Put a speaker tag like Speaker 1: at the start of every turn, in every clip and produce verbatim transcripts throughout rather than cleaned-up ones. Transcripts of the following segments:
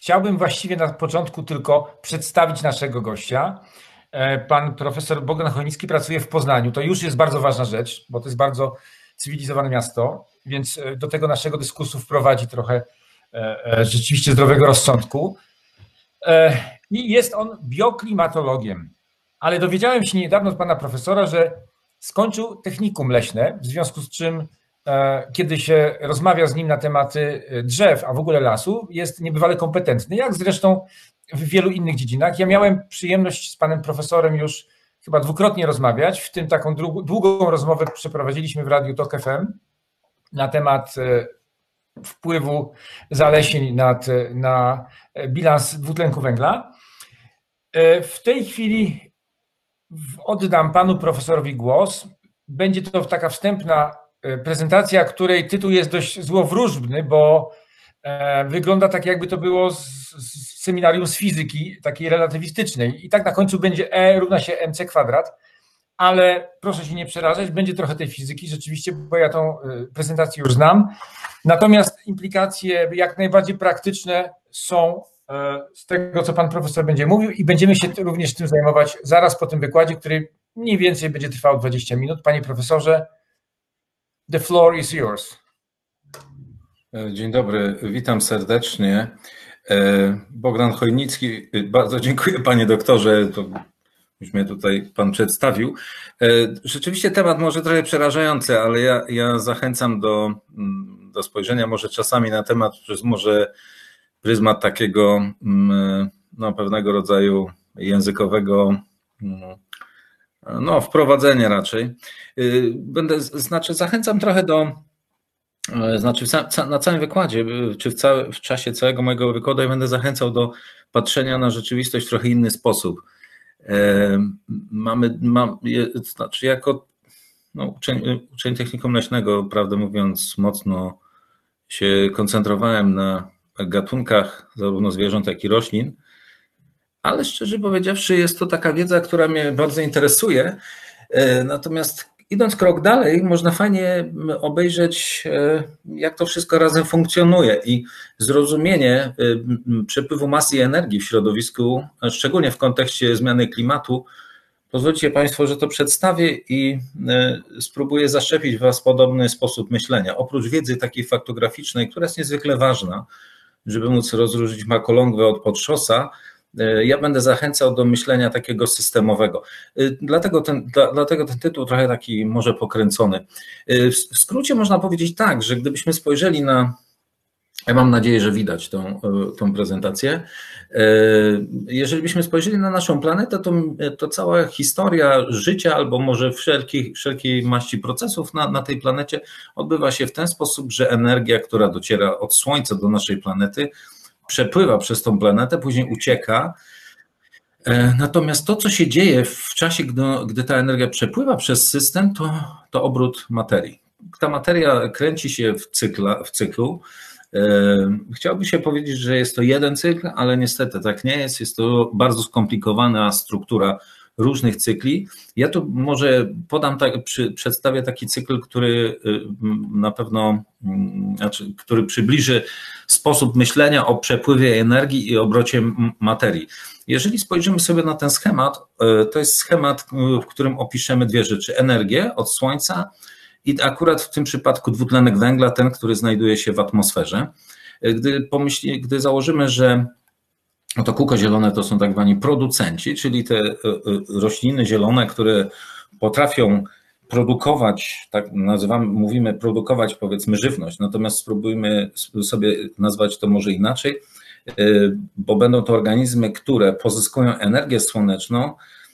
Speaker 1: Chciałbym właściwie na początku tylko przedstawić naszego gościa. Pan profesor Bogdan Chojnicki pracuje w Poznaniu. To już jest bardzo ważna rzecz, bo to jest bardzo cywilizowane miasto, więc do tego naszego dyskursu wprowadzi trochę rzeczywiście zdrowego rozsądku. I jest on bioklimatologiem, ale dowiedziałem się niedawno od pana profesora, że skończył technikum leśne, w związku z czym kiedy się rozmawia z nim na tematy drzew, a w ogóle lasu, jest niebywale kompetentny, jak zresztą w wielu innych dziedzinach. Ja miałem przyjemność z panem profesorem już chyba dwukrotnie rozmawiać, w tym taką długą rozmowę przeprowadziliśmy w Radiu Tok F M na temat wpływu zalesień nad, na bilans dwutlenku węgla. W tej chwili oddam panu profesorowi głos. Będzie to taka wstępna prezentacja, której tytuł jest dość złowróżbny, bo wygląda tak, jakby to było z, z seminarium z fizyki, takiej relatywistycznej. I tak na końcu będzie E równa się mc kwadrat, ale proszę się nie przerażać, będzie trochę tej fizyki rzeczywiście, bo ja tą prezentację już znam. Natomiast implikacje jak najbardziej praktyczne są z tego, co pan profesor będzie mówił i będziemy się również tym zajmować zaraz po tym wykładzie, który mniej więcej będzie trwał dwadzieścia minut. Panie profesorze, the floor is yours.
Speaker 2: Dzień dobry, witam serdecznie. Bogdan Chojnicki, bardzo dziękuję panie doktorze, to już mnie tutaj pan przedstawił. Rzeczywiście temat może trochę przerażający, ale ja, ja zachęcam do, do spojrzenia może czasami na temat przez może pryzmat takiego no, pewnego rodzaju językowego no, wprowadzenia raczej. Będę, znaczy zachęcam trochę do, znaczy na całym wykładzie, czy w, całe, w czasie całego mojego wykładu ja będę zachęcał do patrzenia na rzeczywistość w trochę inny sposób. Mamy, mam, znaczy jako no, uczeń, uczeń technikum leśnego, prawdę mówiąc, mocno się koncentrowałem na gatunkach zarówno zwierząt, jak i roślin, ale szczerze powiedziawszy jest to taka wiedza, która mnie bardzo interesuje. Natomiast idąc krok dalej, można fajnie obejrzeć, jak to wszystko razem funkcjonuje i zrozumienie przepływu masy i energii w środowisku, szczególnie w kontekście zmiany klimatu. Pozwólcie państwo, że to przedstawię i spróbuję zaszczepić w was podobny sposób myślenia. Oprócz wiedzy takiej faktograficznej, która jest niezwykle ważna, żeby móc rozróżnić makolągwę od podszosa, ja będę zachęcał do myślenia takiego systemowego. Dlatego ten, dlatego ten tytuł trochę taki może pokręcony. W skrócie można powiedzieć tak, że gdybyśmy spojrzeli na, ja mam nadzieję, że widać tą, tą prezentację, jeżeli byśmy spojrzeli na naszą planetę, to, to cała historia życia albo może wszelkiej, wszelkiej maści procesów na, na tej planecie odbywa się w ten sposób, że energia, która dociera od Słońca do naszej planety, przepływa przez tą planetę, później ucieka. Natomiast to, co się dzieje w czasie, gdy, gdy ta energia przepływa przez system, to, to obrót materii. Ta materia kręci się w, cykla, w cyklu. Chciałby się powiedzieć, że jest to jeden cykl, ale niestety tak nie jest. Jest to bardzo skomplikowana struktura różnych cykli. Ja tu może podam, tak, przy, przedstawię taki cykl, który na pewno, znaczy, który przybliży sposób myślenia o przepływie energii i obrocie materii. Jeżeli spojrzymy sobie na ten schemat, to jest schemat, w którym opiszemy dwie rzeczy. Energię od Słońca i akurat w tym przypadku dwutlenek węgla, ten, który znajduje się w atmosferze. Gdy, pomyśli, gdy założymy, że no to kółko zielone to są tak zwani producenci, czyli te rośliny zielone, które potrafią produkować, tak nazywamy, mówimy produkować powiedzmy żywność, natomiast spróbujmy sobie nazwać to może inaczej, bo będą to organizmy, które pozyskują energię słoneczną,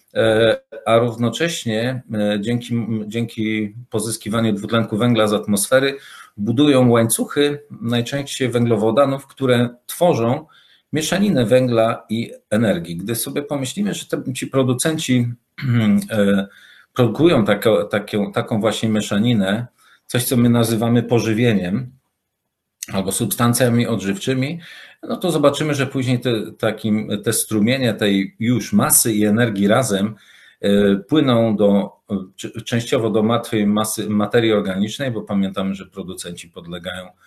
Speaker 2: a równocześnie dzięki, dzięki pozyskiwaniu dwutlenku węgla z atmosfery budują łańcuchy najczęściej węglowodanów, które tworzą mieszaninę węgla i energii. Gdy sobie pomyślimy, że te, ci producenci produkują taką, taką, taką właśnie mieszaninę, coś co my nazywamy pożywieniem albo substancjami odżywczymi, no to zobaczymy, że później te, takim, te strumienie tej już masy i energii razem płyną do, częściowo do martwej masy materii organicznej, bo pamiętamy, że producenci podlegają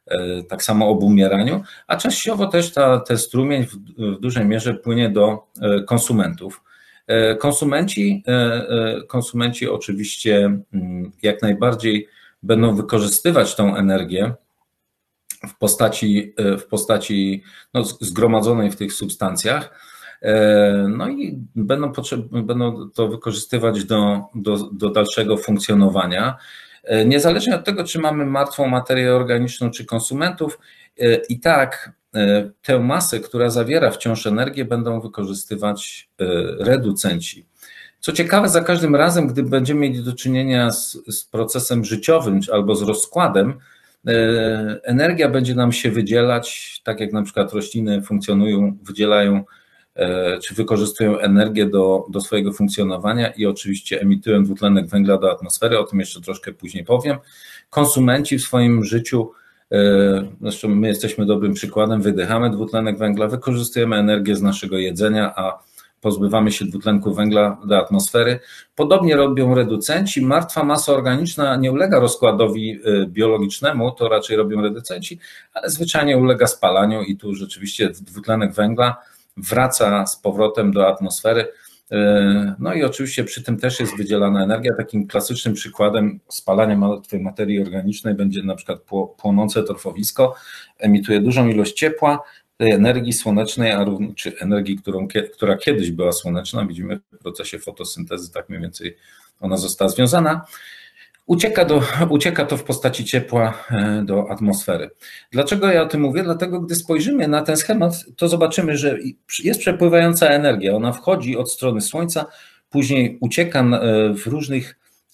Speaker 2: tak samo obumieraniu, a częściowo też ta, ten strumień w, w dużej mierze płynie do konsumentów. Konsumenci, konsumenci oczywiście jak najbardziej będą wykorzystywać tą energię w postaci, w postaci no, zgromadzonej w tych substancjach, no i będą, potrzeb, będą to wykorzystywać do, do, do dalszego funkcjonowania. Niezależnie od tego, czy mamy martwą materię organiczną, czy konsumentów, i tak tę masę, która zawiera wciąż energię, będą wykorzystywać reducenci. Co ciekawe, za każdym razem, gdy będziemy mieli do czynienia z, z procesem życiowym albo z rozkładem, energia będzie nam się wydzielać, tak jak na przykład rośliny funkcjonują, wydzielają czy wykorzystują energię do, do swojego funkcjonowania i oczywiście emitują dwutlenek węgla do atmosfery, o tym jeszcze troszkę później powiem. Konsumenci w swoim życiu, zresztą my jesteśmy dobrym przykładem, wydychamy dwutlenek węgla, wykorzystujemy energię z naszego jedzenia, a pozbywamy się dwutlenku węgla do atmosfery. Podobnie robią reducenci. Martwa masa organiczna nie ulega rozkładowi biologicznemu, to raczej robią reducenci, ale zwyczajnie ulega spalaniu i tu rzeczywiście dwutlenek węgla wraca z powrotem do atmosfery. No i oczywiście przy tym też jest wydzielana energia. Takim klasycznym przykładem spalania martwej materii organicznej będzie na przykład płonące torfowisko, emituje dużą ilość ciepła, tej energii słonecznej, a również, czy energii, którą, która kiedyś była słoneczna, widzimy w procesie fotosyntezy, tak mniej więcej ona została związana, ucieka, do, ucieka to w postaci ciepła do atmosfery. Dlaczego ja o tym mówię? Dlatego, gdy spojrzymy na ten schemat, to zobaczymy, że jest przepływająca energia, ona wchodzi od strony Słońca, później ucieka w różnych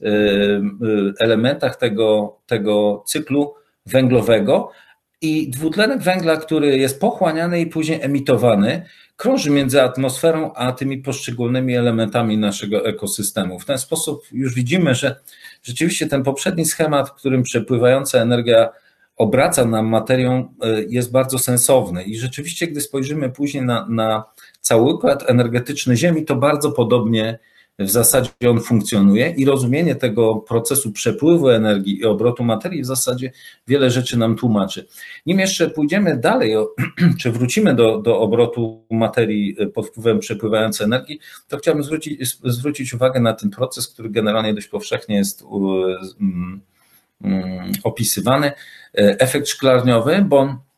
Speaker 2: elementach tego, tego cyklu węglowego, i dwutlenek węgla, który jest pochłaniany i później emitowany, krąży między atmosferą a tymi poszczególnymi elementami naszego ekosystemu. W ten sposób już widzimy, że rzeczywiście ten poprzedni schemat, w którym przepływająca energia obraca nam materią, jest bardzo sensowny. I rzeczywiście, gdy spojrzymy później na, na cały układ energetyczny Ziemi, to bardzo podobnie w zasadzie on funkcjonuje i rozumienie tego procesu przepływu energii i obrotu materii w zasadzie wiele rzeczy nam tłumaczy. Nim jeszcze pójdziemy dalej, czy wrócimy do, do obrotu materii pod wpływem przepływającej energii, to chciałbym zwrócić, zwrócić uwagę na ten proces, który generalnie dość powszechnie jest um, um, opisywany, efekt szklarniowy, bo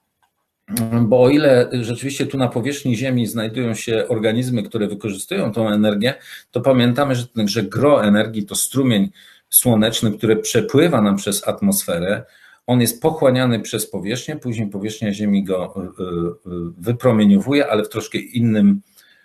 Speaker 2: Bo o ile rzeczywiście tu na powierzchni Ziemi znajdują się organizmy, które wykorzystują tą energię, to pamiętamy, że, że gros energii to strumień słoneczny, który przepływa nam przez atmosferę. On jest pochłaniany przez powierzchnię, później powierzchnia Ziemi go wypromieniowuje, ale w troszkę innym,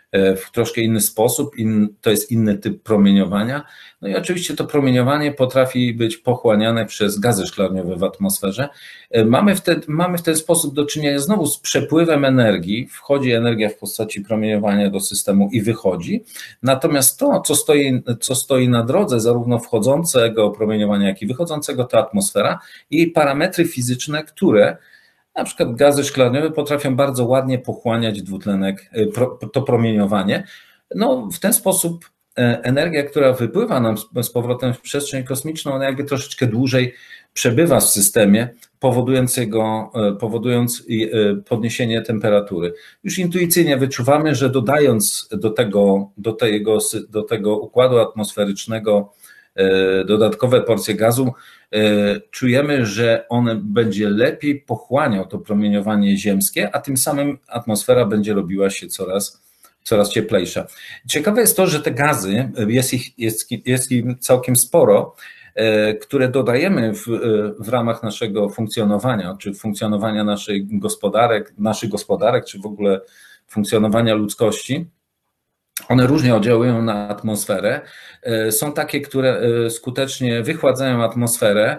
Speaker 2: w troszkę inny sposób, in, to jest inny typ promieniowania. No i oczywiście to promieniowanie potrafi być pochłaniane przez gazy szklarniowe w atmosferze. Mamy w, te, mamy w ten sposób do czynienia znowu z przepływem energii, wchodzi energia w postaci promieniowania do systemu i wychodzi, natomiast to, co stoi, co stoi na drodze zarówno wchodzącego promieniowania, jak i wychodzącego, to atmosfera i jej parametry fizyczne, które na przykład gazy szklarniowe potrafią bardzo ładnie pochłaniać dwutlenek, to promieniowanie. No, w ten sposób energia, która wypływa nam z powrotem w przestrzeń kosmiczną, ona jakby troszeczkę dłużej przebywa w systemie, powodując, jego, powodując podniesienie temperatury. Już intuicyjnie wyczuwamy, że dodając do tego, do tego, do tego układu atmosferycznego dodatkowe porcje gazu, czujemy, że on będzie lepiej pochłaniał to promieniowanie ziemskie, a tym samym atmosfera będzie robiła się coraz, coraz cieplejsza. Ciekawe jest to, że te gazy, jest ich, jest, jest ich całkiem sporo, które dodajemy w, w ramach naszego funkcjonowania, czy funkcjonowania naszych gospodarek, naszych gospodarek, czy w ogóle funkcjonowania ludzkości. One różnie oddziałują na atmosferę. Są takie, które skutecznie wychładzają atmosferę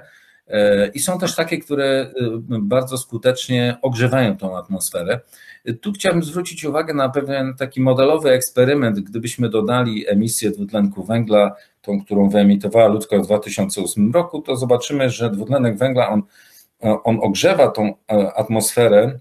Speaker 2: i są też takie, które bardzo skutecznie ogrzewają tą atmosferę. Tu chciałbym zwrócić uwagę na pewien taki modelowy eksperyment. Gdybyśmy dodali emisję dwutlenku węgla, tą, którą wyemitowała ludzkość w dwa tysiące ósmym roku, to zobaczymy, że dwutlenek węgla, on, on ogrzewa tą atmosferę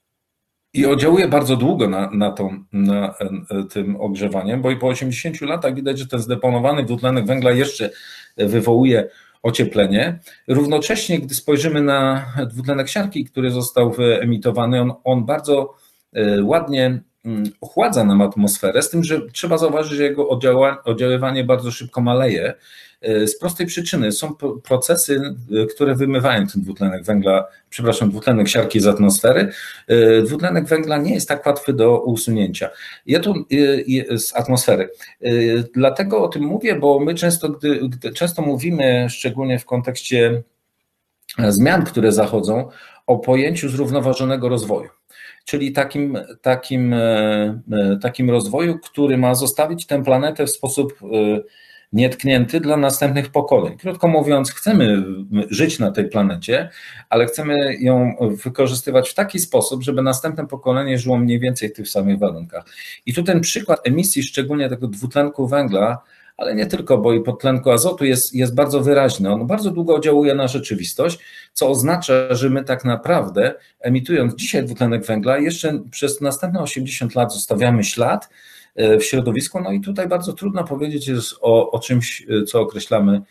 Speaker 2: i oddziałuje bardzo długo na, na, tą, na tym ogrzewaniem, bo i po osiemdziesięciu latach widać, że ten zdeponowany dwutlenek węgla jeszcze wywołuje ocieplenie. Równocześnie, gdy spojrzymy na dwutlenek siarki, który został wyemitowany, on, on bardzo ładnie ochładza nam atmosferę, z tym, że trzeba zauważyć, że jego oddziaływanie bardzo szybko maleje. Z prostej przyczyny są procesy, które wymywają ten dwutlenek węgla, przepraszam, dwutlenek siarki z atmosfery. Dwutlenek węgla nie jest tak łatwy do usunięcia ja tu, z atmosfery. Dlatego o tym mówię, bo my często, gdy, gdy często mówimy, szczególnie w kontekście zmian, które zachodzą, o pojęciu zrównoważonego rozwoju. Czyli takim, takim, takim rozwoju, który ma zostawić tę planetę w sposób nietknięty dla następnych pokoleń. Krótko mówiąc, chcemy żyć na tej planecie, ale chcemy ją wykorzystywać w taki sposób, żeby następne pokolenie żyło mniej więcej w tych samych warunkach. I tu ten przykład emisji, szczególnie tego dwutlenku węgla, ale nie tylko, bo i podtlenku azotu jest, jest bardzo wyraźny. On bardzo długo oddziałuje na rzeczywistość, co oznacza, że my tak naprawdę, emitując dzisiaj dwutlenek węgla, jeszcze przez następne osiemdziesiąt lat zostawiamy ślad w środowisku. No i tutaj bardzo trudno powiedzieć jest o, o czymś, co określamy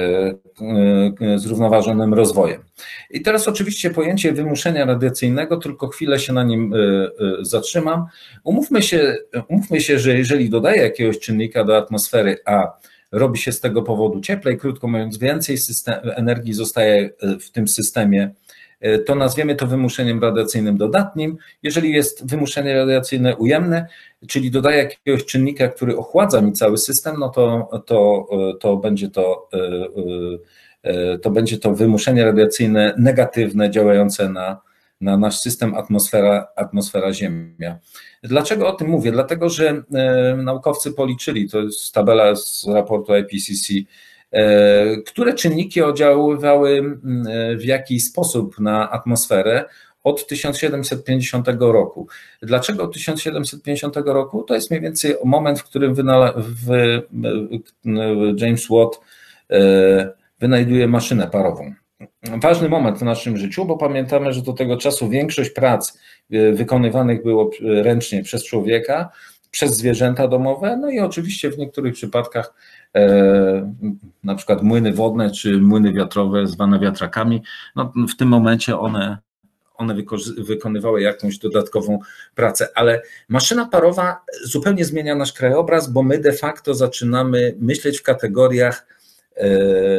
Speaker 2: zrównoważonym rozwojem. I teraz oczywiście pojęcie wymuszenia radiacyjnego, tylko chwilę się na nim zatrzymam. Umówmy się, umówmy się, że jeżeli dodaję jakiegoś czynnika do atmosfery, a robi się z tego powodu cieplej, krótko mówiąc, więcej system, energii zostaje w tym systemie, to nazwiemy to wymuszeniem radiacyjnym dodatnim. Jeżeli jest wymuszenie radiacyjne ujemne, czyli dodaję jakiegoś czynnika, który ochładza mi cały system, no to, to, to, będzie to, to będzie to wymuszenie radiacyjne negatywne, działające na, na nasz system atmosfera, atmosfera Ziemia. Dlaczego o tym mówię? Dlatego, że naukowcy policzyli, to jest tabela z raportu I P C C, które czynniki oddziaływały w jaki sposób na atmosferę od tysiąc siedemset pięćdziesiątego roku. Dlaczego od tysiąc siedemset pięćdziesiątego roku? To jest mniej więcej moment, w którym w James Watt wynajduje maszynę parową. Ważny moment w naszym życiu, bo pamiętamy, że do tego czasu większość prac wykonywanych było ręcznie przez człowieka, przez zwierzęta domowe, no i oczywiście w niektórych przypadkach e, na przykład młyny wodne czy młyny wiatrowe zwane wiatrakami, no w tym momencie one, one wykonywały jakąś dodatkową pracę, ale maszyna parowa zupełnie zmienia nasz krajobraz, bo my de facto zaczynamy myśleć w kategoriach e,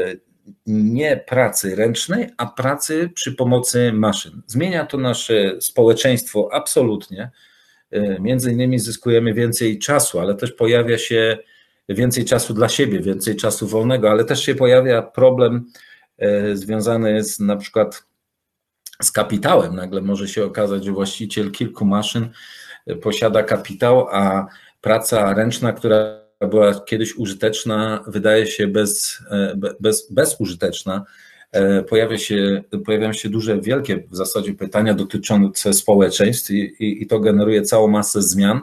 Speaker 2: nie pracy ręcznej, a pracy przy pomocy maszyn. Zmienia to nasze społeczeństwo absolutnie. Między innymi zyskujemy więcej czasu, ale też pojawia się więcej czasu dla siebie, więcej czasu wolnego, ale też się pojawia problem związany z na przykład z kapitałem. Nagle może się okazać, że właściciel kilku maszyn posiada kapitał, a praca ręczna, która była kiedyś użyteczna, wydaje się bez, bez, bezużyteczna. Pojawia się, pojawiają się duże, wielkie w zasadzie pytania dotyczące społeczeństw i, i, i to generuje całą masę zmian.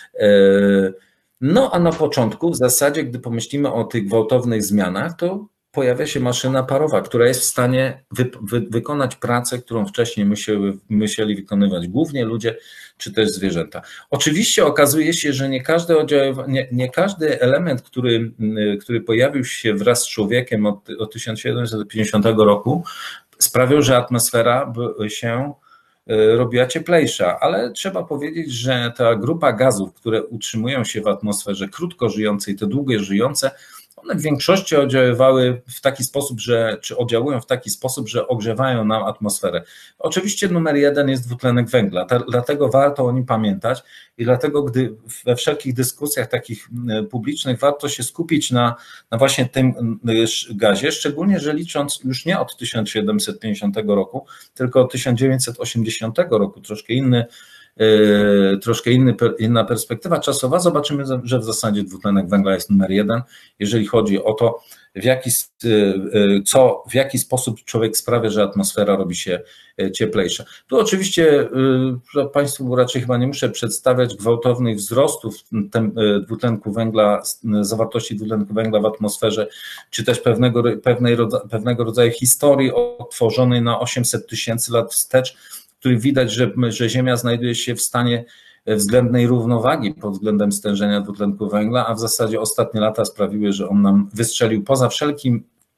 Speaker 2: No a na początku w zasadzie, gdy pomyślimy o tych gwałtownych zmianach, to pojawia się maszyna parowa, która jest w stanie wy, wy, wykonać pracę, którą wcześniej musieli, musieli wykonywać głównie ludzie czy też zwierzęta. Oczywiście okazuje się, że nie każdy, nie, nie każdy element, który, który pojawił się wraz z człowiekiem od, od tysiąc siedemset pięćdziesiątego roku, sprawiał, że atmosfera się robiła cieplejsza, ale trzeba powiedzieć, że ta grupa gazów, które utrzymują się w atmosferze, krótko żyjące i te długo żyjące, one w większości oddziaływały w taki sposób, że, czy oddziałują w taki sposób, że ogrzewają nam atmosferę. Oczywiście numer jeden jest dwutlenek węgla, dlatego warto o nim pamiętać i dlatego, gdy we wszelkich dyskusjach takich publicznych warto się skupić na, na właśnie tym gazie, szczególnie, że licząc już nie od tysiąc siedemset pięćdziesiątego roku, tylko od tysiąc dziewięćset osiemdziesiątego roku, troszkę inny troszkę inny, inna perspektywa czasowa, zobaczymy, że w zasadzie dwutlenek węgla jest numer jeden, jeżeli chodzi o to, w jaki, co, w jaki sposób człowiek sprawia, że atmosfera robi się cieplejsza. Tu oczywiście Państwu raczej chyba nie muszę przedstawiać gwałtownych wzrostów dwutlenku węgla, zawartości dwutlenku węgla w atmosferze, czy też pewnego, pewnej, pewnego rodzaju historii otworzonej na osiemset tysięcy lat wstecz, w których widać, że, że Ziemia znajduje się w stanie względnej równowagi pod względem stężenia dwutlenku węgla, a w zasadzie ostatnie lata sprawiły, że on nam wystrzelił poza wszelkim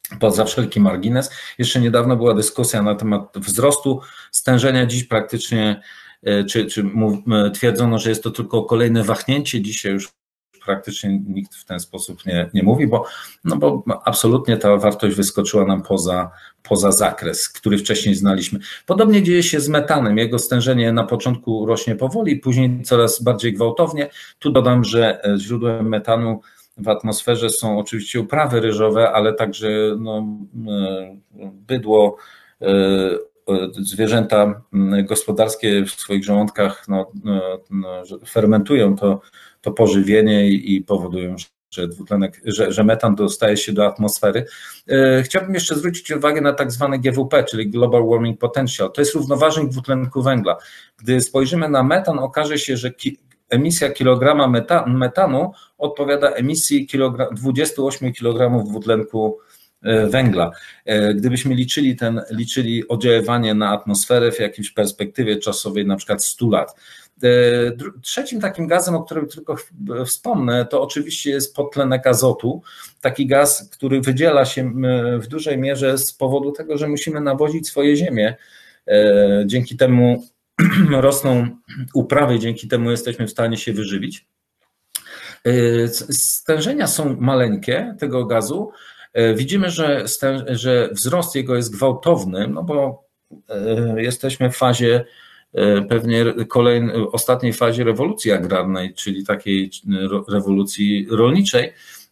Speaker 2: poza wszelki margines. Jeszcze niedawno była dyskusja na temat wzrostu stężenia, dziś praktycznie czy, czy mów, twierdzono, że jest to tylko kolejne wahnięcie, dzisiaj już praktycznie nikt w ten sposób nie, nie mówi, bo, no bo absolutnie ta wartość wyskoczyła nam poza, poza zakres, który wcześniej znaliśmy. Podobnie dzieje się z metanem. Jego stężenie na początku rośnie powoli, później coraz bardziej gwałtownie. Tu dodam, że źródłem metanu w atmosferze są oczywiście uprawy ryżowe, ale także no, bydło, zwierzęta gospodarskie w swoich żołądkach no, no, fermentują to, to pożywienie i powodują, że dwutlenek, że, że metan dostaje się do atmosfery. Chciałbym jeszcze zwrócić uwagę na tak zwany G W P, czyli Global Warming Potential. To jest równoważnik dwutlenku węgla. Gdy spojrzymy na metan, okaże się, że ki, emisja kilograma meta, metanu odpowiada emisji kilogram, dwudziestu ośmiu kilogramów dwutlenku węgla. Gdybyśmy liczyli, ten, liczyli oddziaływanie na atmosferę w jakiejś perspektywie czasowej, na przykład stu lat. Trzecim takim gazem, o którym tylko wspomnę, to oczywiście jest podtlenek azotu. Taki gaz, który wydziela się w dużej mierze z powodu tego, że musimy nawozić swoje ziemie. Dzięki temu rosną uprawy, dzięki temu jesteśmy w stanie się wyżywić. Stężenia są maleńkie tego gazu. Widzimy, że, że wzrost jego jest gwałtowny, no bo jesteśmy w fazie pewnie kolejnej, ostatniej fazie rewolucji agrarnej, czyli takiej rewolucji rolniczej.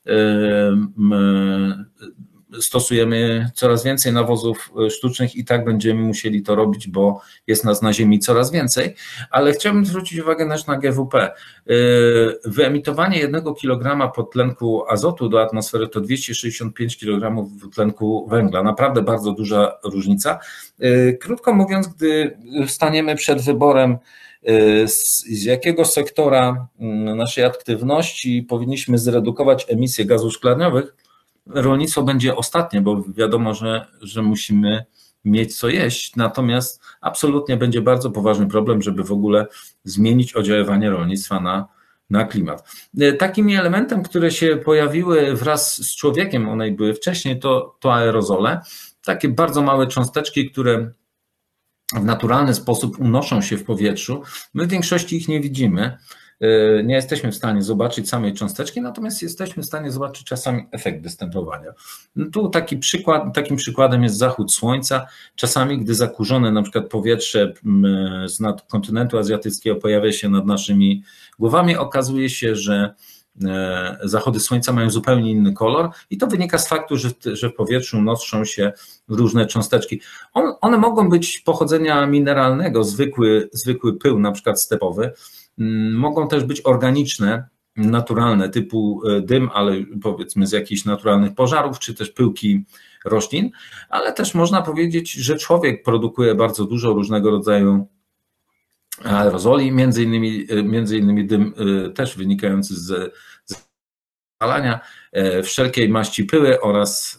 Speaker 2: Stosujemy coraz więcej nawozów sztucznych i tak będziemy musieli to robić, bo jest nas na ziemi coraz więcej, ale chciałbym zwrócić uwagę też na G W P. Wyemitowanie jednego kilograma podtlenku azotu do atmosfery to dwieście sześćdziesiąt pięć kilogramów dwutlenku węgla. Naprawdę bardzo duża różnica. Krótko mówiąc, gdy staniemy przed wyborem, z, z jakiego sektora naszej aktywności powinniśmy zredukować emisje gazów szklaniowych, rolnictwo będzie ostatnie, bo wiadomo, że, że musimy mieć co jeść, natomiast absolutnie będzie bardzo poważny problem, żeby w ogóle zmienić oddziaływanie rolnictwa na, na klimat. Takimi elementem, które się pojawiły wraz z człowiekiem, one były wcześniej, to, to aerozole, takie bardzo małe cząsteczki, które w naturalny sposób unoszą się w powietrzu. My w większości ich nie widzimy. Nie jesteśmy w stanie zobaczyć samej cząsteczki, natomiast jesteśmy w stanie zobaczyć czasami efekt występowania. Tu taki przykład, takim przykładem jest zachód słońca. Czasami, gdy zakurzone na przykład powietrze z nad kontynentu azjatyckiego pojawia się nad naszymi głowami, okazuje się, że zachody słońca mają zupełnie inny kolor i to wynika z faktu, że w, że w powietrzu noszą się różne cząsteczki. On, one mogą być pochodzenia mineralnego, zwykły, zwykły pył, na przykład stepowy, mogą też być organiczne, naturalne, typu dym, ale powiedzmy z jakichś naturalnych pożarów, czy też pyłki roślin, ale też można powiedzieć, że człowiek produkuje bardzo dużo różnego rodzaju aerozoli, między innymi, między innymi dym też wynikający z, z spalania, wszelkiej maści pyły oraz,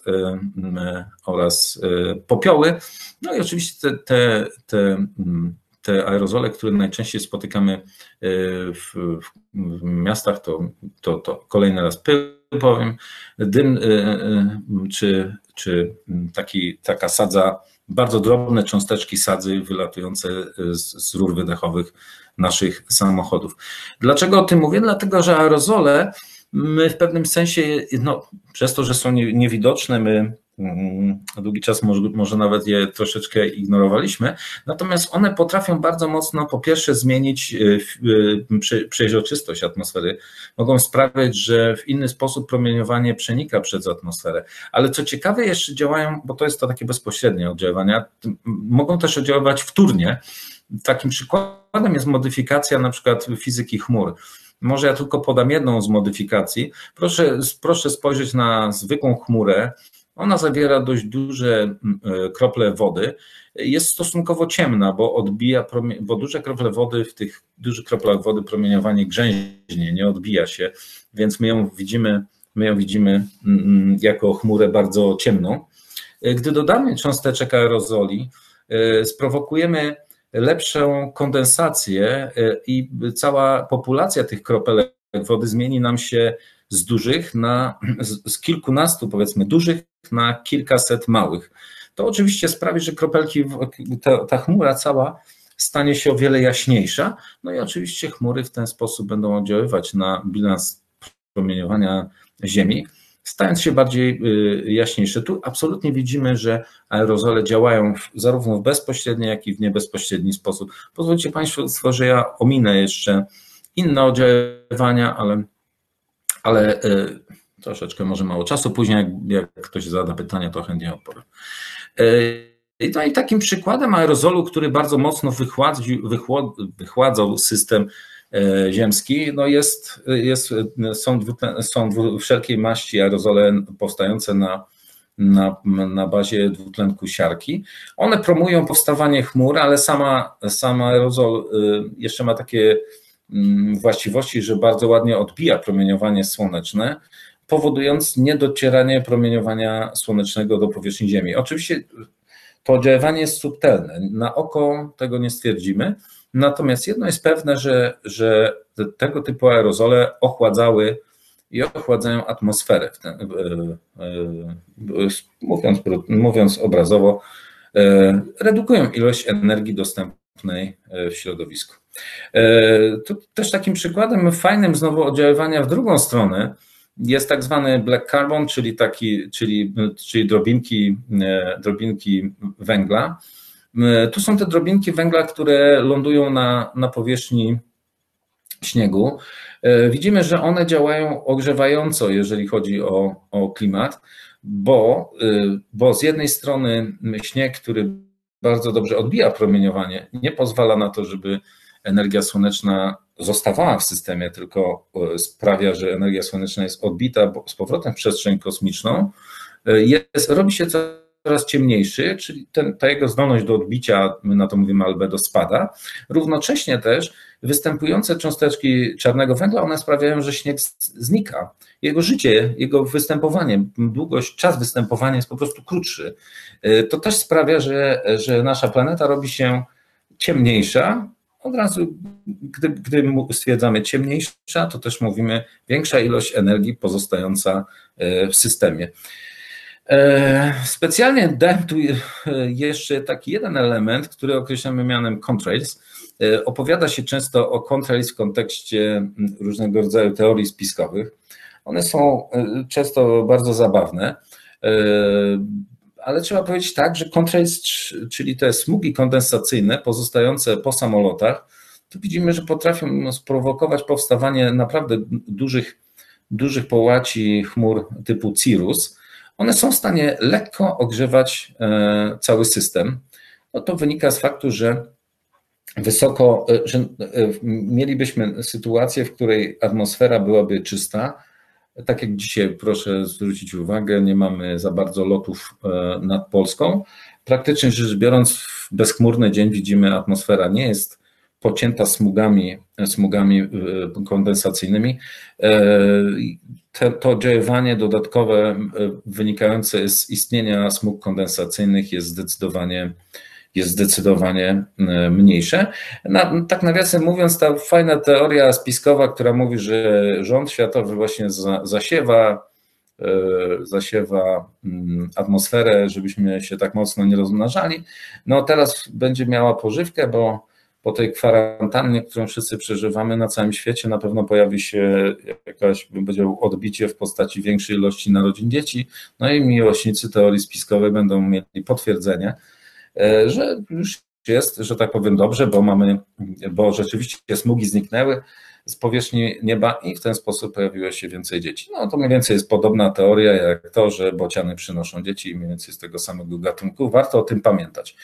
Speaker 2: oraz popioły. No i oczywiście te, te, te Te aerozole, które najczęściej spotykamy w, w miastach, to, to, to kolejny raz pył, powiem, dym, czy, czy taki, taka sadza, bardzo drobne cząsteczki sadzy wylatujące z, z rur wydechowych naszych samochodów. Dlaczego o tym mówię? Dlatego, że aerozole my w pewnym sensie, no, przez to, że są niewidoczne, my długi czas może, może nawet je troszeczkę ignorowaliśmy, natomiast one potrafią bardzo mocno po pierwsze zmienić przejrzystość atmosfery, mogą sprawiać, że w inny sposób promieniowanie przenika przez atmosferę, ale co ciekawe jeszcze działają, bo to jest to takie bezpośrednie oddziaływania, mogą też oddziaływać wtórnie. Takim przykładem jest modyfikacja na przykład fizyki chmur. Może ja tylko podam jedną z modyfikacji. Proszę, proszę spojrzeć na zwykłą chmurę. Ona zawiera dość duże krople wody. Jest stosunkowo ciemna, bo odbija, bo duże krople wody, w tych dużych kroplach wody promieniowanie grzęźnie, nie odbija się, więc my ją widzimy, my ją widzimy jako chmurę bardzo ciemną. Gdy dodamy cząsteczek aerozoli, sprowokujemy lepszą kondensację i cała populacja tych kropelek wody zmieni nam się z dużych na, z, z kilkunastu powiedzmy dużych na kilkaset małych. To oczywiście sprawi, że kropelki, ta, ta chmura cała stanie się o wiele jaśniejsza, no i oczywiście chmury w ten sposób będą oddziaływać na bilans promieniowania Ziemi, stając się bardziej jaśniejsze. Tu absolutnie widzimy, że aerozole działają zarówno w bezpośredni, jak i w niebezpośredni sposób. Pozwólcie Państwo, że ja ominę jeszcze inne oddziaływania, ale, ale troszeczkę może mało czasu. Później jak, jak ktoś zada pytania, to chętnie odpowiem. I to i takim przykładem aerozolu, który bardzo mocno wychładził, wychładzał system ziemski, no jest, jest, są, są wszelkiej maści aerozole powstające na, na, na bazie dwutlenku siarki. One promują powstawanie chmur, ale sama, sama aerozol jeszcze ma takie właściwości, że bardzo ładnie odbija promieniowanie słoneczne, powodując niedocieranie promieniowania słonecznego do powierzchni Ziemi. Oczywiście to oddziaływanie jest subtelne, na oko tego nie stwierdzimy, natomiast jedno jest pewne, że, że tego typu aerozole ochładzały i ochładzają atmosferę. Mówiąc, mówiąc obrazowo, redukują ilość energii dostępnej w środowisku. Tu też takim przykładem fajnym znowu oddziaływania w drugą stronę jest tak zwany black carbon, czyli, taki, czyli, czyli drobinki, drobinki węgla. Tu są te drobinki węgla, które lądują na, na powierzchni śniegu. Widzimy, że one działają ogrzewająco, jeżeli chodzi o, o klimat, bo, bo z jednej strony śnieg, który bardzo dobrze odbija promieniowanie, nie pozwala na to, żeby energia słoneczna zostawała w systemie, tylko sprawia, że energia słoneczna jest odbita z powrotem w przestrzeń kosmiczną, jest, robi się coraz ciemniejszy, czyli ten, ta jego zdolność do odbicia, my na to mówimy albedo, spada. Równocześnie też występujące cząsteczki czarnego węgla, one sprawiają, że śnieg znika. Jego życie, jego występowanie, długość, czas występowania jest po prostu krótszy. To też sprawia, że, że nasza planeta robi się ciemniejsza. Od razu, gdy, gdy stwierdzamy ciemniejsza, to też mówimy większa ilość energii pozostająca w systemie. Specjalnie dałem tu jeszcze taki jeden element, który określamy mianem contrails. Opowiada się często o contrails w kontekście różnego rodzaju teorii spiskowych. One są często bardzo zabawne, ale trzeba powiedzieć tak, że contrails, czyli te smugi kondensacyjne pozostające po samolotach, to widzimy, że potrafią sprowokować powstawanie naprawdę dużych, dużych połaci chmur typu cirrus. One są w stanie lekko ogrzewać cały system. No to wynika z faktu, że wysoko, że mielibyśmy sytuację, w której atmosfera byłaby czysta. Tak jak dzisiaj, proszę zwrócić uwagę, nie mamy za bardzo lotów nad Polską. Praktycznie rzecz biorąc, w bezchmurny dzień widzimy, atmosfera nie jest pocięta smugami, smugami kondensacyjnymi. Te, to oddziaływanie dodatkowe wynikające z istnienia smug kondensacyjnych jest zdecydowanie, jest zdecydowanie mniejsze. Na, tak nawiasem mówiąc, ta fajna teoria spiskowa, która mówi, że rząd światowy właśnie za, zasiewa, zasiewa atmosferę, żebyśmy się tak mocno nie rozmnażali, no teraz będzie miała pożywkę, bo po tej kwarantannie, którą wszyscy przeżywamy na całym świecie, na pewno pojawi się jakaś, będzie odbicie w postaci większej ilości narodzin dzieci, no i miłośnicy teorii spiskowej będą mieli potwierdzenie, że już jest, że tak powiem, dobrze, bo mamy, bo rzeczywiście smugi zniknęły z powierzchni nieba i w ten sposób pojawiło się więcej dzieci. No to mniej więcej jest podobna teoria jak to, że bociany przynoszą dzieci i mniej więcej z tego samego gatunku. Warto o tym pamiętać.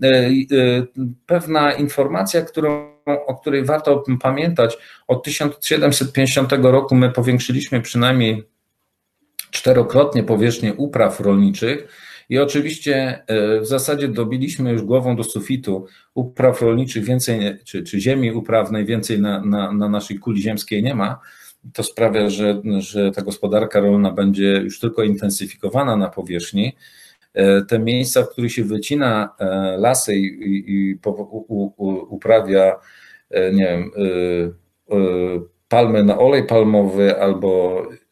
Speaker 2: Pewna informacja, którą, o której warto pamiętać, od tysiąc siedemset pięćdziesiątego roku my powiększyliśmy przynajmniej czterokrotnie powierzchnię upraw rolniczych. I oczywiście w zasadzie dobiliśmy już głową do sufitu upraw rolniczych więcej, czy, czy ziemi uprawnej więcej na, na, na naszej kuli ziemskiej nie ma. To sprawia, że, że ta gospodarka rolna będzie już tylko intensyfikowana na powierzchni. Te miejsca, w których się wycina lasy i, i, i u, u, uprawia, nie wiem, palmy na olej palmowy albo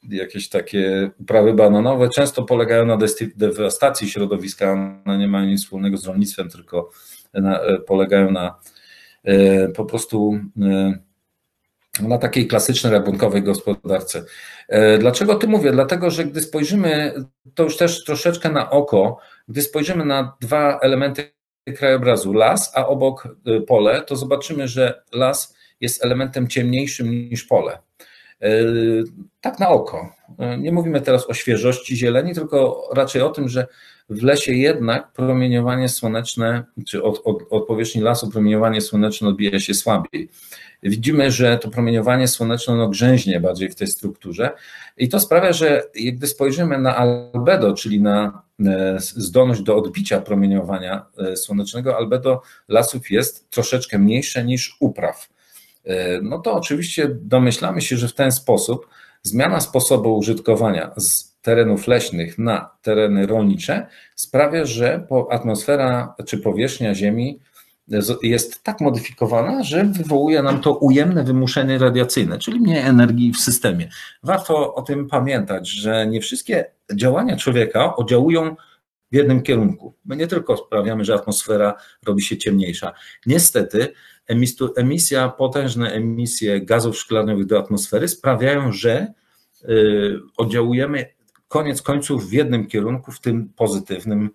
Speaker 2: jakieś takie uprawy bananowe często polegają na dewastacji środowiska, one nie mają nic wspólnego z rolnictwem, tylko na, polegają na po prostu na takiej klasycznej rabunkowej gospodarce. Dlaczego o tym mówię? Dlatego, że gdy spojrzymy, to już też troszeczkę na oko, gdy spojrzymy na dwa elementy krajobrazu, las, a obok pole, to zobaczymy, że las jest elementem ciemniejszym niż pole. Tak na oko. Nie mówimy teraz o świeżości zieleni, tylko raczej o tym, że w lesie jednak promieniowanie słoneczne, czy od, od, od powierzchni lasu promieniowanie słoneczne odbija się słabiej. Widzimy, że to promieniowanie słoneczne no, grzęźnie bardziej w tej strukturze i to sprawia, że gdy spojrzymy na albedo, czyli na zdolność do odbicia promieniowania słonecznego, albedo lasów jest troszeczkę mniejsze niż upraw. No to oczywiście domyślamy się, że w ten sposób zmiana sposobu użytkowania z terenów leśnych na tereny rolnicze sprawia, że atmosfera czy powierzchnia Ziemi jest tak modyfikowana, że wywołuje nam to ujemne wymuszenie radiacyjne, czyli mniej energii w systemie. Warto o tym pamiętać, że nie wszystkie działania człowieka oddziałują w jednym kierunku. My nie tylko sprawiamy, że atmosfera robi się ciemniejsza. Niestety emisja, potężne emisje gazów szklaniowych do atmosfery sprawiają, że oddziałujemy koniec końców w jednym kierunku, w tym pozytywnym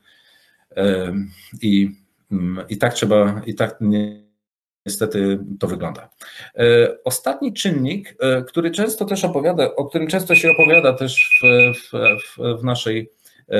Speaker 2: i, i tak trzeba, i tak niestety to wygląda. Ostatni czynnik, który często też opowiada, o którym często się opowiada też w, w, w naszej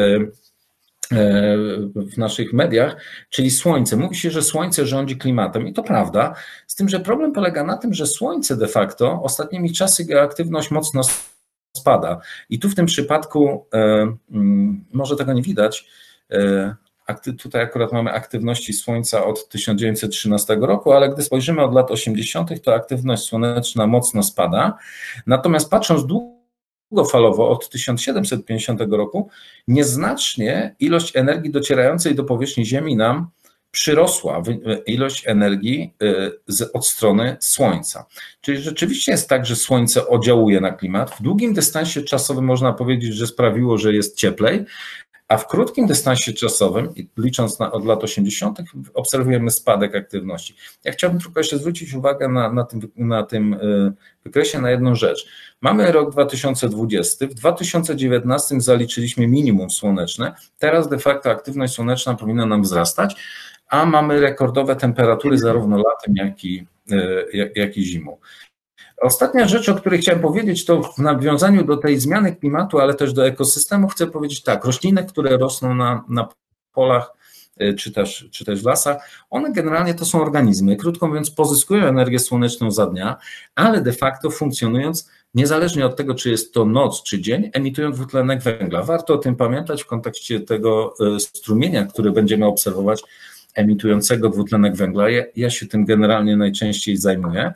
Speaker 2: w naszych mediach, czyli słońce. Mówi się, że słońce rządzi klimatem i to prawda, z tym, że problem polega na tym, że słońce de facto ostatnimi czasy jego aktywność mocno spada i tu w tym przypadku może tego nie widać, tutaj akurat mamy aktywności słońca od tysiąc dziewięćset trzynastego roku, ale gdy spojrzymy od lat osiemdziesiątych, to aktywność słoneczna mocno spada, natomiast patrząc długo długofalowo od tysiąc siedemset pięćdziesiątego roku nieznacznie ilość energii docierającej do powierzchni Ziemi nam przyrosła, ilość energii od strony Słońca. Czyli rzeczywiście jest tak, że Słońce oddziałuje na klimat. W długim dystansie czasowym można powiedzieć, że sprawiło, że jest cieplej, a w krótkim dystansie czasowym, licząc na, od lat osiemdziesiątych, obserwujemy spadek aktywności. Ja chciałbym tylko jeszcze zwrócić uwagę na, na, tym, na tym wykresie na jedną rzecz. Mamy rok dwa tysiące dwudziesty, w dwa tysiące dziewiętnastym zaliczyliśmy minimum słoneczne, teraz de facto aktywność słoneczna powinna nam wzrastać, a mamy rekordowe temperatury zarówno latem, jak i, jak, jak i zimą. Ostatnia rzecz, o której chciałem powiedzieć, to w nawiązaniu do tej zmiany klimatu, ale też do ekosystemu, chcę powiedzieć tak, rośliny, które rosną na, na polach czy też, czy też w lasach, one generalnie to są organizmy, krótko mówiąc pozyskują energię słoneczną za dnia, ale de facto funkcjonując, niezależnie od tego, czy jest to noc, czy dzień, emitują dwutlenek węgla. Warto o tym pamiętać w kontekście tego strumienia, który będziemy obserwować, emitującego dwutlenek węgla. Ja, ja się tym generalnie najczęściej zajmuję.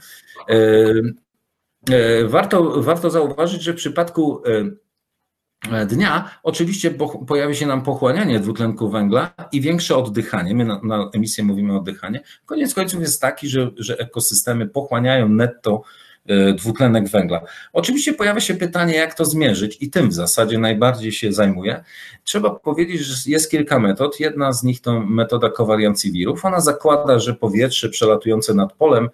Speaker 2: Warto, warto zauważyć, że w przypadku dnia oczywiście pojawi się nam pochłanianie dwutlenku węgla i większe oddychanie. My na, na emisję mówimy oddychanie. Koniec końców jest taki, że, że ekosystemy pochłaniają netto dwutlenek węgla. Oczywiście pojawia się pytanie, jak to zmierzyć i tym w zasadzie najbardziej się zajmuję. Trzeba powiedzieć, że jest kilka metod. Jedna z nich to metoda kowariancji wirów. Ona zakłada, że powietrze przelatujące nad polem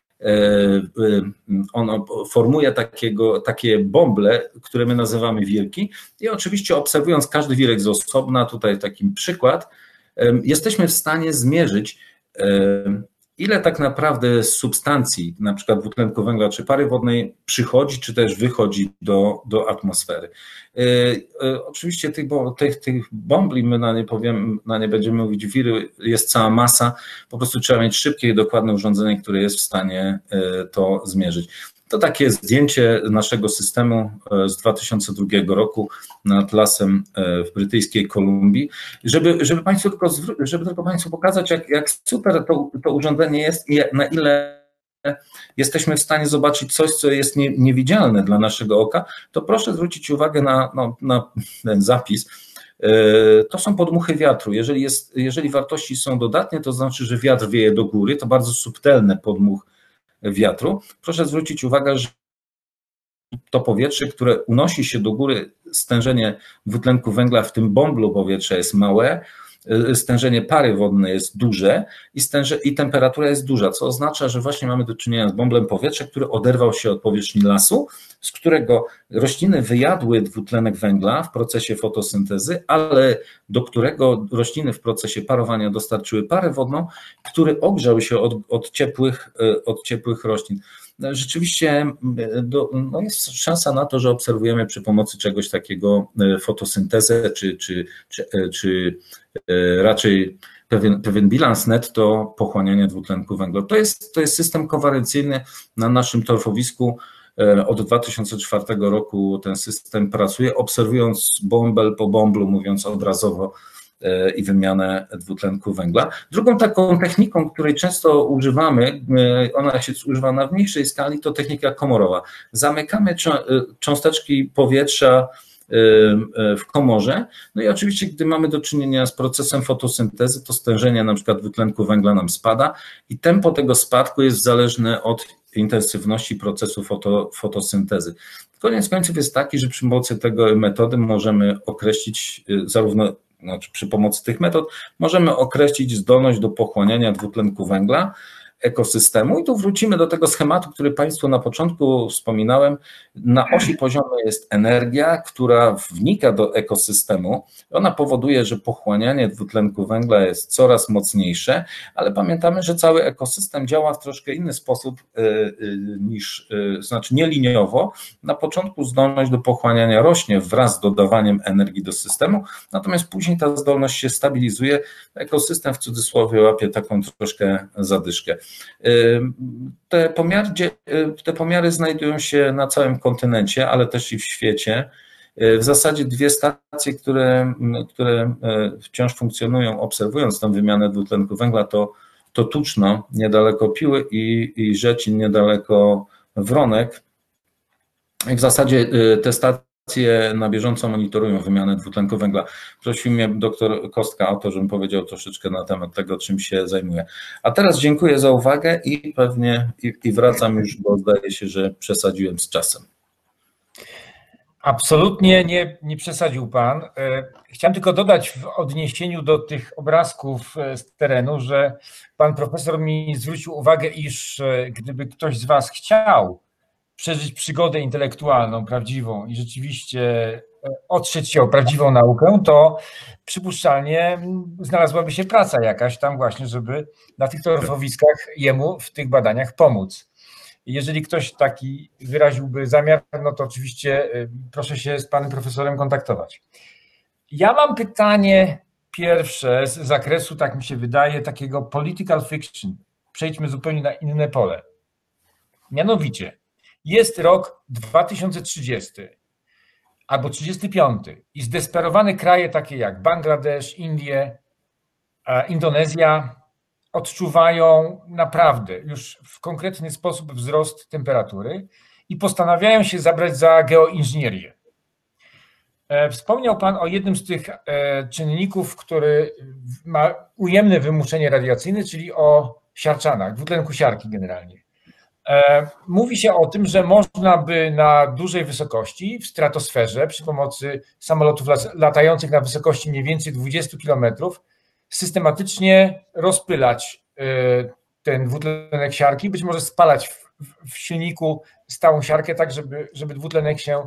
Speaker 2: ono formuje takiego, takie bąble, które my nazywamy wirki i oczywiście obserwując każdy wirek z osobna, tutaj taki przykład, jesteśmy w stanie zmierzyć, ile tak naprawdę substancji, na przykład dwutlenku węgla czy pary wodnej przychodzi, czy też wychodzi do, do atmosfery. Oczywiście tych, tych, tych bąbli, my na nie powiem, na nie będziemy mówić wiry, jest cała masa, po prostu trzeba mieć szybkie i dokładne urządzenie, które jest w stanie to zmierzyć. To takie zdjęcie naszego systemu z dwa tysiące drugiego roku nad lasem w brytyjskiej Kolumbii, żeby, żeby, Państwu, tylko, żeby tylko Państwu pokazać, jak, jak super to, to urządzenie jest i na ile jesteśmy w stanie zobaczyć coś, co jest nie, niewidzialne dla naszego oka, to proszę zwrócić uwagę na, no, na ten zapis. To są podmuchy wiatru. Jeżeli, jest, jeżeli wartości są dodatnie, to znaczy, że wiatr wieje do góry, to bardzo subtelny podmuch wiatru. Proszę zwrócić uwagę, że to powietrze, które unosi się do góry, stężenie dwutlenku węgla w tym bąblu powietrza jest małe, stężenie pary wodnej jest duże i, stęże, i temperatura jest duża, co oznacza, że właśnie mamy do czynienia z bąblem powietrza, który oderwał się od powierzchni lasu, z którego rośliny wyjadły dwutlenek węgla w procesie fotosyntezy, ale do którego rośliny w procesie parowania dostarczyły parę wodną, który ogrzał się od, od, ciepłych, od ciepłych roślin. Rzeczywiście do, no jest szansa na to, że obserwujemy przy pomocy czegoś takiego fotosyntezę, czy, czy, czy, czy raczej pewien, pewien bilans netto pochłaniania dwutlenku węgla. To jest, to jest system kowalencyjny na naszym torfowisku. Od dwa tysiące czwartego roku ten system pracuje, obserwując bąbel po bąblu, mówiąc obrazowo, i wymianę dwutlenku węgla. Drugą taką techniką, której często używamy, ona się używa na mniejszej skali, to technika komorowa. Zamykamy cząsteczki powietrza w komorze, no i oczywiście, gdy mamy do czynienia z procesem fotosyntezy, to stężenie na przykład dwutlenku węgla nam spada i tempo tego spadku jest zależne od intensywności procesu foto, fotosyntezy. Koniec końców jest taki, że przy pomocy tego metody możemy określić zarówno Znaczy przy pomocy tych metod możemy określić zdolność do pochłaniania dwutlenku węgla ekosystemu i tu wrócimy do tego schematu, który Państwu na początku wspominałem. Na osi poziomej jest energia, która wnika do ekosystemu. Ona powoduje, że pochłanianie dwutlenku węgla jest coraz mocniejsze, ale pamiętamy, że cały ekosystem działa w troszkę inny sposób niż, znaczy nieliniowo. Na początku zdolność do pochłaniania rośnie wraz z dodawaniem energii do systemu, natomiast później ta zdolność się stabilizuje. Ekosystem w cudzysłowie łapie taką troszkę zadyszkę. Te pomiary, te pomiary znajdują się na całym kontynencie, ale też i w świecie. W zasadzie dwie stacje, które, które wciąż funkcjonują, obserwując tę wymianę dwutlenku węgla, to, to Tuczno, niedaleko Piły i, i Rzecin, niedaleko Wronek. I w zasadzie te stacje na bieżąco monitorują wymianę dwutlenku węgla. Prosił mnie doktor Kostka o to, żebym powiedział troszeczkę na temat tego, czym się zajmuję. A teraz dziękuję za uwagę i pewnie i, i wracam już, bo zdaje się, że przesadziłem z czasem.
Speaker 1: Absolutnie nie, nie przesadził Pan. Chciałem tylko dodać w odniesieniu do tych obrazków z terenu, że Pan profesor mi zwrócił uwagę, iż gdyby ktoś z Was chciał przeżyć przygodę intelektualną, prawdziwą i rzeczywiście otrzeć się o prawdziwą naukę, to przypuszczalnie znalazłaby się praca jakaś tam właśnie, żeby na tych torfowiskach jemu w tych badaniach pomóc. Jeżeli ktoś taki wyraziłby zamiar, no to oczywiście proszę się z panem profesorem kontaktować. Ja mam pytanie pierwsze z zakresu, tak mi się wydaje, takiego political fiction. Przejdźmy zupełnie na inne pole. Mianowicie, jest rok dwa tysiące trzydziesty albo trzydziesty piąty i zdesperowane kraje takie jak Bangladesz, Indie, Indonezja odczuwają naprawdę już w konkretny sposób wzrost temperatury i postanawiają się zabrać za geoinżynierię. Wspomniał Pan o jednym z tych czynników, który ma ujemne wymuszenie radiacyjne, czyli o siarczanach, dwutlenku siarki generalnie. Mówi się o tym, że można by na dużej wysokości, w stratosferze, przy pomocy samolotów latających na wysokości mniej więcej dwudziestu kilometrów, systematycznie rozpylać ten dwutlenek siarki, być może spalać w, w silniku stałą siarkę tak, żeby, żeby dwutlenek się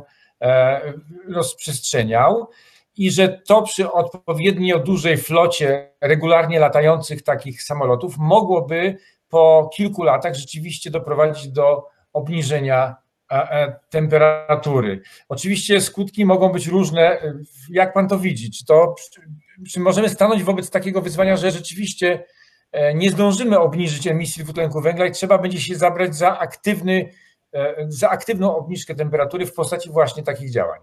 Speaker 1: rozprzestrzeniał i że to przy odpowiednio dużej flocie regularnie latających takich samolotów mogłoby po kilku latach rzeczywiście doprowadzić do obniżenia temperatury. Oczywiście skutki mogą być różne. Jak Pan to widzi? Czy, to, czy możemy stanąć wobec takiego wyzwania, że rzeczywiście nie zdążymy obniżyć emisji dwutlenku węgla i trzeba będzie się zabrać za, aktywny, za aktywną obniżkę temperatury w postaci właśnie takich działań?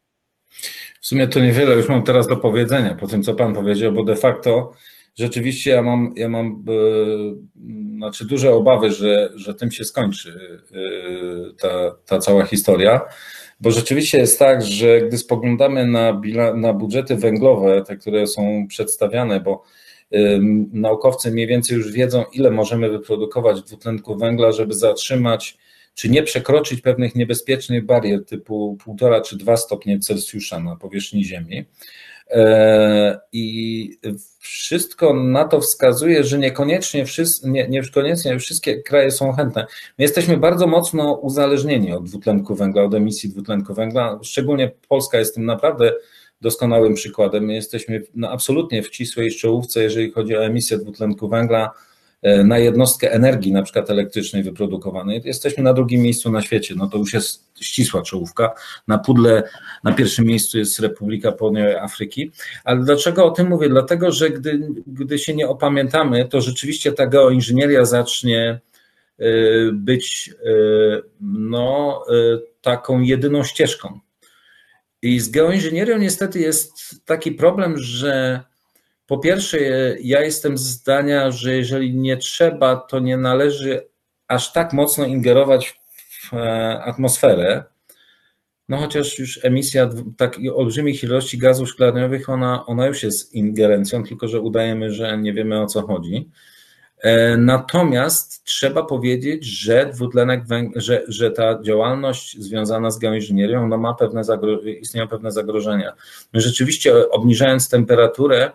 Speaker 2: W sumie to niewiele już mam teraz do powiedzenia po tym, co Pan powiedział, bo de facto rzeczywiście ja mam, ja mam yy, znaczy duże obawy, że, że tym się skończy yy, ta, ta cała historia, bo rzeczywiście jest tak, że gdy spoglądamy na, bila, na budżety węglowe, te, które są przedstawiane, bo yy, naukowcy mniej więcej już wiedzą, ile możemy wyprodukować dwutlenku węgla, żeby zatrzymać czy nie przekroczyć pewnych niebezpiecznych barier typu półtora czy dwa stopnie Celsjusza na powierzchni Ziemi. I wszystko na to wskazuje, że niekoniecznie, wszyscy, nie, niekoniecznie wszystkie kraje są chętne. My jesteśmy bardzo mocno uzależnieni od dwutlenku węgla, od emisji dwutlenku węgla. Szczególnie Polska jest tym naprawdę doskonałym przykładem. My jesteśmy no, absolutnie w ścisłej czołówce, jeżeli chodzi o emisję dwutlenku węgla na jednostkę energii, na przykład elektrycznej wyprodukowanej. Jesteśmy na drugim miejscu na świecie, no to już jest ścisła czołówka. Na pudle na pierwszym miejscu jest Republika Południowej Afryki. Ale dlaczego o tym mówię? Dlatego, że gdy, gdy się nie opamiętamy, to rzeczywiście ta geoinżynieria zacznie być no, taką jedyną ścieżką. I z geoinżynierią niestety jest taki problem, że po pierwsze, ja jestem zdania, że jeżeli nie trzeba, to nie należy aż tak mocno ingerować w atmosferę, no chociaż już emisja takiej olbrzymich ilości gazów szklaniowych, ona, ona już jest ingerencją, tylko że udajemy, że nie wiemy o co chodzi. Natomiast trzeba powiedzieć, że dwutlenek węgla, że, że ta działalność związana z geoinżynierią no ma pewne zagro- istnieją pewne zagrożenia. My rzeczywiście obniżając temperaturę,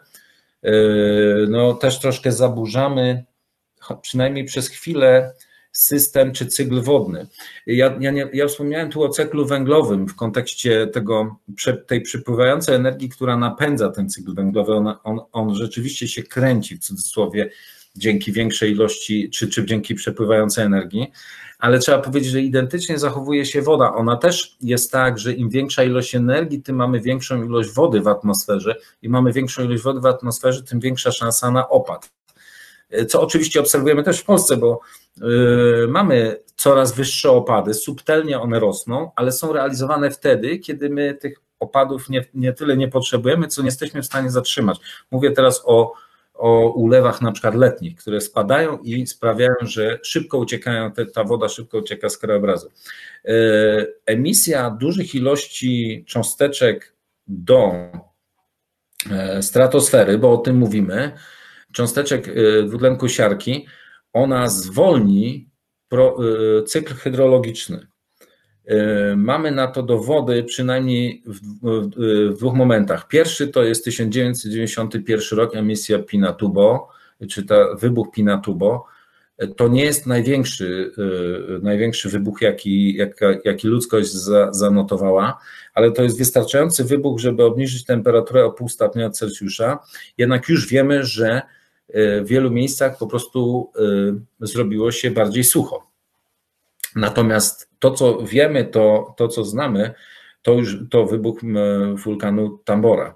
Speaker 2: no też troszkę zaburzamy, przynajmniej przez chwilę, system czy cykl wodny. Ja, ja, nie, ja wspomniałem tu o cyklu węglowym w kontekście tego, tej przypływającej energii, która napędza ten cykl węglowy. On, on, on rzeczywiście się kręci w cudzysłowie dzięki większej ilości, czy, czy dzięki przepływającej energii, ale trzeba powiedzieć, że identycznie zachowuje się woda. Ona też jest tak, że im większa ilość energii, tym mamy większą ilość wody w atmosferze i mamy większą ilość wody w atmosferze, tym większa szansa na opad. Co oczywiście obserwujemy też w Polsce, bo yy, mamy coraz wyższe opady, subtelnie one rosną, ale są realizowane wtedy, kiedy my tych opadów nie, nie tyle nie potrzebujemy, co nie jesteśmy w stanie zatrzymać. Mówię teraz o o ulewach na przykład letnich, które spadają i sprawiają, że szybko uciekają, ta woda szybko ucieka z krajobrazu. Emisja dużych ilości cząsteczek do stratosfery, bo o tym mówimy, cząsteczek dwutlenku siarki, ona zwolni cykl hydrologiczny. Mamy na to dowody przynajmniej w, w, w dwóch momentach. Pierwszy to jest tysiąc dziewięćset dziewięćdziesiąty pierwszy rok, emisja Pinatubo, czy ta wybuch Pinatubo. To nie jest największy, największy wybuch, jaki, jaki, jaki ludzkość za, zanotowała, ale to jest wystarczający wybuch, żeby obniżyć temperaturę o pół stopnia Celsjusza. Jednak już wiemy, że w wielu miejscach po prostu zrobiło się bardziej sucho. Natomiast to, co wiemy, to, to co znamy, to już to wybuch wulkanu Tambora.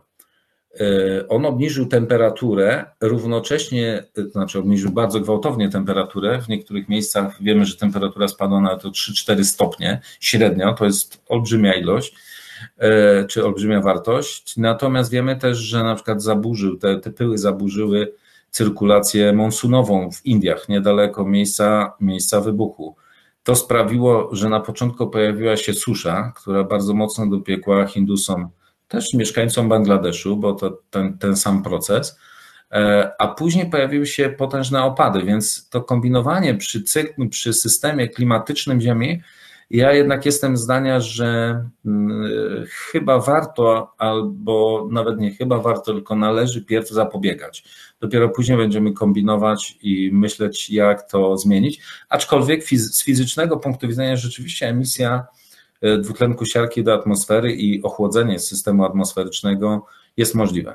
Speaker 2: On obniżył temperaturę, równocześnie, to znaczy obniżył bardzo gwałtownie temperaturę. W niektórych miejscach wiemy, że temperatura spadła nawet o trzy cztery stopnie średnio, to jest olbrzymia ilość, czy olbrzymia wartość. Natomiast wiemy też, że na przykład zaburzył, te, te pyły zaburzyły cyrkulację monsunową w Indiach, niedaleko miejsca, miejsca wybuchu. To sprawiło, że na początku pojawiła się susza, która bardzo mocno dopiekła Hindusom, też mieszkańcom Bangladeszu, bo to ten, ten sam proces, a później pojawiły się potężne opady, więc to kombinowanie przy, cyklu, przy systemie klimatycznym Ziemi, ja jednak jestem zdania, że chyba warto, albo nawet nie chyba warto, tylko należy pierw zapobiegać. Dopiero później będziemy kombinować i myśleć, jak to zmienić. Aczkolwiek z fizycznego punktu widzenia rzeczywiście emisja dwutlenku siarki do atmosfery i ochłodzenie systemu atmosferycznego jest możliwe.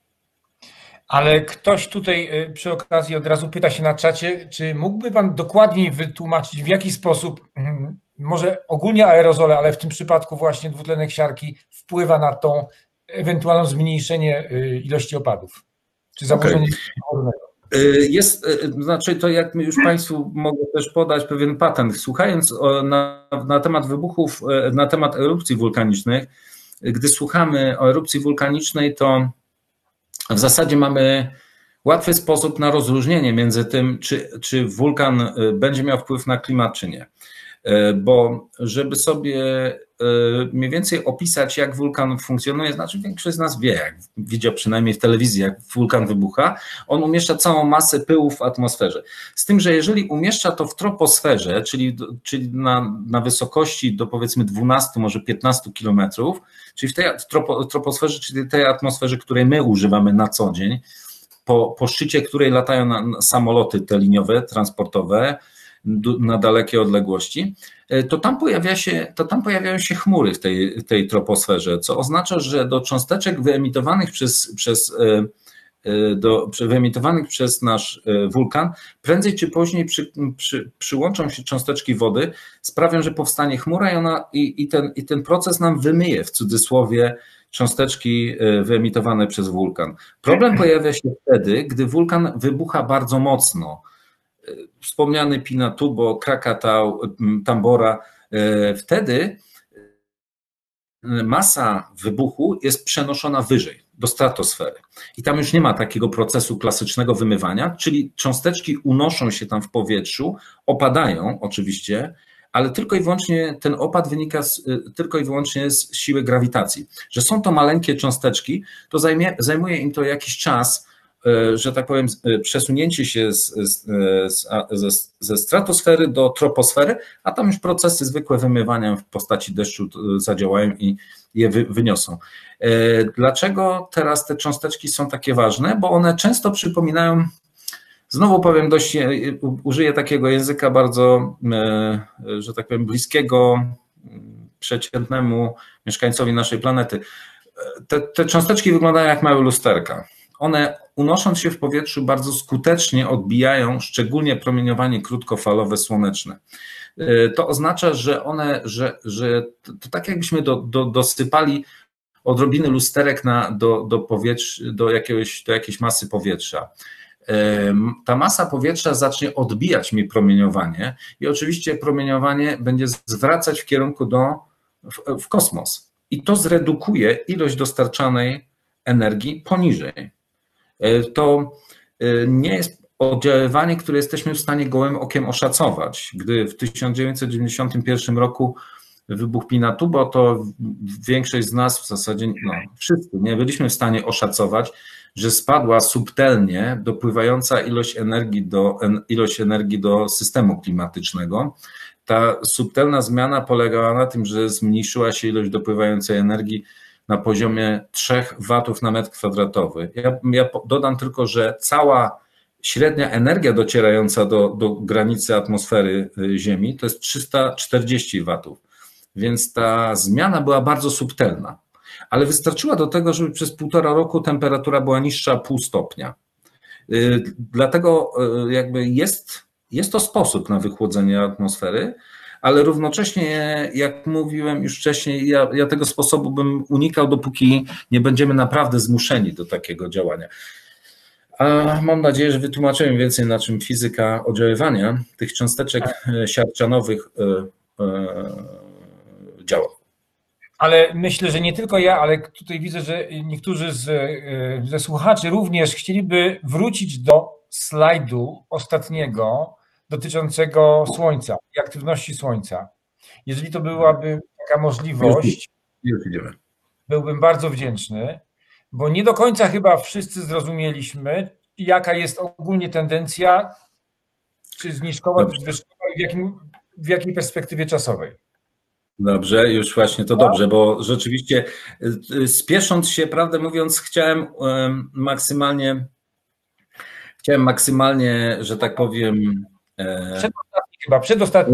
Speaker 1: Ale ktoś tutaj przy okazji od razu pyta się na czacie, czy mógłby Pan dokładniej wytłumaczyć, w jaki sposób może ogólnie aerozole, ale w tym przypadku właśnie dwutlenek siarki wpływa na tą ewentualne zmniejszenie ilości opadów? Czy zaburzenie wodnego?
Speaker 2: Jest, znaczy to jak już Państwu mogę też podać pewien patent. Słuchając na, na temat wybuchów, na temat erupcji wulkanicznych, gdy słuchamy o erupcji wulkanicznej, to w zasadzie mamy łatwy sposób na rozróżnienie między tym, czy, czy wulkan będzie miał wpływ na klimat, czy nie. bo żeby sobie mniej więcej opisać, jak wulkan funkcjonuje, znaczy większość z nas wie, jak widział przynajmniej w telewizji, jak wulkan wybucha, on umieszcza całą masę pyłu w atmosferze. Z tym, że jeżeli umieszcza to w troposferze, czyli, czyli na, na wysokości do powiedzmy dwunastu, może piętnastu kilometrów, czyli w tej tropo, troposferze, czyli tej atmosferze, której my używamy na co dzień, po, po szczycie której latają na, na samoloty te liniowe, transportowe, na dalekie odległości, to tam, pojawia się, to tam pojawiają się chmury w tej, tej troposferze, co oznacza, że do cząsteczek wyemitowanych przez, przez, do, wyemitowanych przez nasz wulkan prędzej czy później przy, przy, przyłączą się cząsteczki wody, sprawią, że powstanie chmura i, ona, i, i, ten, i ten proces nam wymyje w cudzysłowie cząsteczki wyemitowane przez wulkan. Problem pojawia się wtedy, gdy wulkan wybucha bardzo mocno. Wspomniany Pinatubo, Krakatau, Tambora, wtedy masa wybuchu jest przenoszona wyżej, do stratosfery. I tam już nie ma takiego procesu klasycznego wymywania, czyli cząsteczki unoszą się tam w powietrzu, opadają oczywiście, ale tylko i wyłącznie ten opad wynika z, tylko i wyłącznie z siły grawitacji. Że są to maleńkie cząsteczki, to zajmie, zajmuje im to jakiś czas, że tak powiem, przesunięcie się z, z, z, ze stratosfery do troposfery, a tam już procesy zwykłe wymywania w postaci deszczu zadziałają i je wy, wyniosą. Dlaczego teraz te cząsteczki są takie ważne? Bo one często przypominają, znowu powiem dość, użyję takiego języka bardzo, że tak powiem, bliskiego przeciętnemu mieszkańcowi naszej planety. Te, te cząsteczki wyglądają jak małe lusterka. One, unosząc się w powietrzu, bardzo skutecznie odbijają szczególnie promieniowanie krótkofalowe słoneczne. To oznacza, że one, że, że to, to tak jakbyśmy do, do, dosypali odrobiny lusterek na, do, do, powietrz, do, jakiegoś, do jakiejś masy powietrza. Ta masa powietrza zacznie odbijać mi promieniowanie i oczywiście promieniowanie będzie zwracać w kierunku do, w, w kosmos. I to zredukuje ilość dostarczanej energii poniżej. To nie jest oddziaływanie, które jesteśmy w stanie gołym okiem oszacować. Gdy w tysiąc dziewięćset dziewięćdziesiątym pierwszym roku wybuchł Pinatubo, to większość z nas w zasadzie, no wszyscy, nie byliśmy w stanie oszacować, że spadła subtelnie dopływająca ilość energii do, ilość energii do systemu klimatycznego. Ta subtelna zmiana polegała na tym, że zmniejszyła się ilość dopływającej energii na poziomie trzech watów na metr kwadratowy. Ja, ja dodam tylko, że cała średnia energia docierająca do, do granicy atmosfery Ziemi to jest trzysta czterdzieści watów, więc ta zmiana była bardzo subtelna, ale wystarczyła do tego, żeby przez półtora roku temperatura była niższa pół stopnia. Dlatego jakby jest, jest to sposób na wychłodzenie atmosfery, ale równocześnie, jak mówiłem już wcześniej, ja, ja tego sposobu bym unikał, dopóki nie będziemy naprawdę zmuszeni do takiego działania. A mam nadzieję, że wytłumaczyłem więcej, na czym fizyka oddziaływania tych cząsteczek siarczanowych działa.
Speaker 1: Ale myślę, że nie tylko ja, ale tutaj widzę, że niektórzy z, ze słuchaczy również chcieliby wrócić do slajdu ostatniego dotyczącego Słońca i aktywności Słońca. Jeżeli to byłaby taka możliwość,
Speaker 2: już, już idziemy.
Speaker 1: Byłbym bardzo wdzięczny, bo nie do końca chyba wszyscy zrozumieliśmy, jaka jest ogólnie tendencja, czy zniżkowa, czy zwyżkowa i w, jakim, w jakiej perspektywie czasowej.
Speaker 2: Dobrze, już właśnie to dobrze, bo rzeczywiście spiesząc się, prawdę mówiąc, chciałem maksymalnie, chciałem maksymalnie, że tak powiem,
Speaker 1: Przedostatni chyba, przedostatni.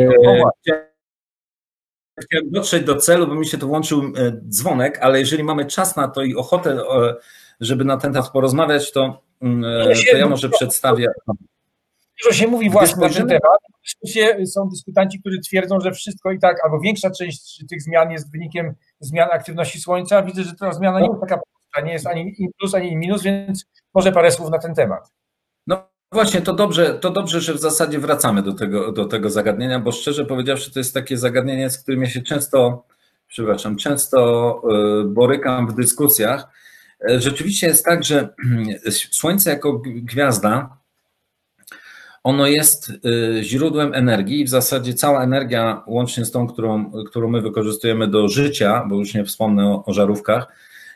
Speaker 2: Chciałem dotrzeć do celu, bo mi się tu włączył dzwonek, ale jeżeli mamy czas na to i ochotę, żeby na ten temat porozmawiać, to, to ja może przedstawię.
Speaker 1: Dużo się mówi właśnie na ten temat. Są dyskutanci, którzy twierdzą, że wszystko i tak, albo większa część tych zmian jest wynikiem zmian aktywności Słońca. Widzę, że ta zmiana nie jest taka prosta, nie jest ani plus, ani minus, więc może parę słów na ten temat.
Speaker 2: No właśnie, to dobrze, to dobrze, że w zasadzie wracamy do tego, do tego zagadnienia, bo szczerze powiedziawszy, to jest takie zagadnienie, z którym ja się często, przepraszam, często borykam w dyskusjach. Rzeczywiście jest tak, że Słońce jako gwiazda, ono jest źródłem energii i w zasadzie cała energia, łącznie z tą, którą, którą my wykorzystujemy do życia, bo już nie wspomnę o, o żarówkach,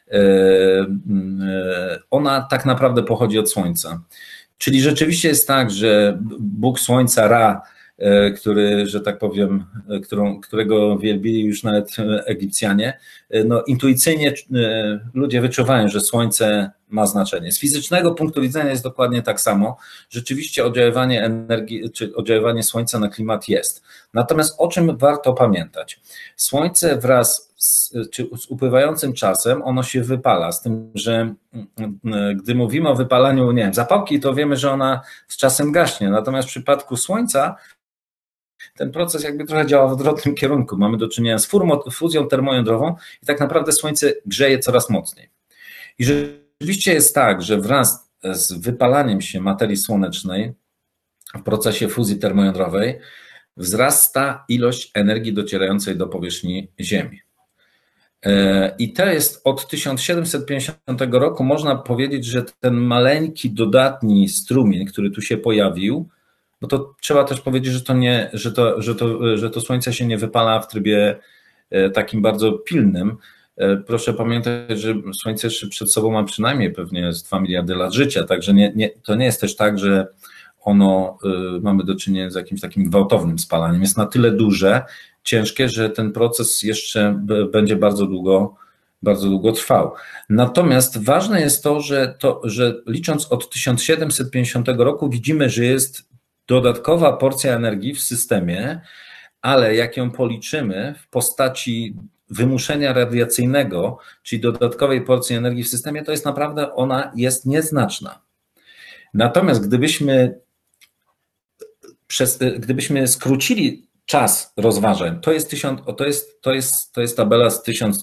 Speaker 2: ona tak naprawdę pochodzi od Słońca. Czyli rzeczywiście jest tak, że Bóg Słońca, Ra, który, że tak powiem, którą, którego wielbili już nawet Egipcjanie, no intuicyjnie ludzie wyczuwają, że Słońce ma znaczenie. Z fizycznego punktu widzenia jest dokładnie tak samo. Rzeczywiście oddziaływanie energii, czy oddziaływanie Słońca na klimat jest. Natomiast o czym warto pamiętać? Słońce wraz z, czy z upływającym czasem ono się wypala, z tym, że gdy mówimy o wypalaniu, nie wiem, zapałki, to wiemy, że ona z czasem gaśnie. Natomiast w przypadku Słońca ten proces jakby trochę działa w odwrotnym kierunku. Mamy do czynienia z fuzją termojądrową i tak naprawdę Słońce grzeje coraz mocniej. I rzeczywiście jest tak, że wraz z wypalaniem się materii słonecznej w procesie fuzji termojądrowej wzrasta ilość energii docierającej do powierzchni Ziemi. I to jest od tysiąc siedemset pięćdziesiątego roku, można powiedzieć, że ten maleńki, dodatni strumień, który tu się pojawił, bo to trzeba też powiedzieć, że to, nie, że, to, że, to, że to Słońce się nie wypala w trybie takim bardzo pilnym. Proszę pamiętać, że Słońce jeszcze przed sobą ma przynajmniej pewnie z dwa miliardy lat życia, także nie, nie, to nie jest też tak, że ono, mamy do czynienia z jakimś takim gwałtownym spalaniem. Jest na tyle duże, ciężkie, że ten proces jeszcze będzie bardzo długo, bardzo długo trwał. Natomiast ważne jest to, że, to, że licząc od tysiąc siedemset pięćdziesiątego roku widzimy, że jest dodatkowa porcja energii w systemie, ale jak ją policzymy w postaci wymuszenia radiacyjnego, czyli dodatkowej porcji energii w systemie, to jest naprawdę, ona jest nieznaczna. Natomiast gdybyśmy, przez, gdybyśmy skrócili czas rozważań, to jest, tysiąc, to jest, to jest, to jest tabela z tysiąc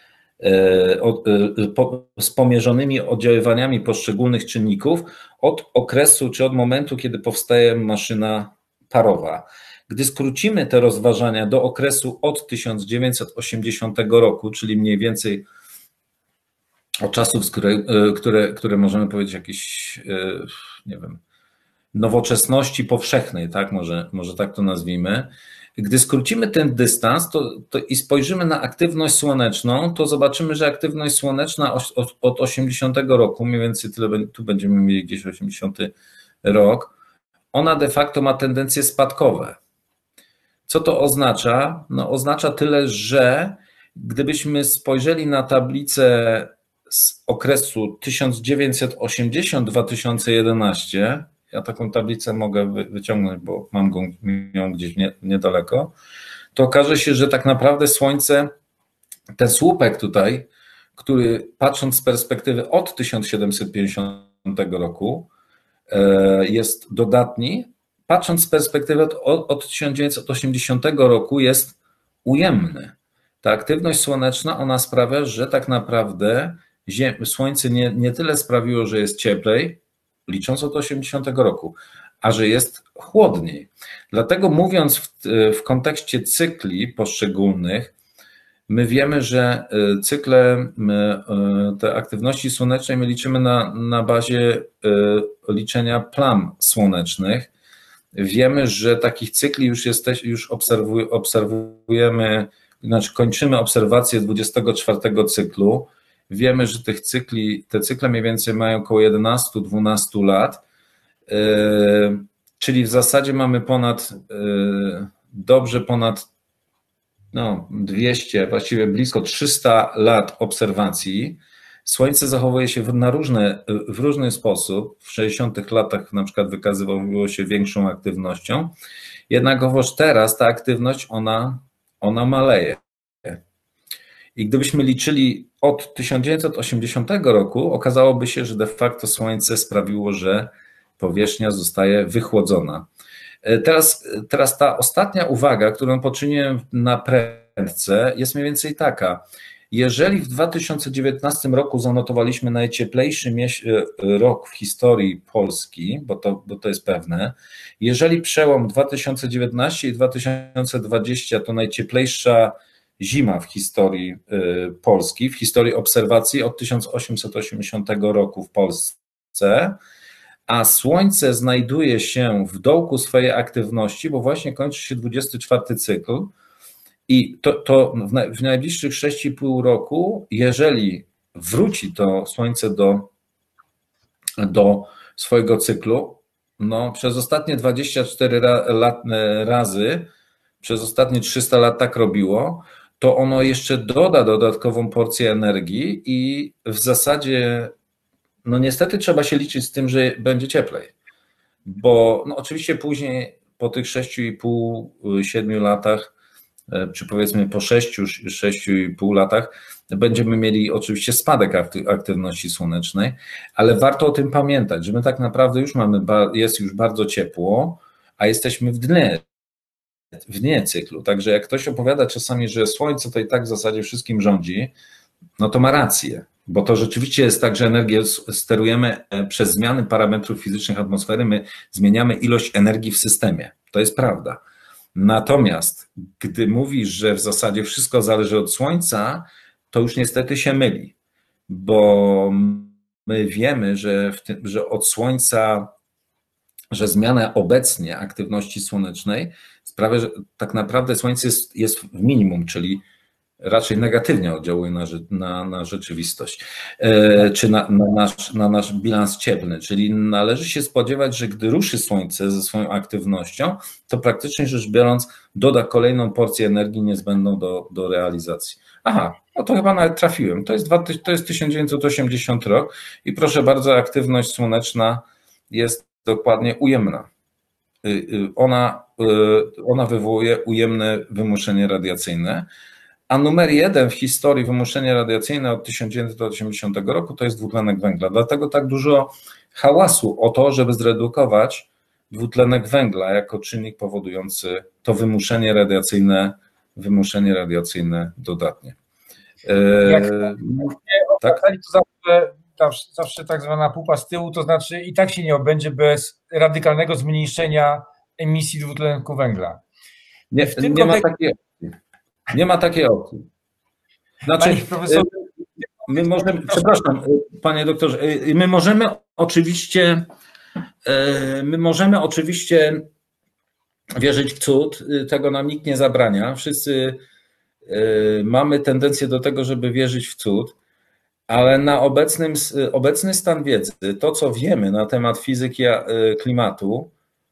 Speaker 2: z pomierzonymi oddziaływaniami poszczególnych czynników od okresu czy od momentu, kiedy powstaje maszyna parowa. Gdy skrócimy te rozważania do okresu od tysiąc dziewięćset osiemdziesiątego roku, czyli mniej więcej od czasów, z które, które, które możemy powiedzieć jakieś, nie wiem, nowoczesności powszechnej, tak, może, może tak to nazwijmy. Gdy skrócimy ten dystans to, to i spojrzymy na aktywność słoneczną, to zobaczymy, że aktywność słoneczna od, od osiemdziesiątego roku, mniej więcej tyle, tu będziemy mieli gdzieś osiemdziesiąty rok, ona de facto ma tendencje spadkowe. Co to oznacza? No, oznacza tyle, że gdybyśmy spojrzeli na tablicę z okresu tysiąc dziewięćset osiemdziesiąt do dwa tysiące jedenaście, ja taką tablicę mogę wyciągnąć, bo mam ją gdzieś niedaleko, to okaże się, że tak naprawdę Słońce, ten słupek tutaj, który patrząc z perspektywy od tysiąc siedemset pięćdziesiątego roku jest dodatni, patrząc z perspektywy od, od tysiąc dziewięćset osiemdziesiątego roku jest ujemny. Ta aktywność słoneczna, ona sprawia, że tak naprawdę Ziem, Słońce nie, nie tyle sprawiło, że jest cieplej, licząc od osiemdziesiątego roku, a że jest chłodniej. Dlatego mówiąc w, w kontekście cykli poszczególnych, my wiemy, że cykle my, te aktywności słonecznej my liczymy na, na bazie liczenia plam słonecznych. Wiemy, że takich cykli już, jesteś, już obserwuj, obserwujemy, znaczy kończymy obserwację dwudziestego czwartego cyklu. Wiemy, że tych cykli, te cykle mniej więcej mają około jedenaście do dwunastu lat, yy, czyli w zasadzie mamy ponad, yy, dobrze ponad no, dwieście, właściwie blisko trzysta lat obserwacji. Słońce zachowuje się na różne, w różny sposób. W sześćdziesiątych latach na przykład wykazywało się większą aktywnością, jednakowoż teraz ta aktywność ona, ona maleje. I gdybyśmy liczyli od tysiąc dziewięćset osiemdziesiątego roku, okazałoby się, że de facto Słońce sprawiło, że powierzchnia zostaje wychłodzona. Teraz, teraz ta ostatnia uwaga, którą poczyniłem na prędce, jest mniej więcej taka. Jeżeli w dwa tysiące dziewiętnastym roku zanotowaliśmy najcieplejszy rok w historii Polski, bo to, bo to jest pewne, jeżeli przełom dwa tysiące dziewiętnasty i dwa tysiące dwudziesty to najcieplejsza zima w historii Polski, w historii obserwacji od tysiąc osiemset osiemdziesiątego roku w Polsce, a Słońce znajduje się w dołku swojej aktywności, bo właśnie kończy się dwudziesty czwarty cykl i to, to w najbliższych sześć i pół roku, jeżeli wróci to Słońce do, do swojego cyklu, no przez ostatnie dwadzieścia cztery lat, razy, przez ostatnie trzysta lat tak robiło, to ono jeszcze doda dodatkową porcję energii i w zasadzie no niestety trzeba się liczyć z tym, że będzie cieplej, bo no oczywiście później po tych sześciu i pół, siedmiu latach, czy powiedzmy po sześciu, sześciu i pół latach będziemy mieli oczywiście spadek aktywności słonecznej, ale warto o tym pamiętać, że my tak naprawdę już mamy, jest już bardzo ciepło, a jesteśmy w dnie, w dnie cyklu, także jak ktoś opowiada czasami, że Słońce to i tak w zasadzie wszystkim rządzi, no to ma rację. Bo to rzeczywiście jest tak, że energię sterujemy przez zmiany parametrów fizycznych atmosfery, my zmieniamy ilość energii w systemie. To jest prawda. Natomiast gdy mówisz, że w zasadzie wszystko zależy od Słońca, to już niestety się myli, bo my wiemy, że, w tym, że od Słońca, że zmiana obecnie aktywności słonecznej sprawia, że tak naprawdę Słońce jest, jest w minimum, czyli raczej negatywnie oddziałuje na, na, na rzeczywistość, e, czy na, na, nasz, na nasz bilans cieplny, czyli należy się spodziewać, że gdy ruszy Słońce ze swoją aktywnością, to praktycznie rzecz biorąc doda kolejną porcję energii niezbędną do, do realizacji. Aha, no to chyba nawet trafiłem, to jest, dwa, to jest tysiąc dziewięćset osiemdziesiąty rok i proszę bardzo, aktywność słoneczna jest dokładnie ujemna. Ona, ona wywołuje ujemne wymuszenie radiacyjne, a numer jeden w historii wymuszenia radiacyjne od tysiąc dziewięćset osiemdziesiątego roku to jest dwutlenek węgla. Dlatego tak dużo hałasu o to, żeby zredukować dwutlenek węgla jako czynnik powodujący to wymuszenie radiacyjne, wymuszenie radiacyjne dodatnie.
Speaker 1: Jak tak? To zawsze, zawsze tak zwana pupa z tyłu, to znaczy i tak się nie obędzie bez radykalnego zmniejszenia emisji dwutlenku węgla.
Speaker 2: Nie, w tym nie kontek- ma takiej opcji. Nie ma takiej opcji. Znaczy, profesor... my możemy, przepraszam, panie doktorze, my możemy oczywiście, my możemy oczywiście wierzyć w cud, tego nam nikt nie zabrania. Wszyscy mamy tendencję do tego, żeby wierzyć w cud, ale na obecnym, obecny stan wiedzy, to co wiemy na temat fizyki klimatu,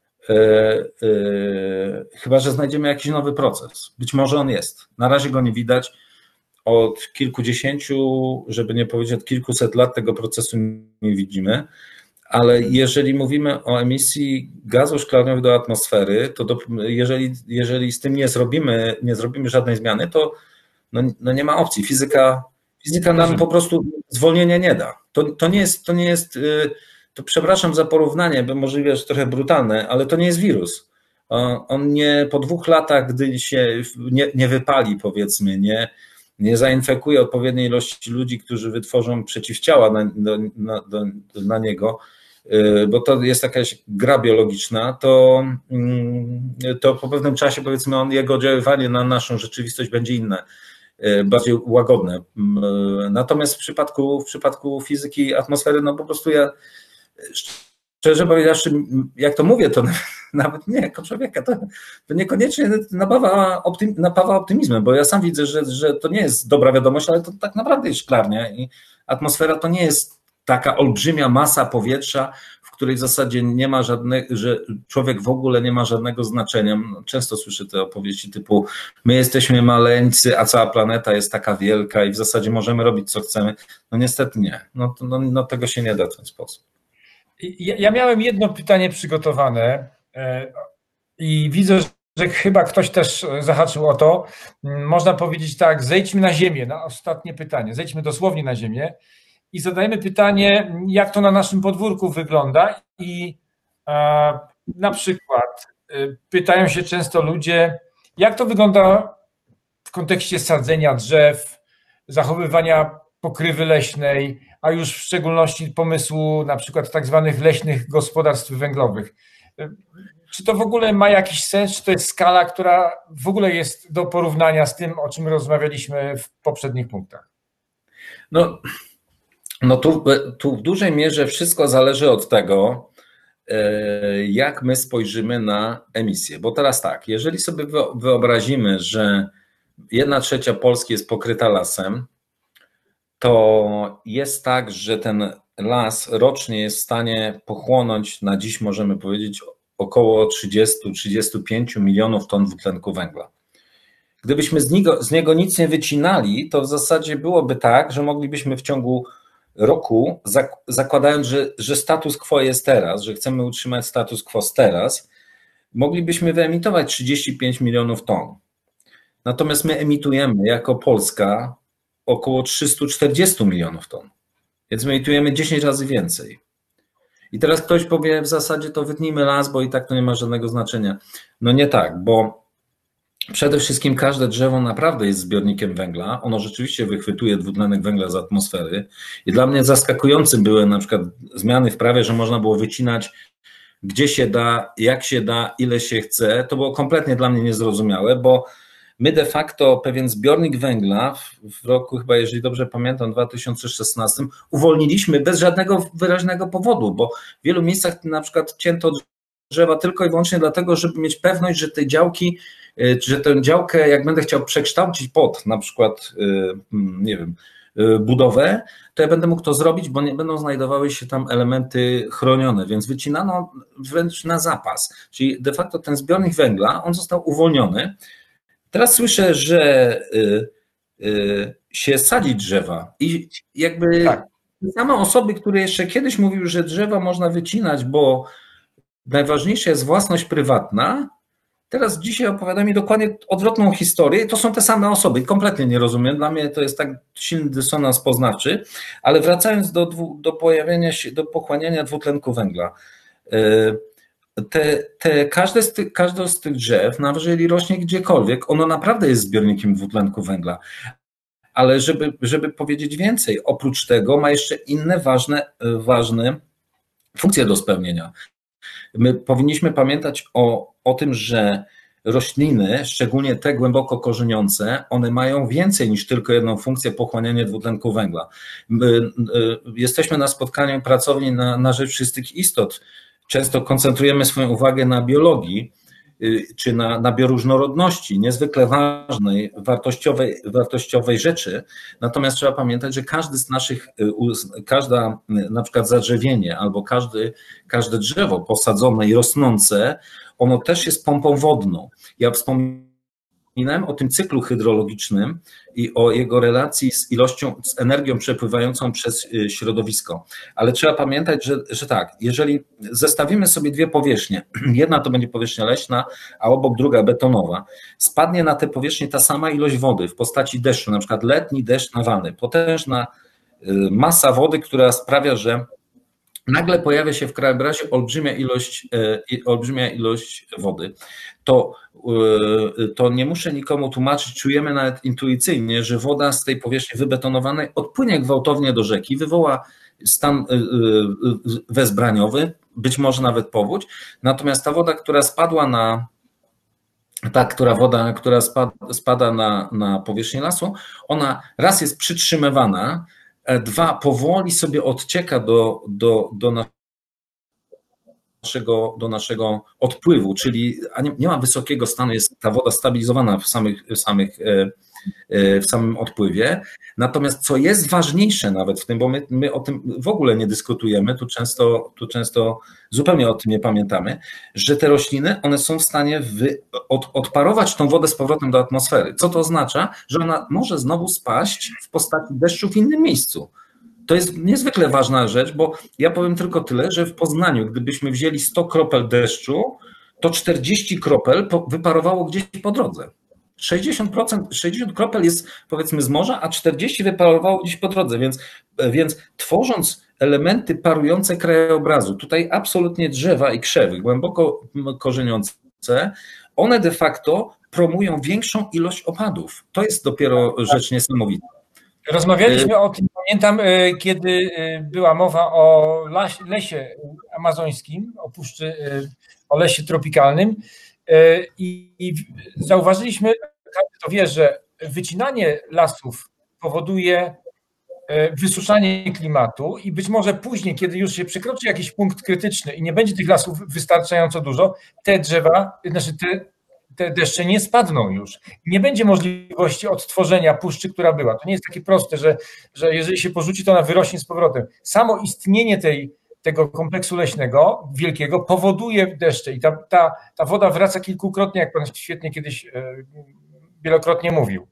Speaker 2: chyba że znajdziemy jakiś nowy proces. Być może on jest. Na razie go nie widać. Od kilkudziesięciu, żeby nie powiedzieć od kilkuset lat tego procesu nie widzimy, ale jeżeli mówimy o emisji gazów szklarniowych do atmosfery, to do, jeżeli, jeżeli z tym nie zrobimy, nie zrobimy żadnej zmiany, to no, no nie ma opcji. Fizyka, fizyka nam po prostu zwolnienia nie da. To, to nie jest, to nie jest, to przepraszam za porównanie, bo możliwe jest trochę brutalne, ale to nie jest wirus. On nie po dwóch latach, gdy się nie, nie wypali, powiedzmy, nie, nie zainfekuje odpowiedniej ilości ludzi, którzy wytworzą przeciwciała na, na, na, na niego, bo to jest jakaś gra biologiczna, to, to po pewnym czasie, powiedzmy, on, jego oddziaływanie na naszą rzeczywistość będzie inne, bardziej łagodne. Natomiast w przypadku, w przypadku fizyki atmosfery, no po prostu ja szczerze powiedziawszy, jak to mówię, to nawet nie jako człowieka, to, to niekoniecznie napawa, optym, napawa optymizmem, bo ja sam widzę, że, że to nie jest dobra wiadomość, ale to tak naprawdę jest szklarnia i atmosfera to nie jest taka olbrzymia masa powietrza, w której w zasadzie nie ma żadnego, że człowiek w ogóle nie ma żadnego znaczenia. Często słyszę te opowieści typu my jesteśmy maleńcy, a cała planeta jest taka wielka i w zasadzie możemy robić co chcemy. No niestety nie, no, no, no tego się nie da w ten sposób.
Speaker 1: Ja, ja miałem jedno pytanie przygotowane i widzę, że chyba ktoś też zahaczył o to. Można powiedzieć tak, zejdźmy na ziemię, na ostatnie pytanie, zejdźmy dosłownie na ziemię i zadajmy pytanie, jak to na naszym podwórku wygląda i a, na przykład pytają się często ludzie, jak to wygląda w kontekście sadzenia drzew, zachowywania pokrywy leśnej, a już w szczególności pomysłu na przykład tak zwanych leśnych gospodarstw węglowych. Czy to w ogóle ma jakiś sens, czy to jest skala, która w ogóle jest do porównania z tym, o czym rozmawialiśmy w poprzednich punktach?
Speaker 2: No, no tu, tu w dużej mierze wszystko zależy od tego, jak my spojrzymy na emisję. Bo teraz tak, jeżeli sobie wyobrazimy, że jedna trzecia Polski jest pokryta lasem, to jest tak, że ten las rocznie jest w stanie pochłonąć, na dziś możemy powiedzieć, około trzydzieści do trzydziestu pięciu milionów ton dwutlenku węgla. Gdybyśmy z niego, z niego nic nie wycinali, to w zasadzie byłoby tak, że moglibyśmy w ciągu roku, zakładając, że, że status quo jest teraz, że chcemy utrzymać status quo z teraz, moglibyśmy wyemitować trzydzieści pięć milionów ton. Natomiast my emitujemy jako Polska około trzysta czterdzieści milionów ton, więc my emitujemy dziesięć razy więcej. I teraz ktoś powie, w zasadzie to wytnijmy las, bo i tak to nie ma żadnego znaczenia. No nie tak, bo przede wszystkim każde drzewo naprawdę jest zbiornikiem węgla. Ono rzeczywiście wychwytuje dwutlenek węgla z atmosfery. I dla mnie zaskakującym były na przykład zmiany w prawie, że można było wycinać gdzie się da, jak się da, ile się chce. To było kompletnie dla mnie niezrozumiałe, bo my de facto pewien zbiornik węgla w, w roku, chyba jeżeli dobrze pamiętam, dwa tysiące szesnastym uwolniliśmy bez żadnego wyraźnego powodu, bo w wielu miejscach na przykład cięto drzewa tylko i wyłącznie dlatego, żeby mieć pewność, że te działki, że tę działkę, jak będę chciał przekształcić pod na przykład, nie wiem, budowę, to ja będę mógł to zrobić, bo nie będą znajdowały się tam elementy chronione, więc wycinano wręcz na zapas. Czyli de facto ten zbiornik węgla, on został uwolniony. Teraz słyszę, że y, y, się sadzi drzewa i jakby tak. Same osoby, które jeszcze kiedyś mówiły, że drzewa można wycinać, bo najważniejsza jest własność prywatna, teraz dzisiaj opowiada mi dokładnie odwrotną historię. To są te same osoby. Kompletnie nie rozumiem. Dla mnie to jest tak silny dysonans poznawczy, ale wracając do, do pojawienia się, do pochłaniania dwutlenku węgla. Te, te, każde, z tych, każde z tych drzew, nawet jeżeli rośnie gdziekolwiek, ono naprawdę jest zbiornikiem dwutlenku węgla. Ale żeby, żeby powiedzieć więcej, oprócz tego ma jeszcze inne ważne, ważne funkcje do spełnienia. My powinniśmy pamiętać o, o tym, że rośliny, szczególnie te głęboko korzeniące, one mają więcej niż tylko jedną funkcję pochłaniania dwutlenku węgla. My, jesteśmy na spotkaniu pracowni na, na rzecz czystych istot. Często koncentrujemy swoją uwagę na biologii czy na, na bioróżnorodności, niezwykle ważnej, wartościowej, wartościowej rzeczy. Natomiast trzeba pamiętać, że każdy z naszych, każda na przykład zadrzewienie albo każdy, każde drzewo posadzone i rosnące, ono też jest pompą wodną. Ja wspomniałem o tym cyklu hydrologicznym i o jego relacji z ilością, z energią przepływającą przez środowisko. Ale trzeba pamiętać, że, że tak, jeżeli zestawimy sobie dwie powierzchnie, jedna to będzie powierzchnia leśna, a obok druga betonowa, spadnie na tę powierzchnię ta sama ilość wody w postaci deszczu, na przykład letni deszcz nawalny, potężna masa wody, która sprawia, że nagle pojawia się w krajobrazie olbrzymia ilość, olbrzymia ilość wody. To, to nie muszę nikomu tłumaczyć, czujemy nawet intuicyjnie, że woda z tej powierzchni wybetonowanej odpłynie gwałtownie do rzeki, wywoła stan wezbraniowy, być może nawet powódź, natomiast ta woda, która spadła na ta, która woda, która spada na, na powierzchnię lasu, ona raz jest przytrzymywana, dwa, powoli sobie odcieka do, do, do naszego, do naszego odpływu, czyli nie, nie ma wysokiego stanu, jest ta woda stabilizowana w, samych, w, samych, w samym odpływie. Natomiast co jest ważniejsze nawet w tym, bo my, my o tym w ogóle nie dyskutujemy, tu często, tu często zupełnie o tym nie pamiętamy, że te rośliny, one są w stanie wy, od, odparować tą wodę z powrotem do atmosfery. Co to oznacza? Że ona może znowu spaść w postaci deszczu w innym miejscu. To jest niezwykle ważna rzecz, bo ja powiem tylko tyle, że w Poznaniu, gdybyśmy wzięli sto kropel deszczu, to czterdzieści kropel wyparowało gdzieś po drodze. sześćdziesiąt procent, sześćdziesiąt kropel jest powiedzmy z morza, a czterdzieści wyparowało gdzieś po drodze, więc, więc tworząc elementy parujące krajobrazu, tutaj absolutnie drzewa i krzewy głęboko korzeniące, one de facto promują większą ilość opadów. To jest dopiero rzecz niesamowita.
Speaker 1: Rozmawialiśmy o tym, pamiętam, kiedy była mowa o lesie amazońskim, o puszczy, o lesie tropikalnym i zauważyliśmy, każdy to wie, że wycinanie lasów powoduje wysuszanie klimatu i być może później, kiedy już się przekroczy jakiś punkt krytyczny i nie będzie tych lasów wystarczająco dużo, te drzewa, znaczy te, te deszcze nie spadną już. Nie będzie możliwości odtworzenia puszczy, która była. To nie jest takie proste, że, że jeżeli się porzuci, to ona wyrośnie z powrotem. Samo istnienie tej, tego kompleksu leśnego, wielkiego, powoduje deszcze i ta, ta, ta woda wraca kilkukrotnie, jak pan świetnie kiedyś wielokrotnie mówił.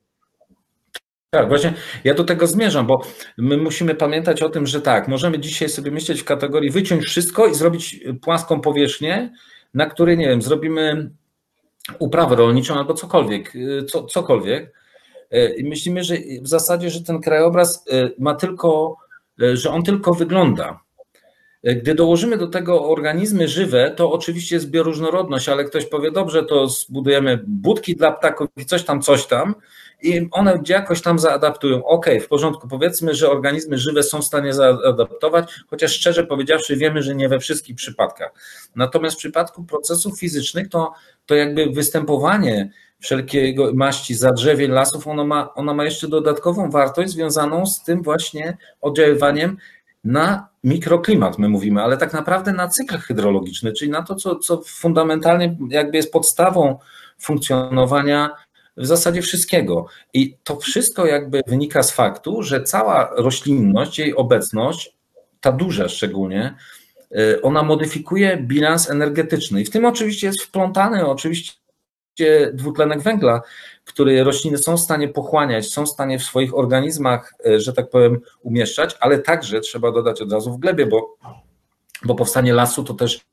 Speaker 2: Tak, właśnie ja do tego zmierzam, bo my musimy pamiętać o tym, że tak, możemy dzisiaj sobie myśleć w kategorii wyciąć wszystko i zrobić płaską powierzchnię, na której, nie wiem, zrobimy uprawę rolniczą albo cokolwiek, co, cokolwiek. I myślimy, że w zasadzie, że ten krajobraz ma tylko, że on tylko wygląda. Gdy dołożymy do tego organizmy żywe, to oczywiście jest bioróżnorodność, ale ktoś powie, dobrze, to zbudujemy budki dla ptaków i coś tam, coś tam i one jakoś tam zaadaptują. Okej, w porządku, powiedzmy, że organizmy żywe są w stanie zaadaptować, chociaż szczerze powiedziawszy wiemy, że nie we wszystkich przypadkach. Natomiast w przypadku procesów fizycznych to, to jakby występowanie wszelkiego maści zadrzewień, lasów, ono ma, ono ma jeszcze dodatkową wartość związaną z tym właśnie oddziaływaniem na mikroklimat, my mówimy, ale tak naprawdę na cykl hydrologiczny, czyli na to, co, co fundamentalnie jakby jest podstawą funkcjonowania w zasadzie wszystkiego. I to wszystko jakby wynika z faktu, że cała roślinność, jej obecność, ta duża szczególnie, ona modyfikuje bilans energetyczny. I w tym oczywiście jest wplątany oczywiście dwutlenek węgla, który rośliny są w stanie pochłaniać, są w stanie w swoich organizmach, że tak powiem, umieszczać, ale także trzeba dodać od razu w glebie, bo, bo powstanie lasu to też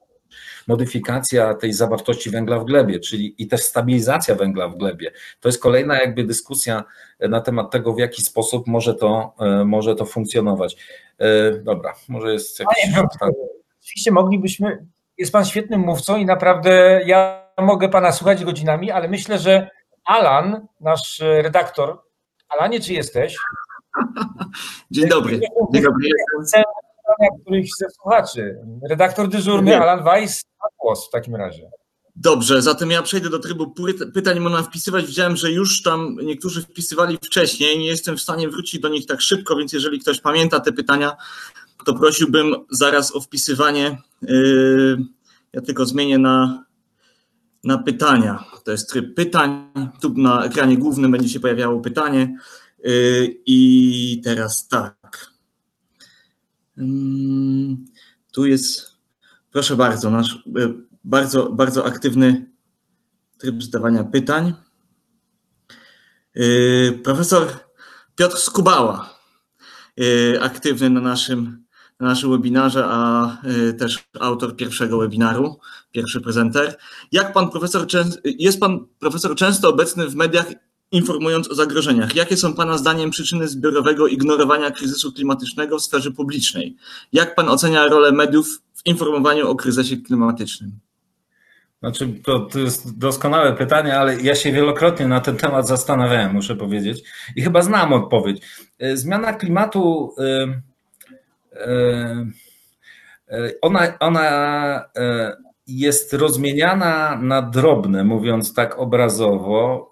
Speaker 2: modyfikacja tej zawartości węgla w glebie, czyli i też stabilizacja węgla w glebie. To jest kolejna jakby dyskusja na temat tego, w jaki sposób może to, może to funkcjonować. Dobra, może jest jakiś...
Speaker 1: Panie, oczywiście moglibyśmy, jest pan świetnym mówcą i naprawdę ja mogę pana słuchać godzinami, ale myślę, że Alan, nasz redaktor, Alanie, czy jesteś?
Speaker 3: Dzień dobry. Dzień dobry.
Speaker 1: Któryś ze słuchaczy. Redaktor dyżurny Alan Weiss, głos w takim razie.
Speaker 3: Dobrze, zatem ja przejdę do trybu pytań, można wpisywać. Widziałem, że już tam niektórzy wpisywali wcześniej, nie jestem w stanie wrócić do nich tak szybko, więc jeżeli ktoś pamięta te pytania, to prosiłbym zaraz o wpisywanie. Ja tylko zmienię na, na pytania. To jest tryb pytań. Tu na ekranie głównym będzie się pojawiało pytanie. I teraz tak. Tu jest, proszę bardzo, nasz bardzo, bardzo aktywny tryb zadawania pytań. Profesor Piotr Skubała, aktywny na naszym, na naszym webinarze, a też autor pierwszego webinaru, pierwszy prezenter. Jak pan profesor, jest pan profesor często obecny w mediach, informując o zagrożeniach. Jakie są pana zdaniem przyczyny zbiorowego ignorowania kryzysu klimatycznego w sferze publicznej? Jak pan ocenia rolę mediów w informowaniu o kryzysie klimatycznym?
Speaker 2: Znaczy, to, to jest doskonałe pytanie, ale ja się wielokrotnie na ten temat zastanawiałem, muszę powiedzieć, i chyba znam odpowiedź. Zmiana klimatu, ona, ona jest rozmieniana na drobne, mówiąc tak obrazowo,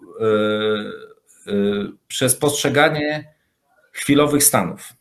Speaker 2: przez postrzeganie chwilowych stanów.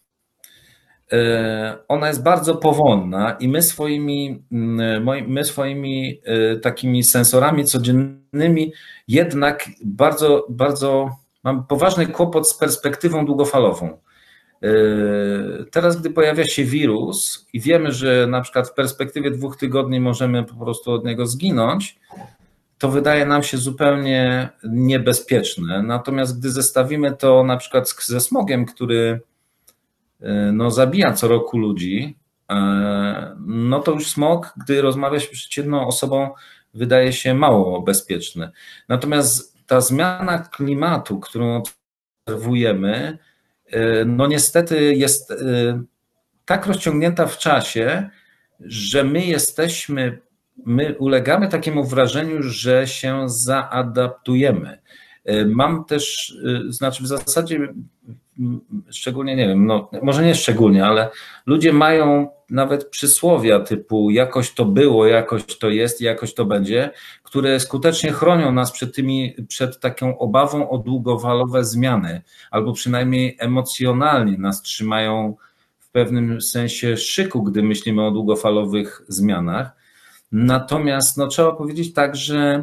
Speaker 2: Ona jest bardzo powolna i my swoimi, my swoimi takimi sensorami codziennymi jednak bardzo, bardzo mamy poważny kłopot z perspektywą długofalową. Teraz, gdy pojawia się wirus i wiemy, że na przykład w perspektywie dwóch tygodni możemy po prostu od niego zginąć, to wydaje nam się zupełnie niebezpieczne. Natomiast gdy zestawimy to na przykład ze smogiem, który no, zabija co roku ludzi, no to już smog, gdy rozmawia się z przeciętną osobą, wydaje się mało bezpieczny. Natomiast ta zmiana klimatu, którą obserwujemy, no niestety jest tak rozciągnięta w czasie, że my jesteśmy, my ulegamy takiemu wrażeniu, że się zaadaptujemy. Mam też, znaczy w zasadzie szczególnie, nie wiem, no może nie szczególnie, ale ludzie mają nawet przysłowia typu jakoś to było, jakoś to jest, jakoś to będzie, które skutecznie chronią nas przed tymi, przed taką obawą o długofalowe zmiany, albo przynajmniej emocjonalnie nas trzymają w pewnym sensie szyku, gdy myślimy o długofalowych zmianach. Natomiast no, trzeba powiedzieć tak, że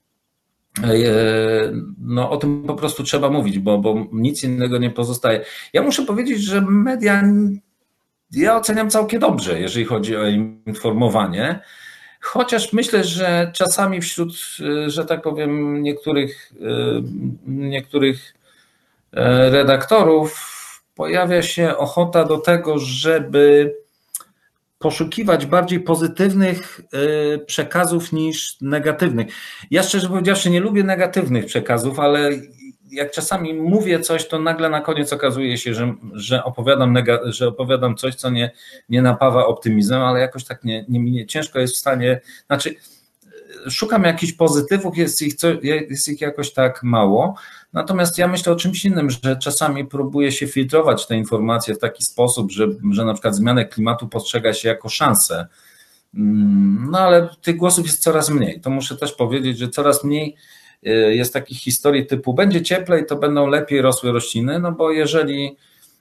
Speaker 2: no, o tym po prostu trzeba mówić, bo, bo nic innego nie pozostaje. Ja muszę powiedzieć, że media ja oceniam całkiem dobrze, jeżeli chodzi o informowanie, chociaż myślę, że czasami wśród, że tak powiem, niektórych, niektórych redaktorów pojawia się ochota do tego, żeby poszukiwać bardziej pozytywnych przekazów niż negatywnych. Ja szczerze powiedziawszy nie lubię negatywnych przekazów, ale jak czasami mówię coś, to nagle na koniec okazuje się, że, że, opowiadam, nega- że opowiadam coś, co nie, nie napawa optymizmem, ale jakoś tak nie, nie, nie ciężko jest w stanie, znaczy szukam jakichś pozytywów, jest ich, co, jest ich jakoś tak mało, natomiast ja myślę o czymś innym, że czasami próbuje się filtrować te informacje w taki sposób, że, że na przykład zmianę klimatu postrzega się jako szansę, no ale tych głosów jest coraz mniej, to muszę też powiedzieć, że coraz mniej jest takich historii typu będzie cieplej, to będą lepiej rosły rośliny, no bo jeżeli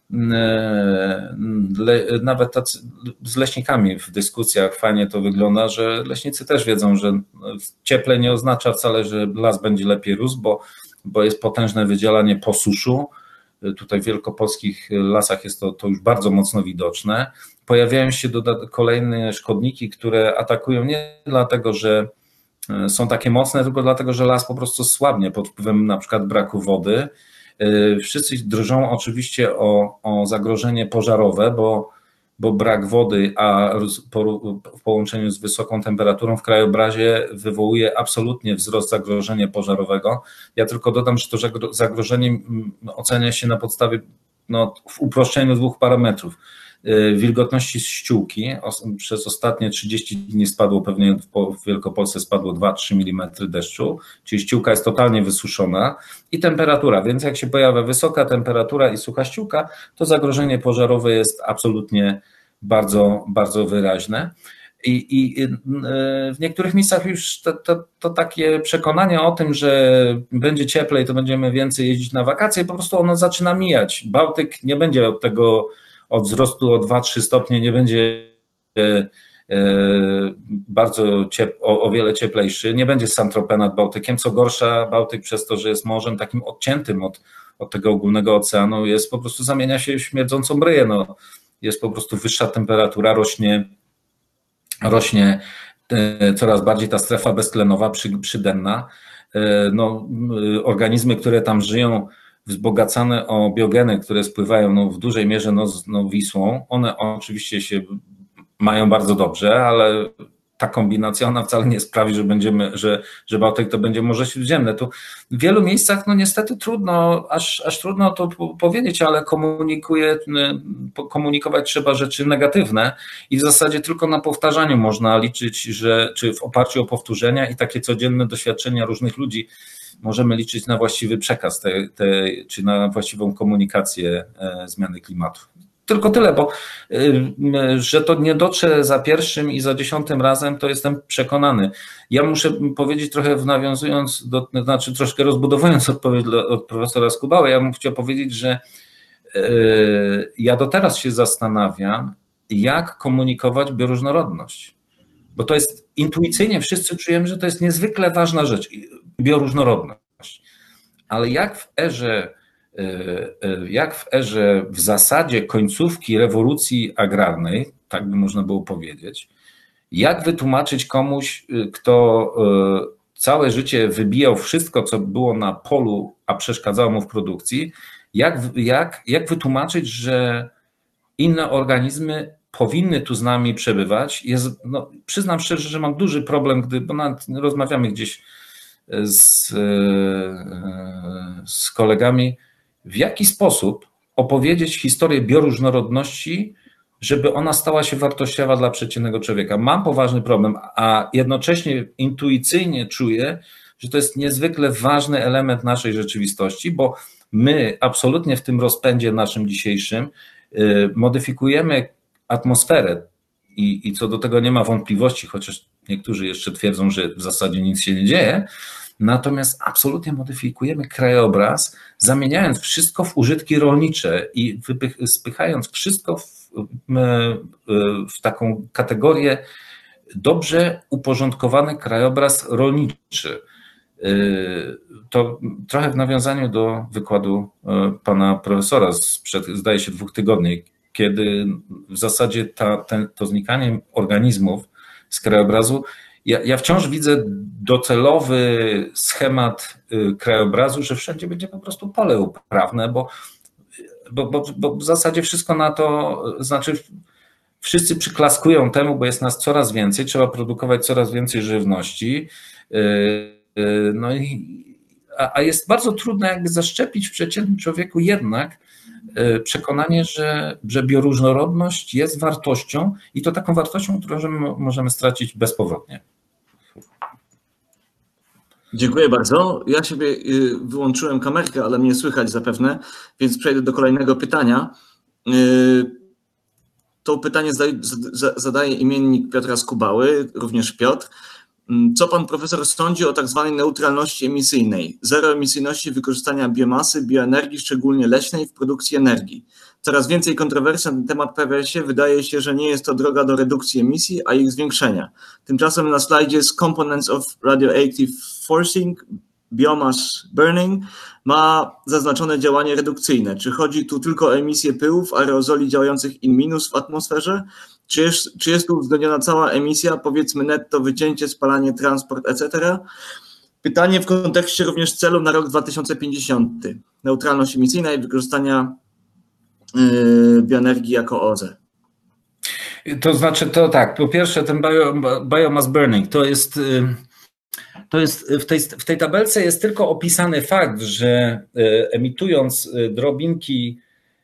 Speaker 2: le, nawet tacy, z leśnikami w dyskusjach fajnie to wygląda, że leśnicy też wiedzą, że cieplej nie oznacza wcale, że las będzie lepiej rósł, bo, bo jest potężne wydzielanie posuszu. Tutaj w wielkopolskich lasach jest to, to już bardzo mocno widoczne. Pojawiają się dodat- kolejne szkodniki, które atakują nie dlatego, że są takie mocne, tylko dlatego, że las po prostu słabnie pod wpływem na przykład braku wody. Wszyscy drżą oczywiście o, o zagrożenie pożarowe, bo, bo brak wody, a w połączeniu z wysoką temperaturą w krajobrazie wywołuje absolutnie wzrost zagrożenia pożarowego. Ja tylko dodam, że to zagrożenie ocenia się na podstawie, no, w uproszczeniu dwóch parametrów. Wilgotności ściółki, przez ostatnie trzydzieści dni spadło pewnie w Wielkopolsce spadło dwa do trzech milimetrów deszczu, czyli ściółka jest totalnie wysuszona i temperatura, więc jak się pojawia wysoka temperatura i sucha ściółka, to zagrożenie pożarowe jest absolutnie bardzo, bardzo wyraźne. I, i w niektórych miejscach już to, to, to takie przekonanie o tym, że będzie cieplej, to będziemy więcej jeździć na wakacje, po prostu ono zaczyna mijać. Bałtyk nie będzie od tego od wzrostu o dwa do trzech stopnie nie będzie bardzo ciep- o, o wiele cieplejszy, nie będzie Saint-Tropez nad Bałtykiem, co gorsza Bałtyk przez to, że jest morzem takim odciętym od, od tego ogólnego oceanu, jest po prostu zamienia się w śmierdzącą bryję, no, jest po prostu wyższa temperatura, rośnie, rośnie coraz bardziej ta strefa beztlenowa, przy, przydenna, no, organizmy, które tam żyją, wzbogacane o biogeny, które spływają no, w dużej mierze no, no, Wisłą, one oczywiście się mają bardzo dobrze, ale ta kombinacja ona wcale nie sprawi, że będziemy, że, że Bałtyk to będzie Morze Śródziemne. Tu w wielu miejscach no niestety trudno, aż, aż trudno to powiedzieć, ale komunikuje, komunikować trzeba rzeczy negatywne i w zasadzie tylko na powtarzaniu można liczyć, że czy w oparciu o powtórzenia i takie codzienne doświadczenia różnych ludzi możemy liczyć na właściwy przekaz te, te, czy na właściwą komunikację e, zmiany klimatu. Tylko tyle, bo e, że to nie dotrze za pierwszym i za dziesiątym razem, to jestem przekonany. Ja muszę powiedzieć trochę nawiązując, do, znaczy troszkę rozbudowując odpowiedź od profesora Skubały, ja bym chciał powiedzieć, że e, ja do teraz się zastanawiam, jak komunikować bioróżnorodność. Bo to jest intuicyjnie, wszyscy czujemy, że to jest niezwykle ważna rzecz, bioróżnorodność. Ale jak w erze, jak w erze w zasadzie końcówki rewolucji agrarnej, tak by można było powiedzieć, jak wytłumaczyć komuś, kto całe życie wybijał wszystko, co było na polu, a przeszkadzało mu w produkcji, jak, jak, jak wytłumaczyć, że inne organizmy powinny tu z nami przebywać. Jest, no, przyznam szczerze, że mam duży problem, gdy bo nawet rozmawiamy gdzieś z, z kolegami, w jaki sposób opowiedzieć historię bioróżnorodności, żeby ona stała się wartościowa dla przeciętnego człowieka. Mam poważny problem, a jednocześnie intuicyjnie czuję, że to jest niezwykle ważny element naszej rzeczywistości, bo my absolutnie w tym rozpędzie naszym dzisiejszym modyfikujemy atmosferę i, i co do tego nie ma wątpliwości, chociaż niektórzy jeszcze twierdzą, że w zasadzie nic się nie dzieje, natomiast absolutnie modyfikujemy krajobraz, zamieniając wszystko w użytki rolnicze i wypych, spychając wszystko w, w taką kategorię dobrze uporządkowany krajobraz rolniczy. To trochę w nawiązaniu do wykładu pana profesora sprzed, zdaje się, dwóch tygodni, kiedy w zasadzie ta, ten, to znikanie organizmów z krajobrazu, ja, ja wciąż widzę docelowy schemat krajobrazu, że wszędzie będzie po prostu pole uprawne, bo, bo, bo, bo w zasadzie wszystko na to, znaczy wszyscy przyklaskują temu, bo jest nas coraz więcej, trzeba produkować coraz więcej żywności, no i, a, a jest bardzo trudno jakby zaszczepić w przeciętnym człowieku jednak przekonanie, że, że bioróżnorodność jest wartością i to taką wartością, którą możemy stracić bezpowrotnie.
Speaker 3: Dziękuję bardzo. Ja sobie wyłączyłem kamerkę, ale mnie słychać zapewne, więc przejdę do kolejnego pytania. To pytanie zadaje imiennik Piotra Skubały, również Piotr. Co pan profesor sądzi o tak zwanej neutralności emisyjnej, zeroemisyjności wykorzystania biomasy, bioenergii, szczególnie leśnej, w produkcji energii? Coraz więcej kontrowersji na ten temat pojawia się. Wydaje się, że nie jest to droga do redukcji emisji, a ich zwiększenia. Tymczasem na slajdzie jest Components of Radioactive Forcing, Biomass Burning, ma zaznaczone działanie redukcyjne. Czy chodzi tu tylko o emisję pyłów, aerozoli działających in minus w atmosferze? Czy jest, czy jest tu uwzględniona cała emisja, powiedzmy netto, wycięcie, spalanie, transport, et cetera? Pytanie w kontekście również celów na rok dwa tysiące pięćdziesiąty. Neutralność emisyjna i wykorzystania yy, bioenergii jako O Z E.
Speaker 2: To znaczy to tak, po pierwsze ten bio, biomass burning to jest, to jest w, tej, w tej tabelce jest tylko opisany fakt, że emitując drobinki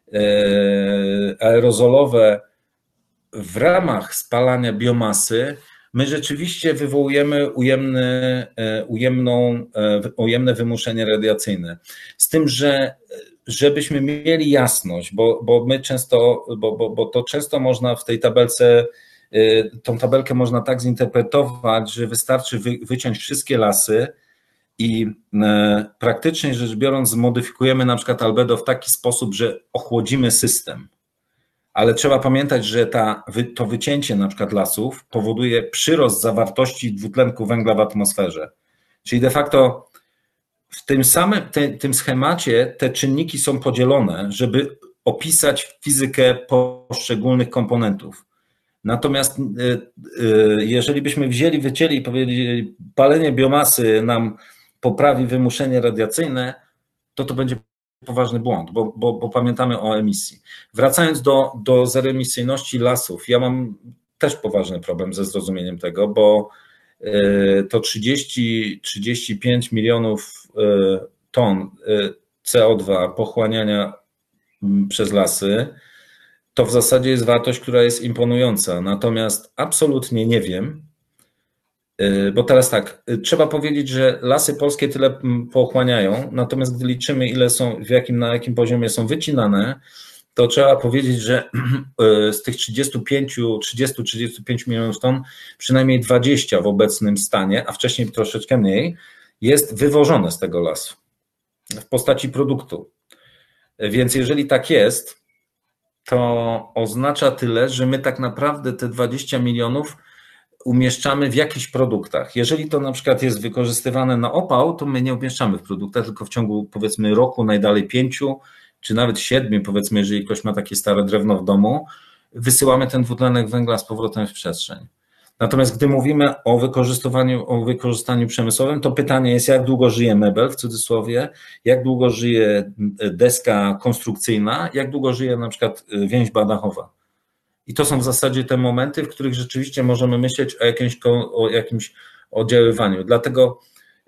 Speaker 2: aerozolowe w ramach spalania biomasy, my rzeczywiście wywołujemy ujemne, ujemną, ujemne wymuszenie radiacyjne. Z tym, że żebyśmy mieli jasność, bo, bo my często, bo, bo, bo to często można w tej tabelce, tą tabelkę można tak zinterpretować, że wystarczy wy, wyciąć wszystkie lasy i praktycznie rzecz biorąc zmodyfikujemy na przykład albedo w taki sposób, że ochłodzimy system. Ale trzeba pamiętać, że ta, to wycięcie na przykład lasów powoduje przyrost zawartości dwutlenku węgla w atmosferze. Czyli de facto w tym samym te, tym schemacie te czynniki są podzielone, żeby opisać fizykę poszczególnych komponentów. Natomiast jeżeli byśmy wzięli, wycięli i powiedzieli, palenie biomasy nam poprawi wymuszenie radiacyjne, to to będzie poważny błąd, bo, bo, bo pamiętamy o emisji. Wracając do, do zeroemisyjności lasów, ja mam też poważny problem ze zrozumieniem tego, bo to trzydzieści, trzydzieści pięć milionów ton C O dwa pochłaniania przez lasy, to w zasadzie jest wartość, która jest imponująca. Natomiast absolutnie nie wiem, bo teraz tak, trzeba powiedzieć, że lasy polskie tyle pochłaniają, natomiast gdy liczymy, ile są, w jakim, na jakim poziomie są wycinane, to trzeba powiedzieć, że z tych trzydziestu pięciu, trzydziestu, trzydziestu pięciu milionów ton przynajmniej dwadzieścia w obecnym stanie, a wcześniej troszeczkę mniej, jest wywożone z tego lasu w postaci produktu. Więc jeżeli tak jest, to oznacza tyle, że my tak naprawdę te dwadzieścia milionów umieszczamy w jakichś produktach. Jeżeli to na przykład jest wykorzystywane na opał, to my nie umieszczamy w produktach, tylko w ciągu powiedzmy roku, najdalej pięciu, czy nawet siedmiu, powiedzmy, jeżeli ktoś ma takie stare drewno w domu, wysyłamy ten dwutlenek węgla z powrotem w przestrzeń. Natomiast gdy mówimy o wykorzystywaniu, o wykorzystaniu przemysłowym, to pytanie jest, jak długo żyje mebel, w cudzysłowie, jak długo żyje deska konstrukcyjna, jak długo żyje na przykład więźba dachowa. I to są w zasadzie te momenty, w których rzeczywiście możemy myśleć o jakimś, o jakimś oddziaływaniu. Dlatego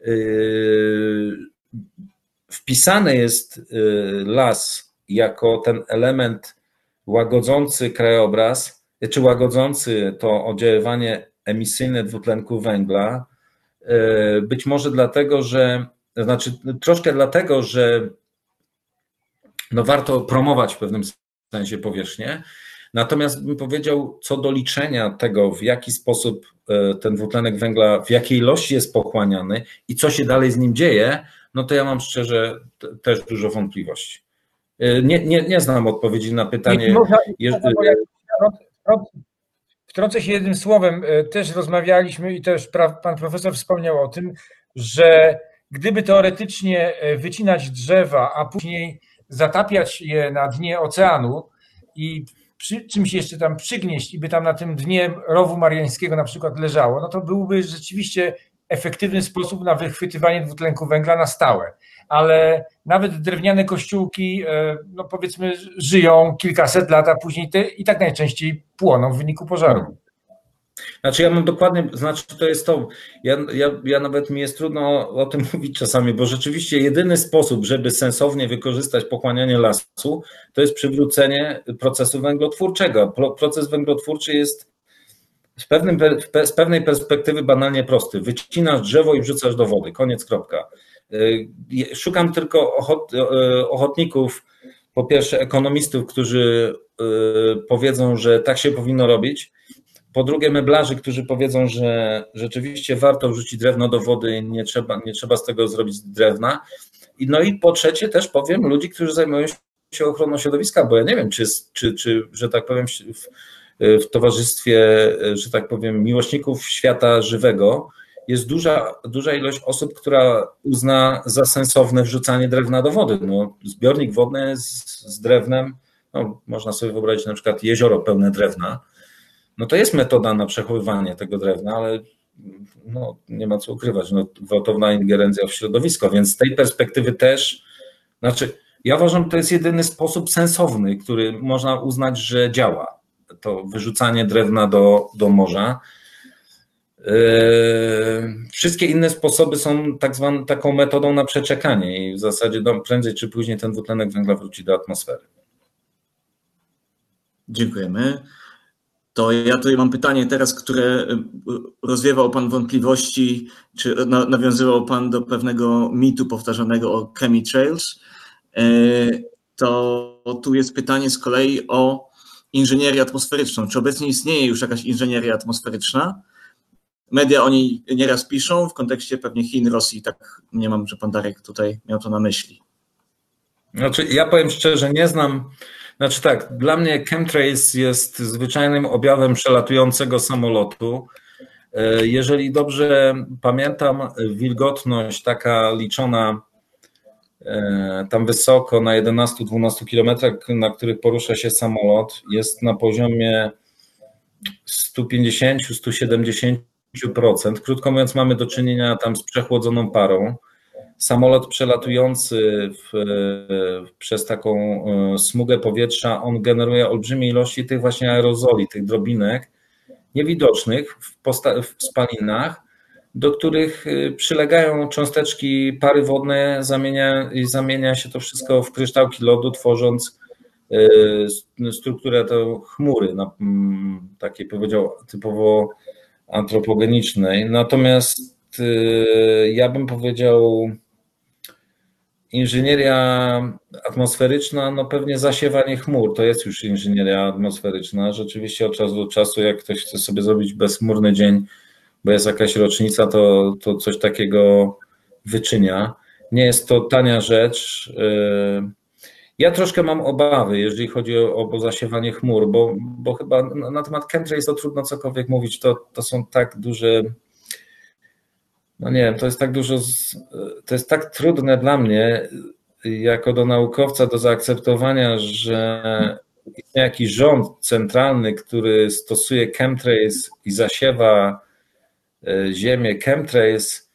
Speaker 2: yy, wpisany jest yy, las jako ten element łagodzący krajobraz, czy łagodzący to oddziaływanie emisyjne dwutlenku węgla, yy, być może dlatego, że, znaczy troszkę dlatego, że no warto promować w pewnym sensie powierzchnię. Natomiast bym powiedział, co do liczenia tego, w jaki sposób ten dwutlenek węgla, w jakiej ilości jest pochłaniany i co się dalej z nim dzieje, no to ja mam szczerze też dużo wątpliwości. Nie, nie, nie znam odpowiedzi na pytanie.
Speaker 1: Można, wtrącę się jednym słowem. Też rozmawialiśmy i też pan profesor wspomniał o tym, że gdyby teoretycznie wycinać drzewa, a później zatapiać je na dnie oceanu i przy czymś jeszcze tam przygnieść i by tam na tym dnie rowu mariańskiego na przykład leżało, no to byłby rzeczywiście efektywny sposób na wychwytywanie dwutlenku węgla na stałe. Ale nawet drewniane kościółki, no powiedzmy, żyją kilkaset lat, a później te i tak najczęściej płoną w wyniku pożaru.
Speaker 2: Znaczy ja mam dokładnie, znaczy to jest to, ja, ja, ja nawet mi jest trudno o tym mówić czasami, bo rzeczywiście jedyny sposób, żeby sensownie wykorzystać pochłanianie lasu, to jest przywrócenie procesu węglotwórczego. Proces węglotwórczy jest z, pewnym, z pewnej perspektywy banalnie prosty. Wycinasz drzewo i wrzucasz do wody, koniec, kropka. Szukam tylko ochot, ochotników, po pierwsze ekonomistów, którzy powiedzą, że tak się powinno robić. Po drugie meblarzy, którzy powiedzą, że rzeczywiście warto wrzucić drewno do wody i nie trzeba, nie trzeba z tego zrobić drewna. I no i po trzecie też powiem ludzi, którzy zajmują się ochroną środowiska, bo ja nie wiem, czy, czy, czy że tak powiem w, w towarzystwie, że tak powiem, miłośników świata żywego jest duża, duża ilość osób, która uzna za sensowne wrzucanie drewna do wody. No, zbiornik wodny z, z drewnem, no, można sobie wyobrazić na przykład jezioro pełne drewna, no to jest metoda na przechowywanie tego drewna, ale no, nie ma co ukrywać, no, gwałtowna ingerencja w środowisko, więc z tej perspektywy też, znaczy ja uważam, że to jest jedyny sposób sensowny, który można uznać, że działa, to wyrzucanie drewna do, do morza. Yy, wszystkie inne sposoby są tak zwaną taką metodą na przeczekanie i w zasadzie no, prędzej czy później ten dwutlenek węgla wróci do atmosfery.
Speaker 3: Dziękujemy. To ja tutaj mam pytanie teraz, które rozwiewał Pan wątpliwości, czy nawiązywał Pan do pewnego mitu powtarzanego o chemtrails. To tu jest pytanie z kolei o inżynierię atmosferyczną. Czy obecnie istnieje już jakaś inżynieria atmosferyczna? Media o niej nieraz piszą w kontekście pewnie Chin, Rosji. Tak nie mam, że Pan Darek tutaj miał to na myśli.
Speaker 2: Znaczy, ja powiem szczerze, nie znam. Znaczy tak, dla mnie chemtrails jest zwyczajnym objawem przelatującego samolotu. Jeżeli dobrze pamiętam, wilgotność taka liczona tam wysoko na jedenastu do dwunastu kilometrach, na których porusza się samolot, jest na poziomie sto pięćdziesiąt do stu siedemdziesięciu procent. Krótko mówiąc, mamy do czynienia tam z przechłodzoną parą. Samolot przelatujący w, przez taką smugę powietrza, on generuje olbrzymie ilości tych właśnie aerozoli, tych drobinek niewidocznych w, posta- w spalinach, do których przylegają cząsteczki pary wodnej, zamienia, i zamienia się to wszystko w kryształki lodu, tworząc strukturę to chmury, takiej powiedział typowo antropogenicznej. Natomiast ja bym powiedział, inżynieria atmosferyczna, no pewnie zasiewanie chmur, to jest już inżynieria atmosferyczna. Rzeczywiście od czasu do czasu, jak ktoś chce sobie zrobić bezchmurny dzień, bo jest jakaś rocznica, to, to coś takiego wyczynia. Nie jest to tania rzecz. Ja troszkę mam obawy, jeżeli chodzi o, o zasiewanie chmur, bo, bo chyba na temat chemtrails to trudno cokolwiek mówić, to, to są tak duże... No nie wiem, to jest tak dużo, to jest tak trudne dla mnie, jako do naukowca, do zaakceptowania, że istnieje jakiś rząd centralny, który stosuje chemtrails i zasiewa ziemię chemtrails.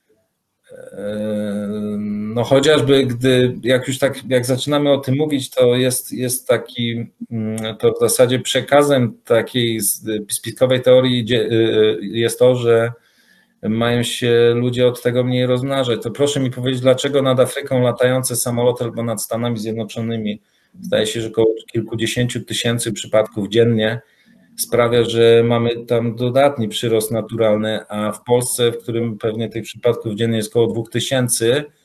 Speaker 2: No chociażby gdy, jak już tak, jak zaczynamy o tym mówić, to jest, jest taki, to w zasadzie przekazem takiej spiskowej teorii jest to, że mają się ludzie od tego mniej rozmnażać. To proszę mi powiedzieć, dlaczego nad Afryką latające samoloty albo nad Stanami Zjednoczonymi, zdaje się, że około kilkudziesięciu tysięcy przypadków dziennie sprawia, że mamy tam dodatni przyrost naturalny, a w Polsce, w którym pewnie tych przypadków dziennie jest około dwóch tysięcy,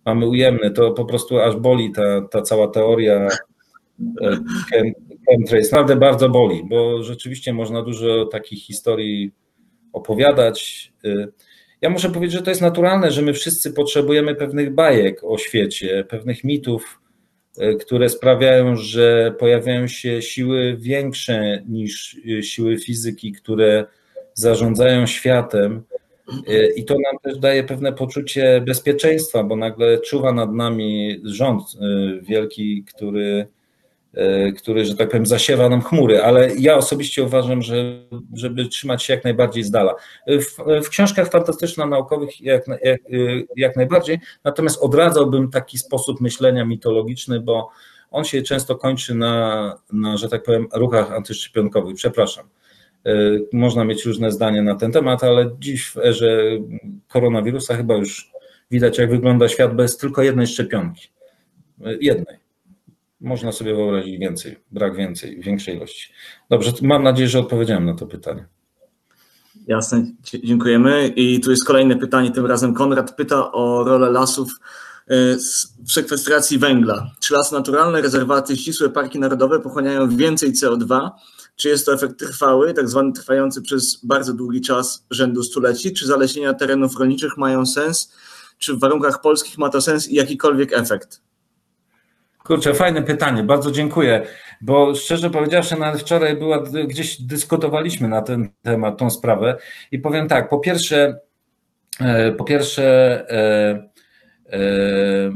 Speaker 2: mamy ujemny, to po prostu aż boli ta, ta cała teoria chemtrails. Naprawdę bardzo boli, bo rzeczywiście można dużo takich historii opowiadać. Ja muszę powiedzieć, że to jest naturalne, że my wszyscy potrzebujemy pewnych bajek o świecie, pewnych mitów, które sprawiają, że pojawiają się siły większe niż siły fizyki, które zarządzają światem. I to nam też daje pewne poczucie bezpieczeństwa, bo nagle czuwa nad nami rząd wielki, który, który, że tak powiem, zasiewa nam chmury, ale ja osobiście uważam, że żeby trzymać się jak najbardziej z dala. W, w książkach fantastyczno-naukowych jak, jak, jak najbardziej, natomiast odradzałbym taki sposób myślenia mitologiczny, bo on się często kończy na, na że tak powiem, ruchach antyszczepionkowych. Przepraszam. Można mieć różne zdania na ten temat, ale dziś w erze koronawirusa chyba już widać, jak wygląda świat bez tylko jednej szczepionki. Jednej. Można sobie wyobrazić więcej, brak więcej, większej ilości. Dobrze, mam nadzieję, że odpowiedziałem na to pytanie.
Speaker 3: Jasne, dziękujemy. I tu jest kolejne pytanie, tym razem Konrad pyta o rolę lasów w sekwestracji węgla. Czy lasy naturalne, rezerwaty, ścisłe parki narodowe pochłaniają więcej C O dwa? Czy jest to efekt trwały, tak zwany trwający przez bardzo długi czas rzędu stuleci? Czy zalesienia terenów rolniczych mają sens? Czy w warunkach polskich ma to sens i jakikolwiek efekt?
Speaker 2: Kurczę, fajne pytanie, bardzo dziękuję, bo szczerze powiedziawszy, nawet wczoraj była, gdzieś dyskutowaliśmy na ten temat, tą sprawę i powiem tak, po pierwsze, po pierwsze e, e,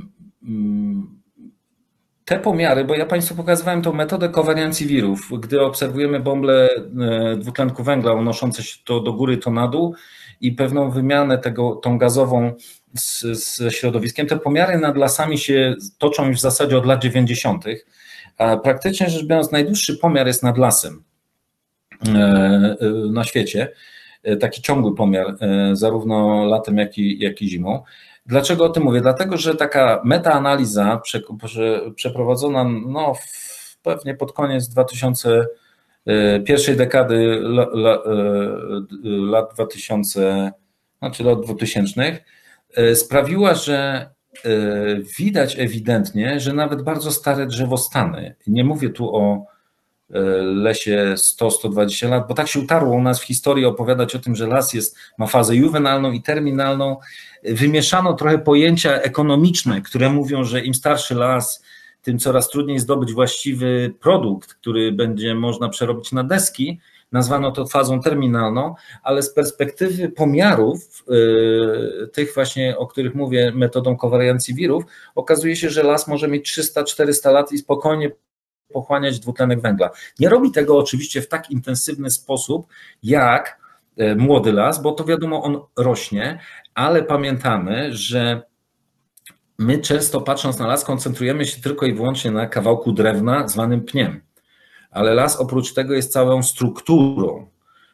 Speaker 2: te pomiary, bo ja Państwu pokazywałem tą metodę kowariancji wirów, gdy obserwujemy bąble dwutlenku węgla unoszące się to do góry, to na dół i pewną wymianę tego, tą gazową z, z środowiskiem, te pomiary nad lasami się toczą już w zasadzie od lat dziewięćdziesiątych, a praktycznie rzecz biorąc najdłuższy pomiar jest nad lasem na świecie, taki ciągły pomiar zarówno latem, jak i, jak i zimą. Dlaczego o tym mówię? Dlatego, że taka metaanaliza przeprowadzona no, pewnie pod koniec dwa tysiące pierwszej dekady lat dwa tysiące, znaczy lat dwutysięcznych, sprawiła, że widać ewidentnie, że nawet bardzo stare drzewostany, nie mówię tu o lesie sto do stu dwudziestu lat, bo tak się utarło u nas w historii opowiadać o tym, że las jest, ma fazę juwenalną i terminalną. Wymieszano trochę pojęcia ekonomiczne, które mówią, że im starszy las, tym coraz trudniej zdobyć właściwy produkt, który będzie można przerobić na deski. Nazwano to fazą terminalną, ale z perspektywy pomiarów, yy, tych właśnie, o których mówię, metodą kowariancji wirów, okazuje się, że las może mieć trzysta do czterystu lat i spokojnie pochłaniać dwutlenek węgla. Nie robi tego oczywiście w tak intensywny sposób jak młody las, bo to wiadomo, on rośnie, ale pamiętamy, że my często patrząc na las koncentrujemy się tylko i wyłącznie na kawałku drewna zwanym pniem, ale las oprócz tego jest całą strukturą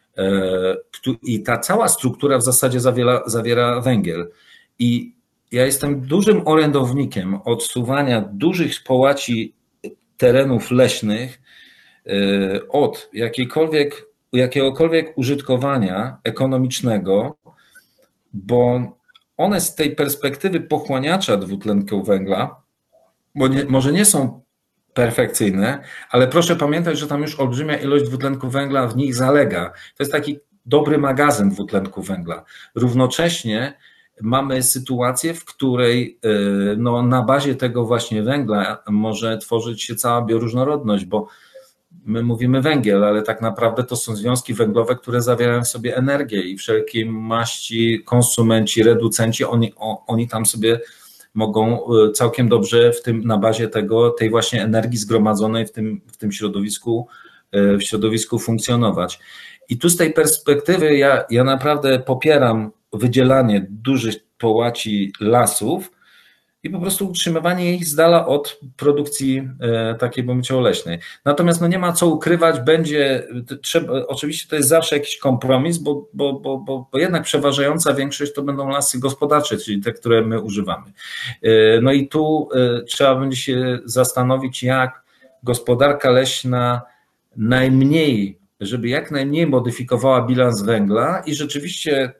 Speaker 2: i ta cała struktura w zasadzie zawiera, zawiera węgiel i ja jestem dużym orędownikiem odsuwania dużych połaci terenów leśnych od jakiejkolwiek, jakiegokolwiek użytkowania ekonomicznego, bo one z tej perspektywy pochłaniacza dwutlenku węgla, bo nie, może nie są perfekcyjne, ale proszę pamiętać, że tam już olbrzymia ilość dwutlenku węgla w nich zalega. To jest taki dobry magazyn dwutlenku węgla. Równocześnie mamy sytuację, w której no, na bazie tego właśnie węgla może tworzyć się cała bioróżnorodność, bo my mówimy węgiel, ale tak naprawdę to są związki węglowe, które zawierają w sobie energię i wszelkie maści, konsumenci, reducenci, oni, oni tam sobie mogą całkiem dobrze w tym, na bazie tego, tej właśnie energii zgromadzonej w tym, w tym środowisku, w środowisku funkcjonować. I tu z tej perspektywy ja, ja naprawdę popieram wydzielanie dużych połaci lasów i po prostu utrzymywanie ich z dala od produkcji takiej, bym powiedział, leśnej. Natomiast no nie ma co ukrywać, będzie, trzeba, oczywiście to jest zawsze jakiś kompromis, bo, bo, bo, bo, bo jednak przeważająca większość to będą lasy gospodarcze, czyli te, które my używamy. No i tu trzeba będzie się zastanowić, jak gospodarka leśna najmniej, żeby jak najmniej modyfikowała bilans węgla i rzeczywiście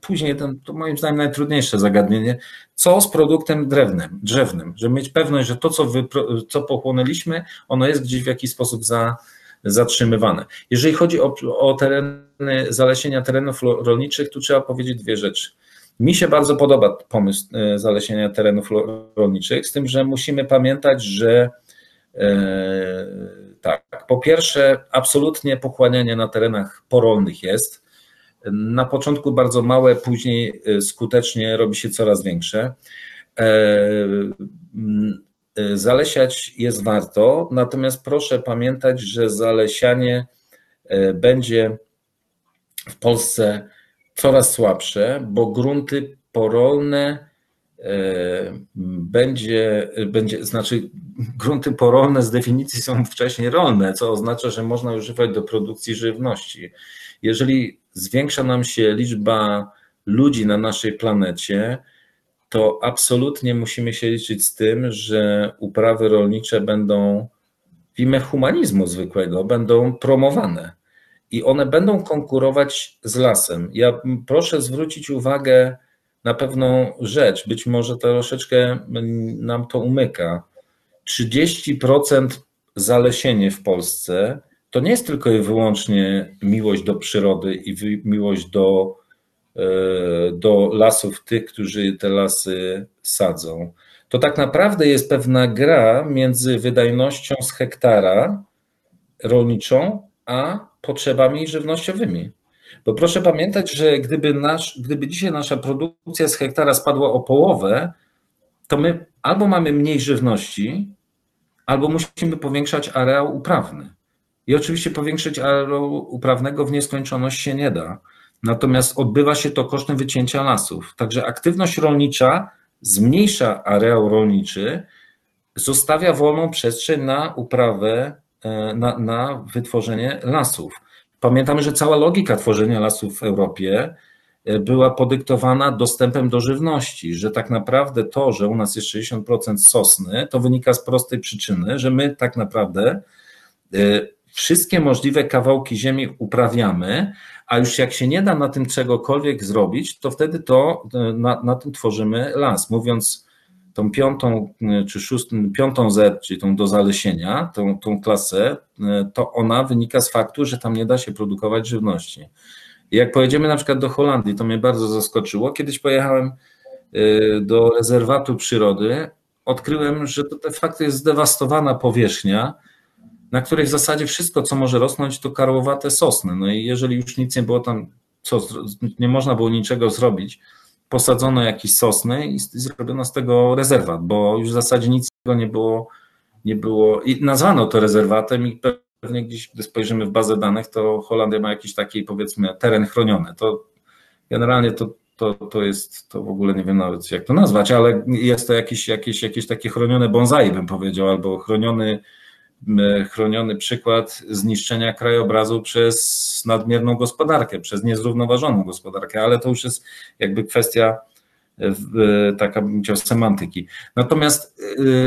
Speaker 2: później ten, to moim zdaniem najtrudniejsze zagadnienie, co z produktem drewnem, drzewnym, żeby mieć pewność, że to, co, wypro, co pochłonęliśmy, ono jest gdzieś w jakiś sposób za, zatrzymywane. Jeżeli chodzi o, o tereny, zalesienia terenów rolniczych, tu trzeba powiedzieć dwie rzeczy. Mi się bardzo podoba pomysł zalesienia terenów rolniczych, z tym, że musimy pamiętać, że e, tak, po pierwsze absolutnie pochłanianie na terenach porolnych jest. Na początku bardzo małe, później skutecznie robi się coraz większe. Zalesiać jest warto, natomiast proszę pamiętać, że zalesianie będzie w Polsce coraz słabsze, bo grunty porolne będzie, będzie, znaczy grunty porolne z definicji są wcześniej rolne, co oznacza, że można używać do produkcji żywności. Jeżeli zwiększa nam się liczba ludzi na naszej planecie, to absolutnie musimy się liczyć z tym, że uprawy rolnicze będą w imię humanizmu zwykłego, będą promowane i one będą konkurować z lasem. Ja proszę zwrócić uwagę na pewną rzecz, być może troszeczkę nam to umyka. trzydzieści procent zalesienie w Polsce to nie jest tylko i wyłącznie miłość do przyrody i miłość do, do lasów tych, którzy te lasy sadzą. To tak naprawdę jest pewna gra między wydajnością z hektara rolniczą, a potrzebami żywnościowymi. Bo proszę pamiętać, że gdyby, nasz, gdyby dzisiaj nasza produkcja z hektara spadła o połowę, to my albo mamy mniej żywności, albo musimy powiększać areał uprawny. I oczywiście powiększyć areału uprawnego w nieskończoność się nie da. Natomiast odbywa się to kosztem wycięcia lasów. Także aktywność rolnicza zmniejsza areał rolniczy, zostawia wolną przestrzeń na uprawę, na, na wytworzenie lasów. Pamiętamy, że cała logika tworzenia lasów w Europie była podyktowana dostępem do żywności, że tak naprawdę to, że u nas jest sześćdziesiąt procent sosny, to wynika z prostej przyczyny, że my tak naprawdę wszystkie możliwe kawałki ziemi uprawiamy, a już jak się nie da na tym czegokolwiek zrobić, to wtedy to na, na tym tworzymy las. Mówiąc tą piątą czy szóstą, piątą Z, czyli tą do zalesienia, tą, tą klasę, to ona wynika z faktu, że tam nie da się produkować żywności. I jak pojedziemy na przykład do Holandii, to mnie bardzo zaskoczyło. Kiedyś pojechałem do rezerwatu przyrody, odkryłem, że to de facto jest zdewastowana powierzchnia, na której w zasadzie wszystko, co może rosnąć, to karłowate sosny. No i jeżeli już nic nie było tam, co, nie można było niczego zrobić, posadzono jakieś sosny i zrobiono z tego rezerwat, bo już w zasadzie nic nie było, nie było i nazwano to rezerwatem i pewnie gdzieś, gdy spojrzymy w bazę danych, to Holandia ma jakiś taki, powiedzmy, teren chroniony. To generalnie to, to, to jest, to w ogóle nie wiem nawet jak to nazwać, ale jest to jakieś, jakieś, jakieś takie chronione bonsai, bym powiedział, albo chroniony chroniony przykład zniszczenia krajobrazu przez nadmierną gospodarkę, przez niezrównoważoną gospodarkę, ale to już jest jakby kwestia taka, bym powiedział, semantyki. Natomiast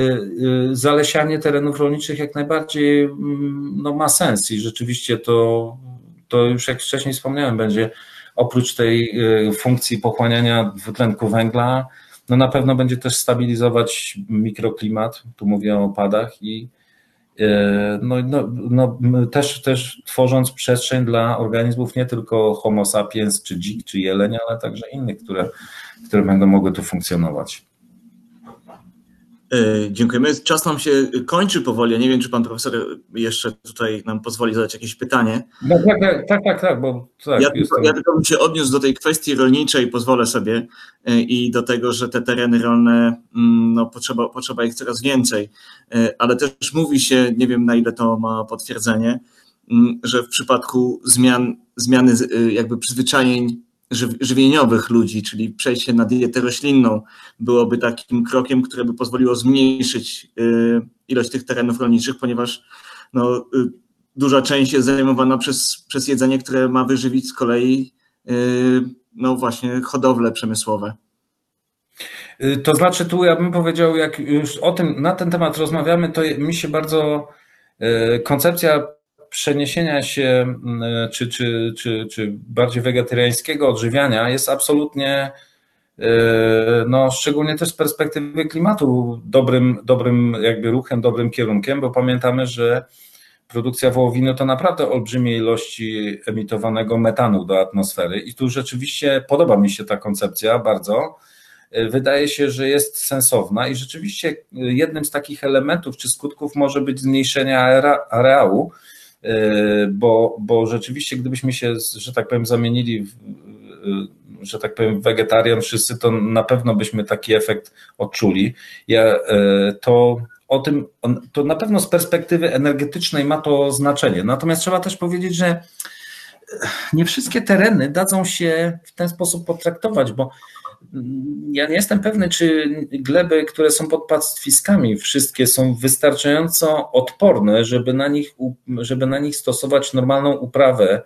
Speaker 2: zalesianie terenów rolniczych jak najbardziej no, ma sens i rzeczywiście to, to już jak wcześniej wspomniałem, będzie oprócz tej funkcji pochłaniania dwutlenku węgla, no na pewno będzie też stabilizować mikroklimat, tu mówię o opadach i No, no, no, też, też tworząc przestrzeń dla organizmów nie tylko Homo sapiens, czy dzik, czy jeleń, ale także innych, które, które będą mogły tu funkcjonować.
Speaker 3: Dziękujemy. Czas nam się kończy powoli. Ja nie wiem, czy pan profesor jeszcze tutaj nam pozwoli zadać jakieś pytanie.
Speaker 2: No, tak, tak, tak, tak, bo tak,
Speaker 3: ja, tylko, ja tylko bym się odniósł do tej kwestii rolniczej, pozwolę sobie, i do tego, że te tereny rolne, no, potrzeba, potrzeba ich coraz więcej, ale też mówi się, nie wiem na ile to ma potwierdzenie, że w przypadku zmian, zmiany jakby przyzwyczajeń żywieniowych ludzi, czyli przejście na dietę roślinną byłoby takim krokiem, które by pozwoliło zmniejszyć ilość tych terenów rolniczych, ponieważ no, duża część jest zajmowana przez, przez jedzenie, które ma wyżywić z kolei no właśnie hodowle przemysłowe.
Speaker 2: To znaczy tu ja bym powiedział, jak już o tym, na ten temat rozmawiamy, to mi się bardzo koncepcja przeniesienia się czy, czy, czy, czy bardziej wegetariańskiego odżywiania jest absolutnie, no szczególnie też z perspektywy klimatu, dobrym, dobrym jakby ruchem, dobrym kierunkiem, bo pamiętamy, że produkcja wołowiny to naprawdę olbrzymie ilości emitowanego metanu do atmosfery i tu rzeczywiście podoba mi się ta koncepcja bardzo. Wydaje się, że jest sensowna i rzeczywiście jednym z takich elementów czy skutków może być zmniejszenie areału, bo, bo rzeczywiście gdybyśmy się, że tak powiem, zamienili w, że tak powiem, wegetarian wszyscy, to na pewno byśmy taki efekt odczuli. Ja, to o tym, to na pewno z perspektywy energetycznej ma to znaczenie. Natomiast trzeba też powiedzieć, że nie wszystkie tereny dadzą się w ten sposób potraktować, bo ja nie jestem pewny, czy gleby, które są pod pastwiskami, wszystkie są wystarczająco odporne, żeby na nich, żeby na nich stosować normalną uprawę.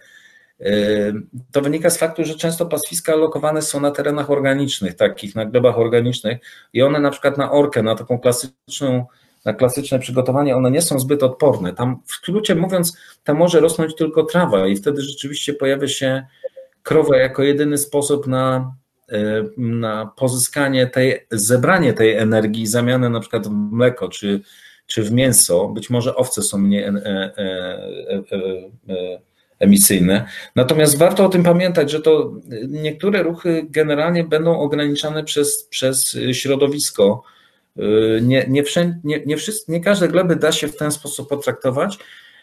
Speaker 2: To wynika z faktu, że często pastwiska lokowane są na terenach organicznych, takich na glebach organicznych i one na przykład na orkę, na taką klasyczną, na klasyczne przygotowanie, one nie są zbyt odporne. Tam w skrócie mówiąc, tam może rosnąć tylko trawa i wtedy rzeczywiście pojawia się krowa jako jedyny sposób na, na pozyskanie tej, zebranie tej energii, zamianę na przykład w mleko czy, czy w mięso. Być może owce są mniej e, e, e, e, emisyjne. Natomiast warto o tym pamiętać, że to niektóre ruchy generalnie będą ograniczane przez, przez środowisko. Nie, nie, wszędzie, nie, nie, wszyscy, nie każde gleby da się w ten sposób potraktować.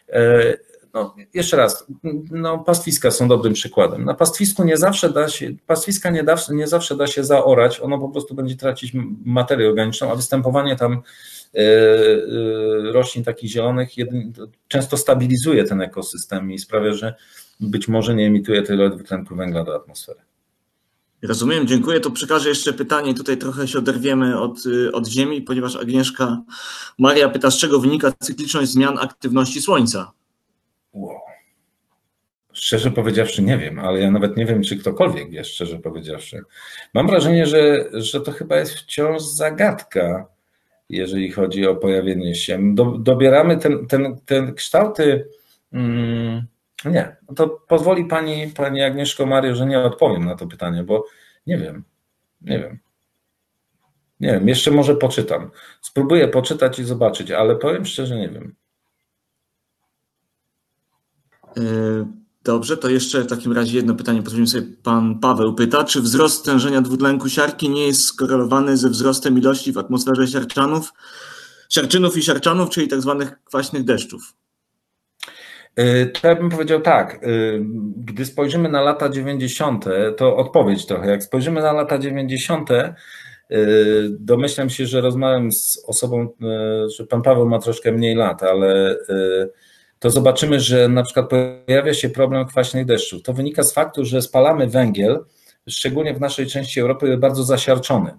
Speaker 2: No, jeszcze raz, no, pastwiska są dobrym przykładem. Na pastwisku nie zawsze da się, pastwiska nie, da, nie zawsze da się zaorać, ono po prostu będzie tracić materię organiczną, a występowanie tam roślin takich zielonych często stabilizuje ten ekosystem i sprawia, że być może nie emituje tyle dwutlenku węgla do atmosfery.
Speaker 3: Rozumiem, dziękuję. To przekażę jeszcze pytanie, tutaj trochę się oderwiemy od, od Ziemi, ponieważ Agnieszka Maria pyta, z czego wynika cykliczność zmian aktywności Słońca?
Speaker 2: Wow. Szczerze powiedziawszy nie wiem, ale ja nawet nie wiem, czy ktokolwiek wie, szczerze powiedziawszy. Mam wrażenie, że, że to chyba jest wciąż zagadka, jeżeli chodzi o pojawienie się. Do, dobieramy ten, ten, ten kształty. Hmm, nie, to pozwoli pani, pani Agnieszko Mario, że nie odpowiem na to pytanie, bo nie wiem, nie wiem. Nie wiem, jeszcze może poczytam. Spróbuję poczytać i zobaczyć, ale powiem szczerze, nie wiem.
Speaker 3: Dobrze, to jeszcze w takim razie jedno pytanie, pozwólmy sobie, pan Paweł pyta, czy wzrost stężenia dwutlenku siarki nie jest skorelowany ze wzrostem ilości w atmosferze siarczanów, siarczynów i siarczanów, czyli tak zwanych kwaśnych deszczów?
Speaker 2: To ja bym powiedział tak, gdy spojrzymy na lata dziewięćdziesiąte, to odpowiedź trochę, jak spojrzymy na lata dziewięćdziesiąte, domyślam się, że rozmawiam z osobą, że pan Paweł ma troszkę mniej lat, ale to zobaczymy, że na przykład pojawia się problem kwaśnych deszczów. To wynika z faktu, że spalamy węgiel, szczególnie w naszej części Europy, bardzo zasiarczony.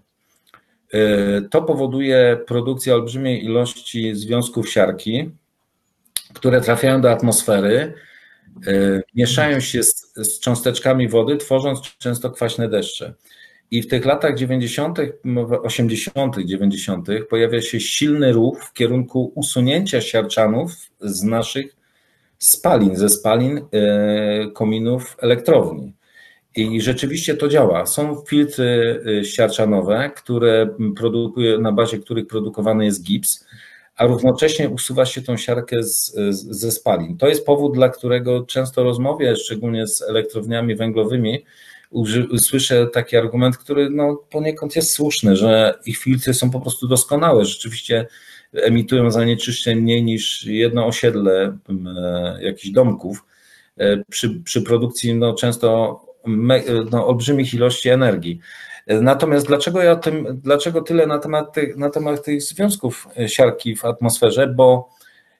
Speaker 2: To powoduje produkcję olbrzymiej ilości związków siarki, które trafiają do atmosfery, mieszają się z, z cząsteczkami wody, tworząc często kwaśne deszcze. I w tych latach dziewięćdziesiątych, osiemdziesiątych, dziewięćdziesiątych pojawia się silny ruch w kierunku usunięcia siarczanów z naszych spalin, ze spalin kominów elektrowni. I rzeczywiście to działa. Są filtry siarczanowe, które produkuje, na bazie których produkowany jest gips, a równocześnie usuwa się tą siarkę z, z, ze spalin. To jest powód, dla którego często rozmawiam, szczególnie z elektrowniami węglowymi, słyszę taki argument, który no poniekąd jest słuszny, że ich filtry są po prostu doskonałe. Rzeczywiście emitują zanieczyszczeń mniej niż jedno osiedle jakichś domków przy, przy produkcji no, często no, olbrzymich ilości energii. Natomiast dlaczego ja o tym, dlaczego tyle na temat, tych, na temat tych związków siarki w atmosferze? Bo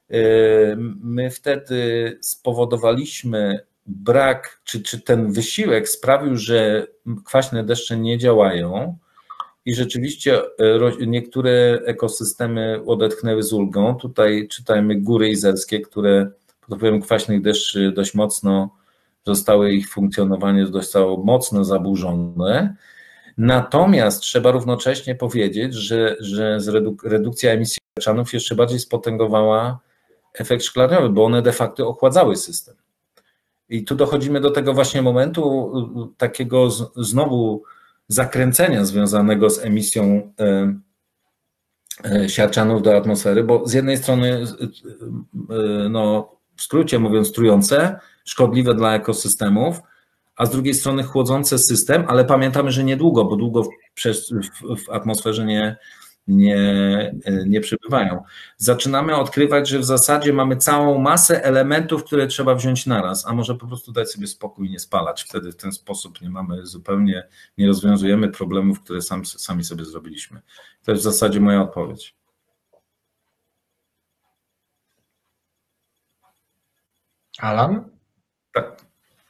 Speaker 2: my wtedy spowodowaliśmy brak, czy, czy ten wysiłek sprawił, że kwaśne deszcze nie działają i rzeczywiście niektóre ekosystemy odetchnęły z ulgą. Tutaj czytajmy Góry Izerskie, które pod wpływem kwaśnych deszczy dość mocno zostały, ich funkcjonowanie zostało mocno zaburzone. Natomiast trzeba równocześnie powiedzieć, że, że redukcja emisji siarczanów jeszcze bardziej spotęgowała efekt szklarniowy, bo one de facto ochładzały system. I tu dochodzimy do tego właśnie momentu takiego znowu zakręcenia związanego z emisją siarczanów do atmosfery, bo z jednej strony, no w skrócie mówiąc, trujące, szkodliwe dla ekosystemów, a z drugiej strony chłodzące system, ale pamiętamy, że niedługo, bo długo w, w, w atmosferze nie, nie, nie przebywają. Zaczynamy odkrywać, że w zasadzie mamy całą masę elementów, które trzeba wziąć naraz, a może po prostu dać sobie spokój i nie spalać. Wtedy w ten sposób nie mamy zupełnie, nie rozwiązujemy problemów, które sam, sami sobie zrobiliśmy. To jest w zasadzie moja odpowiedź.
Speaker 1: Alan?
Speaker 2: Tak.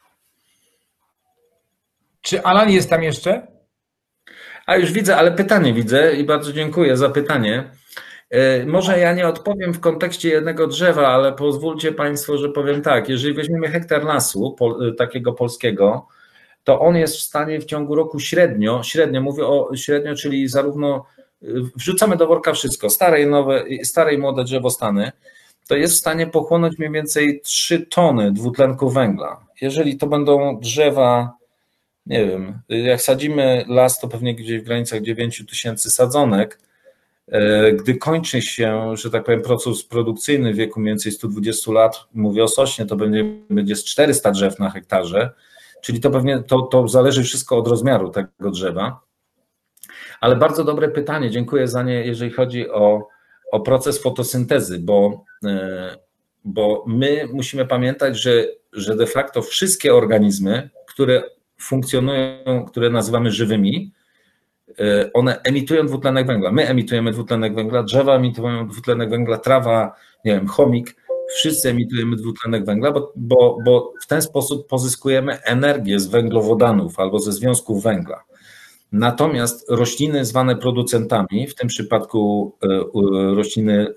Speaker 1: Czy Alan jest tam jeszcze?
Speaker 2: A już widzę, ale pytanie widzę i bardzo dziękuję za pytanie. Może ja nie odpowiem w kontekście jednego drzewa, ale pozwólcie Państwo, że powiem tak. Jeżeli weźmiemy hektar lasu takiego polskiego, to on jest w stanie w ciągu roku średnio, średnio mówię o średnio, czyli zarówno wrzucamy do worka wszystko, stare i nowe, stare i młode drzewostany, to jest w stanie pochłonąć mniej więcej trzy tony dwutlenku węgla. Jeżeli to będą drzewa, nie wiem, jak sadzimy las, to pewnie gdzieś w granicach dziewięć tysięcy sadzonek. Gdy kończy się, że tak powiem, proces produkcyjny w wieku mniej więcej stu dwudziestu lat, mówię o sośnie, to będzie, będzie z czterysta drzew na hektarze, czyli to pewnie to, to zależy wszystko od rozmiaru tego drzewa. Ale bardzo dobre pytanie, dziękuję za nie, jeżeli chodzi o, o proces fotosyntezy, bo, bo my musimy pamiętać, że, że de facto wszystkie organizmy, które funkcjonują, które nazywamy żywymi, one emitują dwutlenek węgla. My emitujemy dwutlenek węgla, drzewa emitują dwutlenek węgla, trawa, nie wiem, chomik, wszyscy emitujemy dwutlenek węgla, bo, bo, bo w ten sposób pozyskujemy energię z węglowodanów albo ze związków węgla. Natomiast rośliny zwane producentami, w tym przypadku rośliny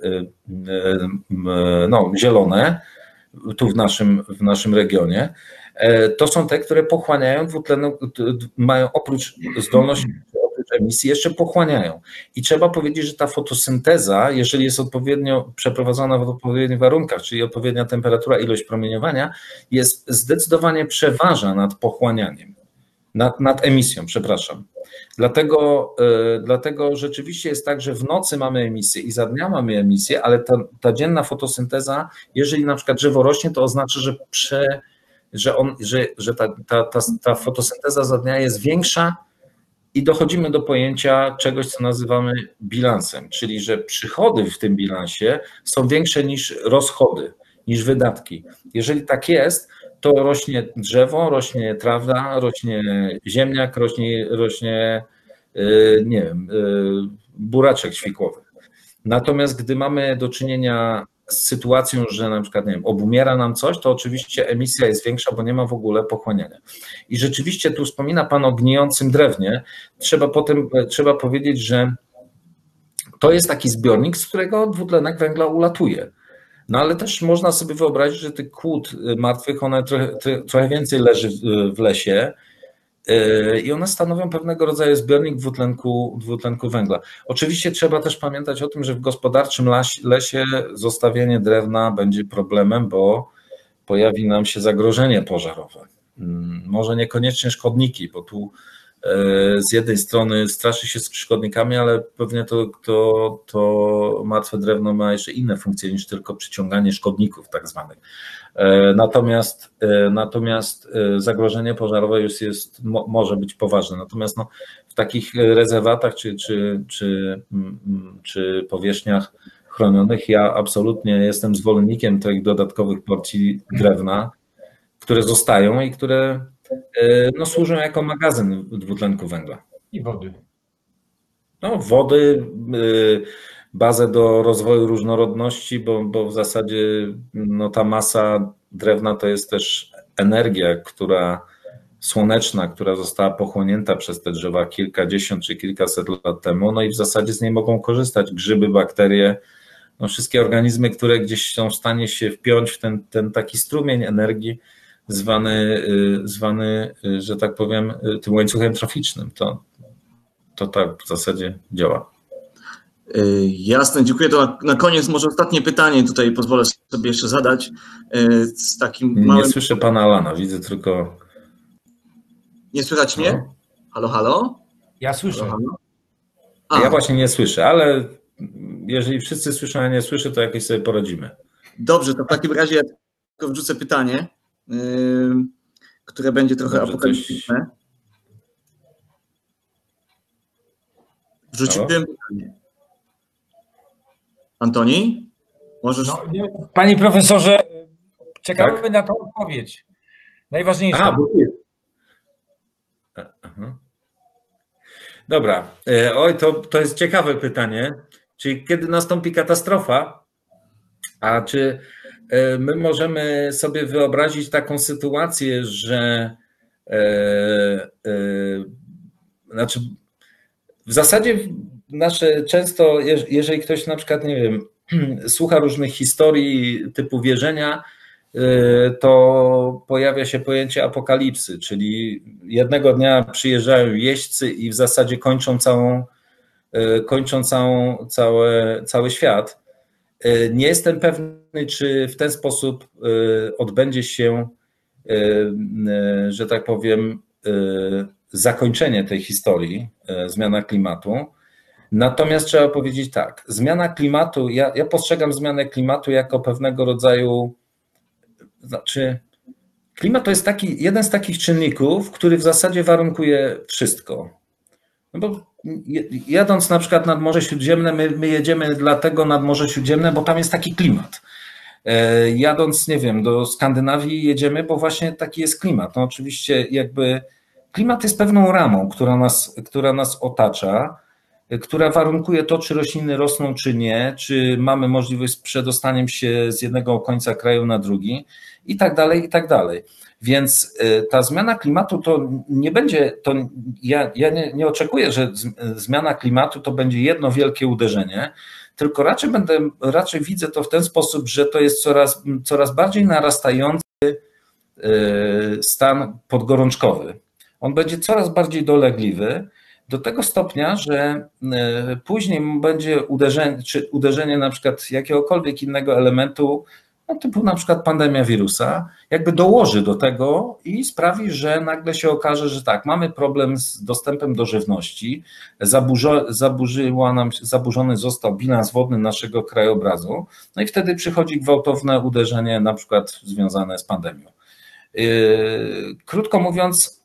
Speaker 2: no, zielone, tu w naszym, w naszym regionie, to są te, które pochłaniają dwutlenek, mają oprócz zdolności, oprócz emisji, jeszcze pochłaniają. I trzeba powiedzieć, że ta fotosynteza, jeżeli jest odpowiednio przeprowadzona w odpowiednich warunkach, czyli odpowiednia temperatura, ilość promieniowania, jest zdecydowanie przeważa nad pochłanianiem, nad, nad emisją, przepraszam. Dlatego, yy, dlatego rzeczywiście jest tak, że w nocy mamy emisję i za dnia mamy emisję, ale ta, ta dzienna fotosynteza, jeżeli na przykład drzewo rośnie, to oznacza, że prze że, on, że, że ta, ta, ta, ta fotosynteza za dnia jest większa i dochodzimy do pojęcia czegoś, co nazywamy bilansem, czyli że przychody w tym bilansie są większe niż rozchody, niż wydatki. Jeżeli tak jest, to rośnie drzewo, rośnie trawa, rośnie ziemniak, rośnie, rośnie nie wiem, buraczek świkłowy. Natomiast gdy mamy do czynienia z sytuacją, że na przykład, nie wiem, obumiera nam coś, to oczywiście emisja jest większa, bo nie ma w ogóle pochłaniania. I rzeczywiście tu wspomina Pan o gnijącym drewnie. Trzeba potem, trzeba powiedzieć, że to jest taki zbiornik, z którego dwutlenek węgla ulatuje. No ale też można sobie wyobrazić, że tych kłód martwych, one trochę, trochę więcej leży w lesie i one stanowią pewnego rodzaju zbiornik dwutlenku, dwutlenku węgla. Oczywiście trzeba też pamiętać o tym, że w gospodarczym lesie zostawienie drewna będzie problemem, bo pojawi nam się zagrożenie pożarowe. Może niekoniecznie szkodniki, bo tu z jednej strony straszy się z szkodnikami, ale pewnie to, to, to martwe drewno ma jeszcze inne funkcje niż tylko przyciąganie szkodników tak zwanych. Natomiast, natomiast zagrożenie pożarowe już jest, może być poważne. Natomiast no, w takich rezerwatach czy, czy, czy, czy powierzchniach chronionych ja absolutnie jestem zwolennikiem tych dodatkowych porcji drewna, które zostają i które no, służą jako magazyn dwutlenku węgla.
Speaker 1: I wody.
Speaker 2: No, wody, bazę do rozwoju różnorodności, bo, bo w zasadzie no, ta masa drewna to jest też energia, która słoneczna, która została pochłonięta przez te drzewa kilkadziesiąt czy kilkaset lat temu, no i w zasadzie z niej mogą korzystać grzyby, bakterie, no, wszystkie organizmy, które gdzieś są w stanie się wpiąć w ten, ten taki strumień energii, zwany, zwany, że tak powiem, tym łańcuchem troficznym. To, to tak w zasadzie działa.
Speaker 3: Jasne, dziękuję. To na, na koniec może ostatnie pytanie tutaj pozwolę sobie jeszcze zadać. Z takim
Speaker 2: nie
Speaker 3: małym...
Speaker 2: słyszę pana Alana, widzę tylko...
Speaker 3: Nie słychać mnie?
Speaker 2: No.
Speaker 3: Halo, halo?
Speaker 1: Ja słyszę.
Speaker 3: Halo, halo?
Speaker 2: A. Ja właśnie nie słyszę, ale jeżeli wszyscy słyszą, a ja nie słyszę, to jakoś sobie poradzimy.
Speaker 3: Dobrze, to w takim razie ja tylko wrzucę pytanie, yy, które będzie trochę
Speaker 2: Dobrze,
Speaker 3: apokaliptyczne.
Speaker 2: coś...
Speaker 3: Wrzuciłem pytanie. Antoni? Możesz...
Speaker 1: No, panie profesorze, czekamy
Speaker 2: tak?
Speaker 1: na tą odpowiedź. Najważniejsze.
Speaker 2: A, bo... Aha. Dobra. Oj, to, to jest ciekawe pytanie. Czyli kiedy nastąpi katastrofa? A czy my możemy sobie wyobrazić taką sytuację, że e, e, znaczy w zasadzie nasze często, jeżeli ktoś na przykład, nie wiem, słucha różnych historii typu wierzenia, to pojawia się pojęcie apokalipsy, czyli jednego dnia przyjeżdżają jeźdźcy i w zasadzie kończą całą, kończą całą, całe, cały świat. Nie jestem pewny, czy w ten sposób odbędzie się, że tak powiem, zakończenie tej historii, zmiana klimatu. Natomiast trzeba powiedzieć tak, zmiana klimatu, ja, ja postrzegam zmianę klimatu jako pewnego rodzaju, znaczy klimat to jest taki, jeden z takich czynników, który w zasadzie warunkuje wszystko. No bo jadąc na przykład nad Morze Śródziemne, my, my jedziemy dlatego nad Morze Śródziemne, bo tam jest taki klimat. Jadąc, nie wiem, do Skandynawii jedziemy, bo właśnie taki jest klimat. No oczywiście jakby klimat jest pewną ramą, która nas, która nas otacza, która warunkuje to, czy rośliny rosną, czy nie, czy mamy możliwość z przedostaniem się z jednego końca kraju na drugi i tak dalej, i tak dalej. Więc ta zmiana klimatu to nie będzie, to ja, ja nie, nie oczekuję, że zmiana klimatu to będzie jedno wielkie uderzenie, tylko raczej będę, raczej widzę to w ten sposób, że to jest coraz, coraz bardziej narastający stan podgorączkowy. On będzie coraz bardziej dolegliwy, do tego stopnia, że później będzie uderzenie, czy uderzenie na przykład jakiegokolwiek innego elementu, no typu na przykład pandemia wirusa, jakby dołoży do tego i sprawi, że nagle się okaże, że tak, mamy problem z dostępem do żywności, zaburzo, zaburzyła nam, zaburzony został bilans wodny naszego krajobrazu, no i wtedy przychodzi gwałtowne uderzenie na przykład związane z pandemią. Krótko mówiąc,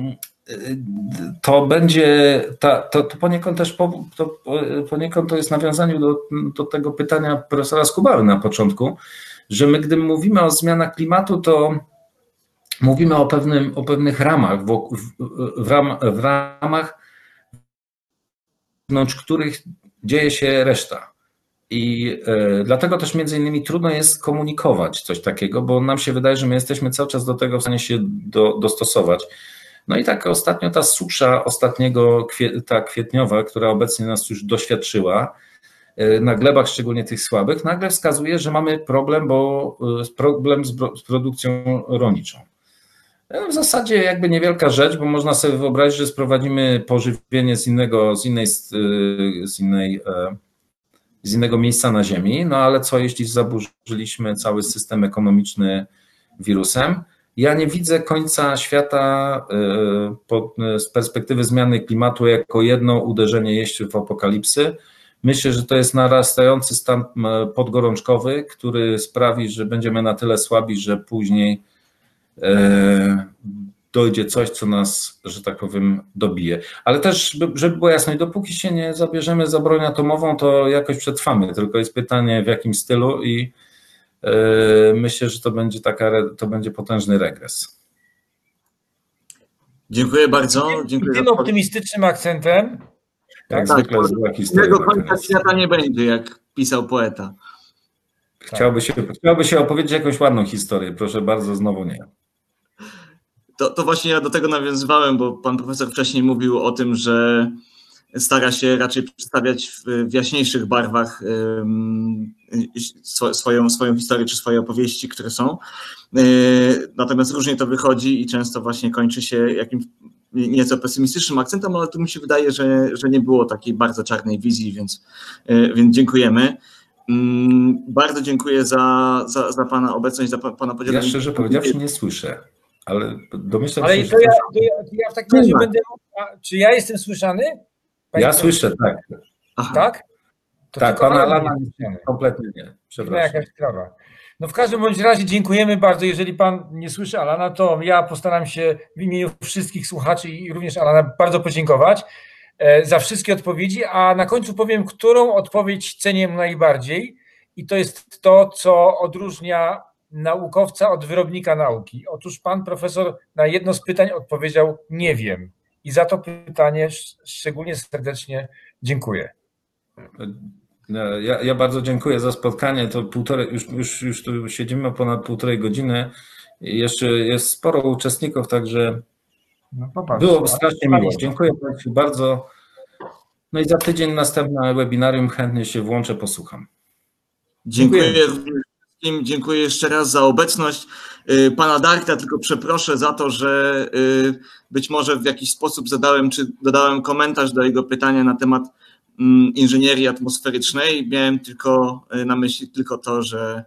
Speaker 2: to będzie, ta, to, to poniekąd też po, to poniekąd to jest nawiązanie do, do tego pytania profesora Skubały na początku, że my gdy mówimy o zmianach klimatu, to mówimy o, pewnym, o pewnych ramach, w, w, ram, w ramach, wewnątrz których dzieje się reszta. I y, dlatego też między innymi trudno jest komunikować coś takiego, bo nam się wydaje, że my jesteśmy cały czas do tego w stanie się do, dostosować. No i tak ostatnio ta susza ostatniego, ta kwietniowa, która obecnie nas już doświadczyła, na glebach szczególnie tych słabych, nagle wskazuje, że mamy problem, bo problem z produkcją rolniczą. W zasadzie jakby niewielka rzecz, bo można sobie wyobrazić, że sprowadzimy pożywienie z innego, z innej, z innej, z innego miejsca na ziemi, no ale co jeśli zaburzyliśmy cały system ekonomiczny wirusem? Ja nie widzę końca świata z perspektywy zmiany klimatu jako jedno uderzenie jeźdźców apokalipsy. Myślę, że to jest narastający stan podgorączkowy, który sprawi, że będziemy na tyle słabi, że później dojdzie coś, co nas, że tak powiem, dobije. Ale też, żeby było jasne, dopóki się nie zabierzemy za broń atomową, to jakoś przetrwamy. Tylko jest pytanie, w jakim stylu i myślę, że to będzie taka, to będzie potężny regres.
Speaker 3: Dziękuję bardzo. Dziękuję
Speaker 1: tym optymistycznym akcentem.
Speaker 2: Jak
Speaker 3: tak,
Speaker 2: zwykle zła historia.
Speaker 3: Innego końca świata nie będzie, jak pisał poeta.
Speaker 2: Chciałby się, chciałby się opowiedzieć jakąś ładną historię, proszę bardzo, znowu nie.
Speaker 3: To, to właśnie ja do tego nawiązywałem, bo pan profesor wcześniej mówił o tym, że stara się raczej przedstawiać w, w jaśniejszych barwach um, swoją, swoją historię czy swoje opowieści, które są. Natomiast różnie to wychodzi i często właśnie kończy się jakimś nieco pesymistycznym akcentem, ale tu mi się wydaje, że, że nie było takiej bardzo czarnej wizji, więc, więc dziękujemy. Bardzo dziękuję za, za, za Pana obecność, za Pana podzielenie.
Speaker 2: Ja szczerze powiedziawszy nie słyszę, ale domyślam
Speaker 1: ale
Speaker 2: się,
Speaker 1: to
Speaker 2: że...
Speaker 1: ja, to ja, to ja w takim razie będę... Czy ja jestem słyszany? Panie
Speaker 2: ja
Speaker 1: to...
Speaker 2: słyszę, tak.
Speaker 3: Aha.
Speaker 1: Tak? To
Speaker 2: tak, Pana Alana kompletnie nie. Przepraszam.
Speaker 1: Jakaś sprawa. No w każdym bądź razie dziękujemy bardzo. Jeżeli Pan nie słyszy Alana, to ja postaram się w imieniu wszystkich słuchaczy i również Alana bardzo podziękować za wszystkie odpowiedzi, a na końcu powiem, którą odpowiedź cenię najbardziej i to jest to, co odróżnia naukowca od wyrobnika nauki. Otóż Pan profesor na jedno z pytań odpowiedział nie wiem i za to pytanie szczególnie serdecznie dziękuję.
Speaker 2: Ja, ja bardzo dziękuję za spotkanie. To półtorej, już, już, już tu siedzimy ponad półtorej godziny i jeszcze jest sporo uczestników, także no było strasznie miło. Dziękuję Państwu bardzo. No i za tydzień następne webinarium, chętnie się włączę, posłucham.
Speaker 3: Dziękuję również wszystkim. Dziękuję jeszcze raz za obecność. Pana Darka tylko przeproszę za to, że być może w jakiś sposób zadałem czy dodałem komentarz do jego pytania na temat inżynierii atmosferycznej. Miałem tylko na myśli tylko to, że,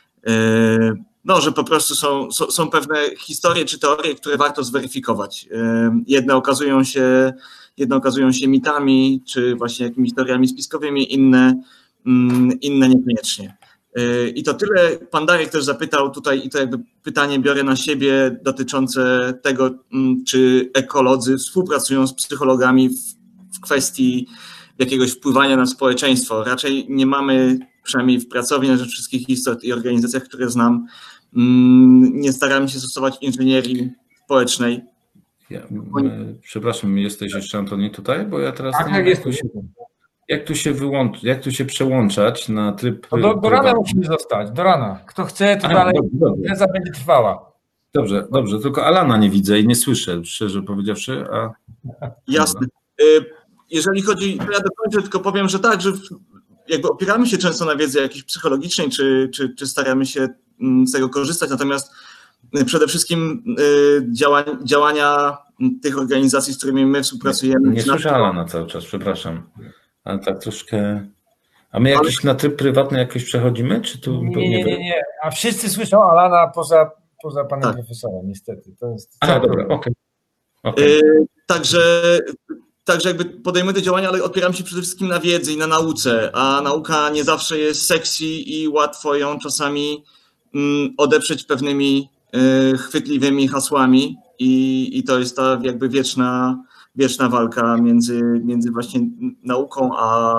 Speaker 3: no, że po prostu są, są pewne historie czy teorie, które warto zweryfikować. Jedne okazują się, jedne okazują się mitami, czy właśnie jakimiś teoriami spiskowymi, inne, inne niekoniecznie. I to tyle. Pan Darek też zapytał tutaj, i to jakby pytanie biorę na siebie dotyczące tego, czy ekolodzy współpracują z psychologami w, w kwestii jakiegoś wpływania na społeczeństwo. Raczej nie mamy, przynajmniej w Pracowni na rzecz wszystkich istot i organizacjach, które znam, nie staramy się stosować inżynierii społecznej.
Speaker 2: Ja, przepraszam, jesteś jeszcze, Antoni, tutaj? Bo ja teraz
Speaker 1: tak,
Speaker 2: nie wiem, jak, tu się, jak, tu się wyłącz, jak tu się przełączać na tryb...
Speaker 1: No do, do rana musimy zostać, do rana. Kto chce, to A, dalej impreza będzie trwała.
Speaker 2: Dobrze, dobrze, tylko Alana nie widzę i nie słyszę, szczerze powiedziawszy. A...
Speaker 3: Jasne. Jeżeli chodzi, to ja dokończę, tylko powiem, że tak, że jakby opieramy się często na wiedzy jakiejś psychologicznej, czy, czy, czy staramy się z tego korzystać, natomiast przede wszystkim działania, działania tych organizacji, z którymi my współpracujemy.
Speaker 2: Nie, nie słyszę Alana cały czas, przepraszam, ale tak troszkę... A my jakiś ale... na tryb prywatny jakoś przechodzimy? Czy tu
Speaker 1: nie, nie, nie, nie, nie, a wszyscy słyszą Alana poza, poza panem tak. profesorem, niestety. To jest...
Speaker 2: Aha, dobra, okej. Okay. Okay.
Speaker 3: Yy, także... Także jakby podejmujemy te działania, ale opieramy się przede wszystkim na wiedzy i na nauce, a nauka nie zawsze jest sexy i łatwo ją czasami odeprzeć pewnymi chwytliwymi hasłami i, i to jest ta jakby wieczna, wieczna walka między, między właśnie nauką a,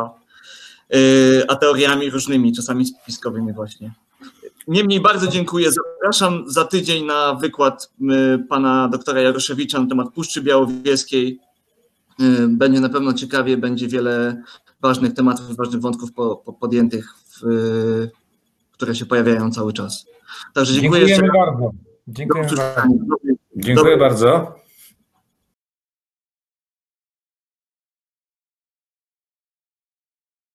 Speaker 3: a teoriami różnymi, czasami spiskowymi właśnie. Niemniej bardzo dziękuję. Zapraszam za tydzień na wykład pana doktora Jaroszewicza na temat Puszczy Białowieskiej. Będzie na pewno ciekawie, będzie wiele ważnych tematów, ważnych wątków po, po podjętych, w, które się pojawiają cały czas. Także dziękuję
Speaker 1: Dziękujemy
Speaker 3: jeszcze.
Speaker 1: bardzo. Dziękuję bardzo.
Speaker 2: Dziękuję bardzo.